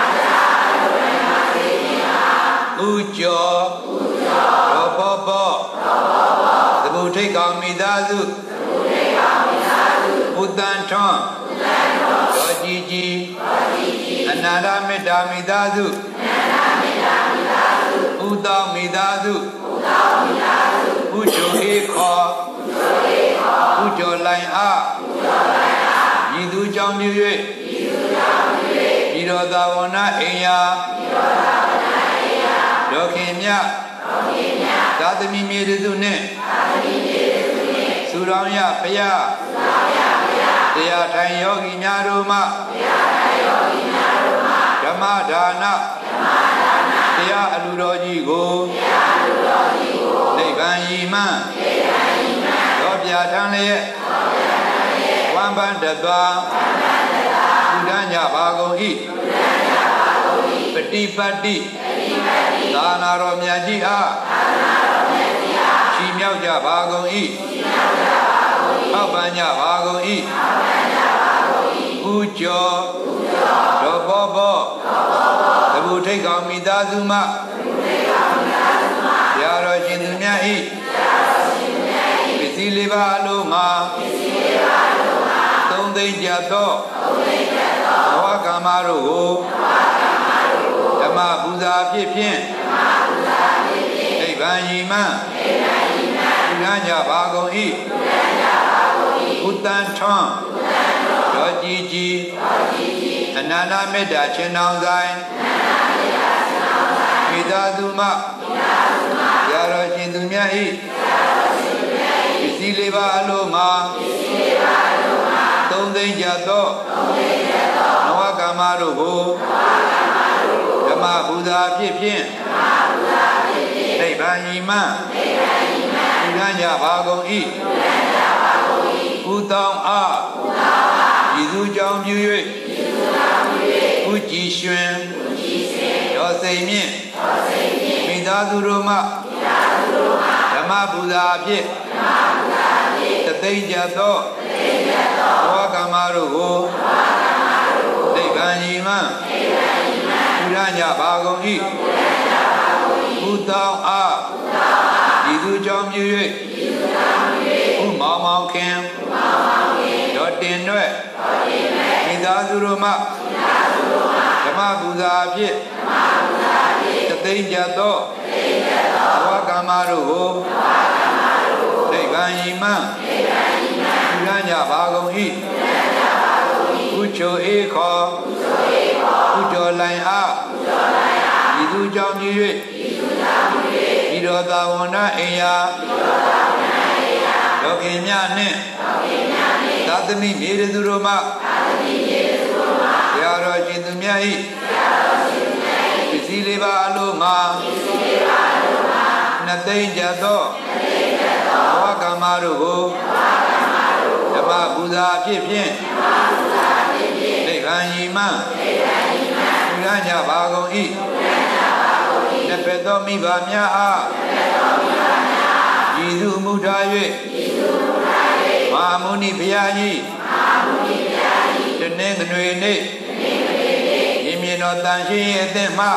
[SPEAKER 1] ဥကျော်ရောဘောဘောသဗ္ဗုထိတ်ကောင်မိသားစုဥတ္တန်ထွန်းရောကြီးကြီးအနန္တမေတ္တာမိသားစုဥတောမိသားစုဥကျော်ဧခောဥကျော်လိုင်အားဤသူကြောင့်ပြု၍ဤတော်သာဝနာအိယာဒေါခင်မြသာသမီမြေစုနှင့်သုရောင်ရဘုရားတရားထိုင်ယောဂီများတို့မှဓမ္မဒါနတရားအလူတော်ကြီးကိုနိဗ္ဗာန်ရည်မှန်းတော်ပြထမ်းလျက်ဝမ်းပန်းတသွားကုဒညပါကုန်၏ပฏิပတ်တိသာနာတော်မြတ်ကြီးအားချီးမြှောက်ကြပါကုန်၏ထောက်ပံ့ကြပါကုန်၏ဥကျော်တော်ဘောဘောသဗ္ဗုထိတ်ကောင်မိသားစုမှဆရာတော်ရှင်သူမြတ်၏ပစ္စည်းလေးပါးအလုံးမှာသုံးသိမ့်ကြသောဘဝကမ္မတို့ကိုဓမ္မပူဇာဖြစ်ဖြင့်နိဗ္ဗာန်ရည်မှန်းပြုရကြပါကုန်၏ဥတ္တန်ထွန်းရောကြီးကြီးအနန္တမေတ္တာရှင်တော်ဆိုင်မိသားစုမှဆရာတော်ရှင်သူမြတ်၏ပစ္စည်းလေးပါးအလုံးမှာသုံးသိမ့်ကြသောနဝကမ္မတို့ကိုဓမ္မပူဇာဖြစ်ဖြင့်နိဗ္ဗာန်ရည်မှန်းပြုရကြပါကုန်၏ဥတောင်းအားဤသူကြောင့်ပြု၍ဥကြည်ရွှင်ရောစိမ်မြင့်မိသားစုတို့မှဓမ္မပူဇာဖြင့်တသိမ့်ကြသောဘောကမ္မတို့ကိုနိဗ္ဗာန်ရည်မှန်းပြုရကြပါကုန်၏ဥတောင်းအားဤသူကြောင့်ပြု၍ဥမောင်မောင်ခင်ဒေါတင်ရွက်မိသားစုတို့မှဓမ္မပူဇာဖြင့်တသိမ့်ကြသောဘောကမ္မတို့ကိုနိဗ္ဗာန်ရည်မှန်းပြုရညာဘာကုန်ဤဥချိုဧခောဥကျော်လိုင်အားဤသူကြောင့်ကြည်၍ဤတော်သာဝဏအိမ်ယာယောခင်မြနှင့်သာသမီမြေသူတို့မှဆရာတော်ရှင်သူမြတ်ဤပစ္စည်းလေးပါအလိုငါနှစ်သိမ့်ကြသောဘဝကမ္မတို့ကိုဓမ္မပူဇာအဖြစ်ဖြင့်နိဗ္ဗာန်ရည်မှန်းပူဇာကြပါကုန်၏နှစ်ဖက်သောမိဘများအားဤသူမူထား၍မဟာမုနိဘုရားကြီးတနင်္ဂနွေနေ့ရင်းမြစ်တော်တန်ရှင်းရဲ့အသင်းမှ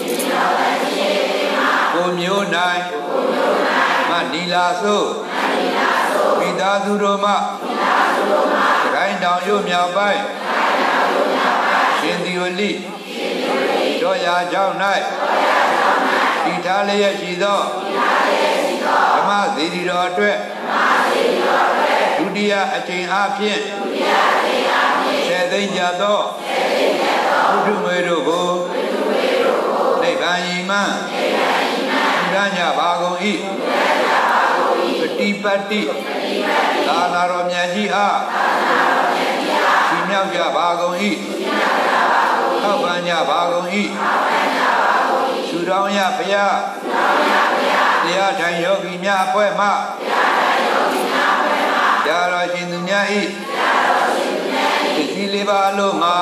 [SPEAKER 1] ကိုမျိုးနိုင်မနီလာဆိုမိသားစုတို့မှစကိုင်းတောင်ရုပ်မြောက်ပိုင်းရှင်သီဝလိတော်ရာကြောင့်၌ဤထားလျက်ရှိသောဓမ္မသီရိတော်အတွက်ဒုတိယအကျင့်အားဖြင့်ဆယ်သိမ့်ကြသောဘုဒ္ဓငွေတို့ကိုနိဗ္ဗာန်ရည်မှန်းပူဇာကြပါကုန်၏ပฏิပတ်တိသာနာတော်မြတ်ကြီးအားဒီမြောက်ကြပါကုန်၏ထောက်ပံ့ကြပါကုန်၏သုတော်ရဘုရားတရားထိုင်ယောဂီများအဖွဲ့မှတရားတော်ရှင်သူများ၏ပစ္စည်းလေးပါအလို့ငါ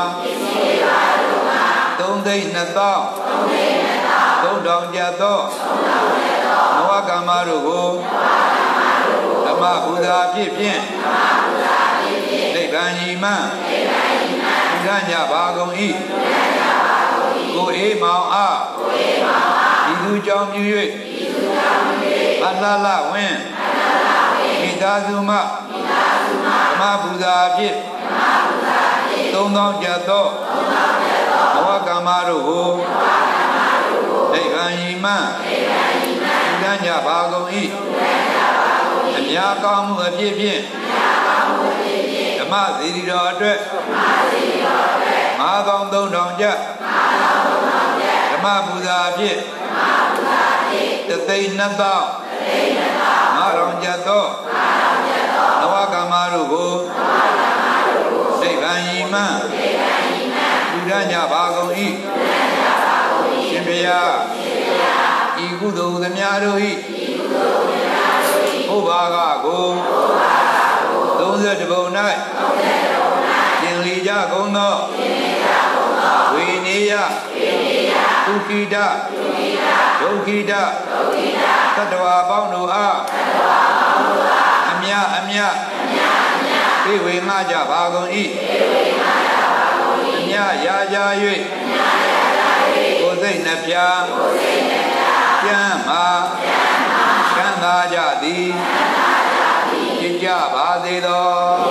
[SPEAKER 1] သုံးသိန်းနှစ်သောင်းသုံးထောင်ကျပ်သောဘဝကမ္မတို့ကိုဓမ္မပူဇာဖြစ်ဖြင့်နိဗ္ဗာန်ရည်မှန်းပူဇာကြပါကုန်၏ကိုအေးမောင်အားဤသူကြောင့်ပြု၍မလှလဝင်းမိသားစုမှဓမ္မပူဇာဖြင့်သုံးသောင်းကျပ်သောဘဝကမ္မတို့ကိုနိဗ္ဗာန်ရည်မှန်းပူဇာကြပါကုန်၏အများကောင်းမှုအဖြစ်ဖြင့်ဓမ္မသီရိတော်အတွက်ငါးသောင်းသုံးထောင်ကျပ်ဓမ္မပူဇာဖြင့်တသိန်းနှစ်သောင်းငါးထောင်ကျပ်သောနဝကမ္မတို့ကိုနိဗ္ဗာန်ရည်မှန်းပူဇာကြပါကုန်၏ရှင်ဘုရားဤကုသိုလ်သမျှတို့၏ဘုရားကကိုသုံးဆယ်ပုံ၌ကျင်လီကြကုန်သောဝိနည်းယဒုက္ခိတဒုက္ခိတသတ္တဝါပေါင်းတို့အားအမြအမြပြေဝေငှကြပါကုန်၏အမြရာရာ၍ကိုယ်စိတ်နှဖျားကျမ်းမာချမ်းသာကြသည်ကြည်ကြပါစေသော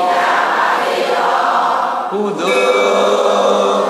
[SPEAKER 1] ကုသိုလ်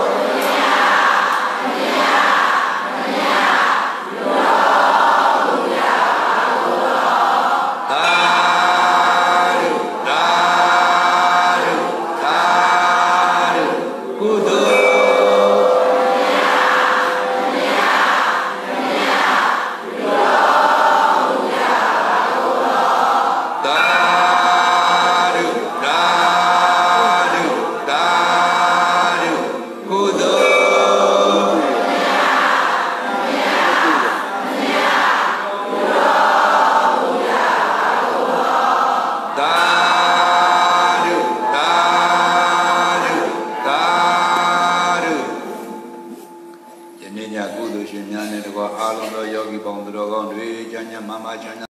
[SPEAKER 1] ရှင်များနဲ့တကွာအားလုံးသောယောဂီပေါင်းသူတော်ကောင်းတွေကျမ်းကျမ်းမာမာချမ်း